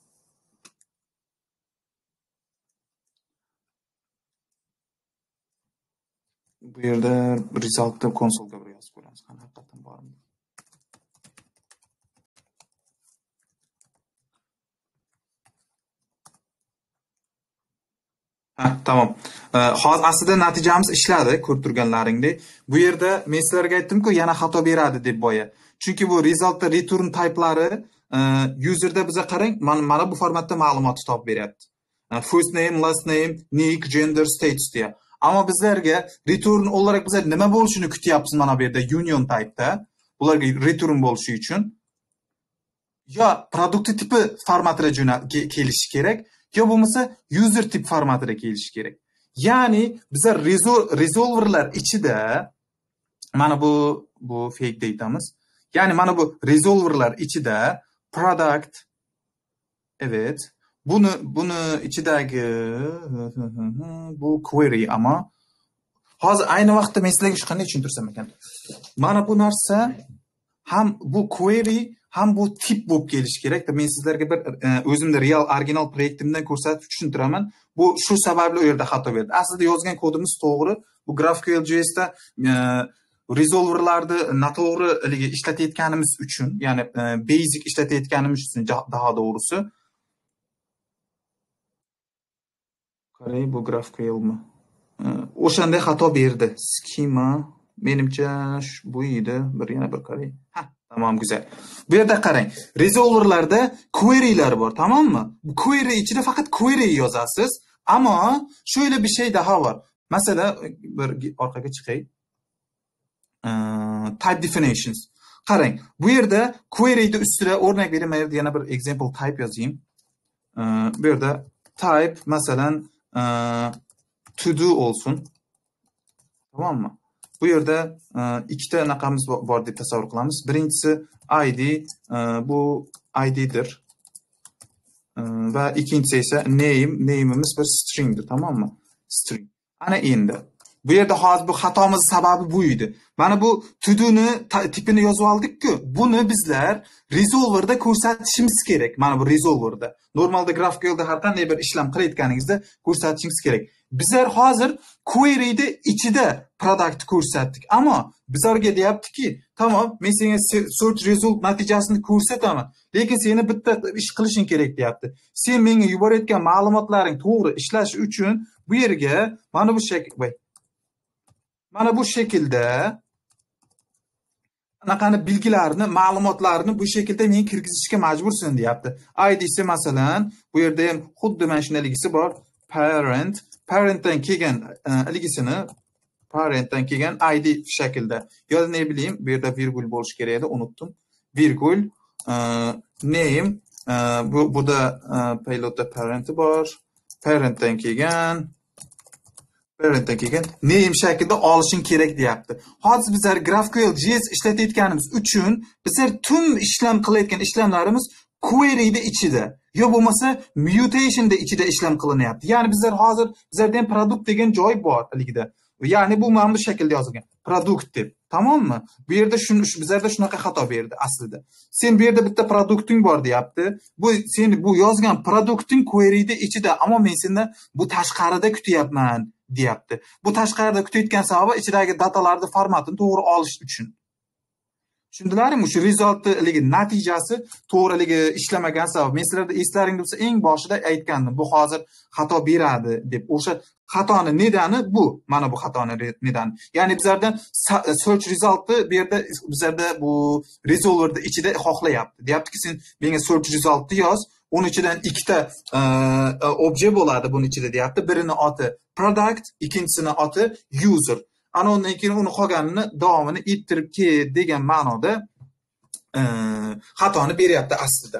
bu yerda resultni konsolga bir yozib ko'ramiz. Qani haqiqatan bormi? Ha, tamam. Hozir aslida natijamiz ishladi, ko'rib turganlaringdek. Bu yerda men sizlarga aytdim-ku, yana xato beradi deb boya. Chunki bu resultda return type'lari userda biza qarang, mana bu formatda ma'lumotni topib beryapti. First name, last name, nick, gender, status deya. Ammo bizlarga return olarak bizlar nima bo'lishini kutyapmiz mana bu yerda union type'da. Bularga return bo'lishi uchun yo produkti tipi formatida jo'na- ke- kelishi kerak, yo bo'lmasa user tip formatida kelishi kerak. Ya'ni bizlar resol- resolverlar ichida mana bu bu fake datamiz. Ya'ni mana bu resolverlar ichida product, evet, buni buni ichidagi bu query, ama hozir ayni vaqtda men sizlarga shu qanday tushuntirsam ekan. Mana bu narsa ham bu query ham bu tip bo'lib kelishi kerak. Men sizlarga bir e, o'zimda real original proyektimdan ko'rsatib tushuntiraman. Bu shu sababli u yerda xato berdi. Aslida yozgan kodimiz to'g'ri. Bu GraphQL.js'da e, resolverlarni noto'g'ri iligi ishlatayotganimiz uchun, ya'ni e, basic ishlatayotganimiz uchun daha doğrusu. Qarang, bu GraphQLmi? E, O'shanday xato berdi. Schema menimcha bu edi. Bir yana bir qarang. Ha, tamam, güzel. Bu yerda qarang. Resolverlarda query'lar bor, tamammi? Bu query ichida faqat query yozasiz, ammo şöyle bir şey daha var. Mesela bir orqaga chiqay. Type definitions. Qarang, bu yerda query'ni ustida o'rnak beraman, yana bir example type yozayım. Bu yerda type masalan to do olsun. Tamam mı? Bu yerda ikkita anaqamiz bor deb tasavvur qilamiz. Birinchisi id, bu iddir. Va ikkinchisi esa name, name'imiz bir stringdir, tamam mı? String. Ana endi. Bu yerda hozir bu xatomiz sababi bu edi. Mana bu to do'ni tipini yozib oldik-ku. Buni bizlar resolverda ko'rsatishimiz kerak. Mana bu resolverda. Normalda GraphQL'da har qanday bir ishlam qilayotganingizda ko'rsatishingiz kerak. Bizlar hozir query'ni ichida product ko'rsatdik, ammo bizlarga deyaptiki, tamam, men senga search result natijasini ko'rsataman, lekin seni bitta ish qilishing kerak deyapti. Sen menga yuborayotgan ma'lumotlaring to'g'ri ishlashi uchun bu yerga mana bu shakl mana bu şekilde anaqani bilgilarni, ma'lumotlarni bu şekilde men kirgizishga majbursan deyapti. Id'si masalan, bu yerda ham xuddi mana shundaligisi bor. Parent, parentdan kelgan iligisini parentdan kelgan id shaklda. Yo ne bileyim, bu yerda virgul bo'lishi kerak edi, unutdim. Virgul name, bu burada payloadda parenti bor. Parentdan kelgan parentdan kelgan name shaklida olishing kerak deyapti. Hozir bizlar GraphQL.js ishlatayotganimiz uchun bizlar tüm ishlam qilayotgan ishlamlarimiz query'da ichida, yo bo'lmasa mutation'da ichida ishlam qilinyapti. Ya'ni bizlar hozir bizlarda ham product degan joy bor aligida. Ya'ni bu mana bu shaklda yozilgan. Product deb. Tamammi? Bu yerda shuni bizlarda shunaqa xato berdi aslida. Sen bu yerda bitta produkting bor deyapti. Bu sen bu yozgan produkting query'da ichida, ammo men sendan bu tashqarida kutyapman deyapti. Bu tashqarida kutayotgan sababi ichidagi datalarning formatini to'g'ri olish uchun. Tushundilarmi? Shu resultning natijasi to'g'riligi ishlamagan sabab. Men sizlarda eslaringda bo'lsa eng boshida aytgandim. Bu hozir xato beradi deb. O'sha xatoni nedani bu. Mana bu xatoni nedani. Ya'ni bizlarda search resultni bu yerda bizlarda bu resolverda ichida xohlayapti. Deyaptiki, sen menga search resultni yoz. Onun ichidan ikkita obje bo'ladi buning ichida deyapti. Birini oti product, ikkinchisini oti user. Ana undan keyin uni qolganini davomini ittirib ket degan ma'noda xatoni beryapti aslida.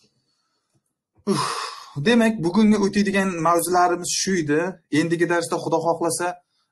Demak, bugungi o'tadigan mavzularimiz shu edi. Endigi darsda Xudo xohlasa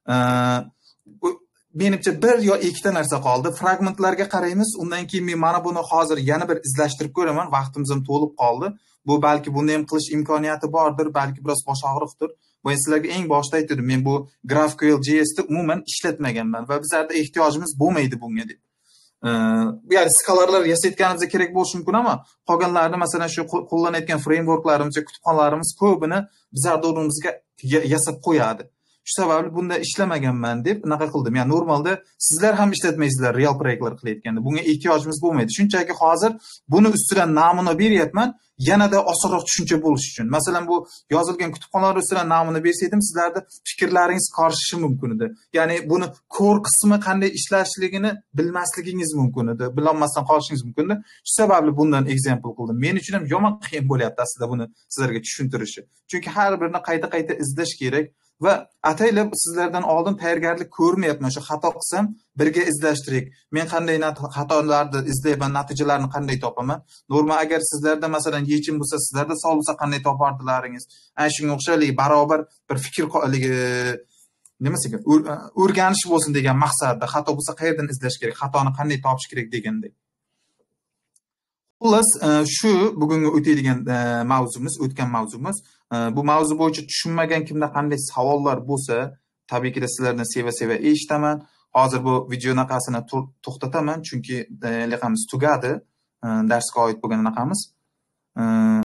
menimcha bir yo ikkita narsa qoldi. Fragmentlarga qaraymiz. Undan keyin men mana buni hozir yana bir izlashtirib ko'raman. Vaqtimiz ham to'lib qoldi. Bu balki buni ham qilish imkoniyati bordir, balki biroz bosh og'riqdir. Men sizlarga eng boshda aytdim, men bu GraphQL.js'ni umuman ishlatmaganman va bizlarda ehtiyojimiz bo'lmaydi bunga deb. Ya'ni skalarlar yasayotganimizda kerak bo'lishi mumkin, ammo qolganlarni, masalan, shu qo'llanayotgan frameworklarimiz, kutubxonalarimiz ko'pini bizlarda o'rnimizga yasab qo'yadi. Shu sababli bunda ishlamaganman deb unaqa qildim. Ya'ni normalda sizlar ham ishlatmaysizlar real proyektlar qilayotganda. Bunga ehtiyojimiz bo'lmaydi. Shunchaki hozir buni ustidan namuna beryapman, yanada osonroq tushuncha bo'lish uchun. Masalan, bu yozilgan kutubxonalar ustidan namuna bersaydim, sizlarda fikrlaringiz qarishishi mumkin edi. Ya'ni buni core qismi qanday ishlashligini bilmasligingiz mumkin edi. Bilolmasdan qolishingiz mumkin edi. Shu sababli bundan example qildim. Men uchun ham yomon qiyin bo'lyapti aslida buni sizlarga tushuntirishi. Chunki har birini qayta-qayta izlash kerak. va ataylab sizlardan oldin tayyorgarlik ko'rmayapman. Shu xato qilsam, birga izlashtirik. Men qanday xatolarni izlayman, natijalarni qanday topaman? Normal agar sizlarda masalan yechim bo'lsa, sizlarda savol bo'lsa qanday topardilaringiz? Ana shunga o'xshaylik barobar bir fikr nimasi ekan? O'rganish bo'lsin degan maqsadda xato bo'lsa qayerdan izlash kerak, xatoni qanday topish kerak degandek. Xullas, shu bugungi o'tadigan mavzumiz, o'tgan mavzumiz. Bu mavzu bo'yicha tushunmagan kimda qanday savollar bo'lsa, tabiiyki sizlardan seva-seva eshitaman. Hozir bu video naqasini to'xtataman, chunki liqamiz tugadi, darsga oid bo'lgan naqamiz.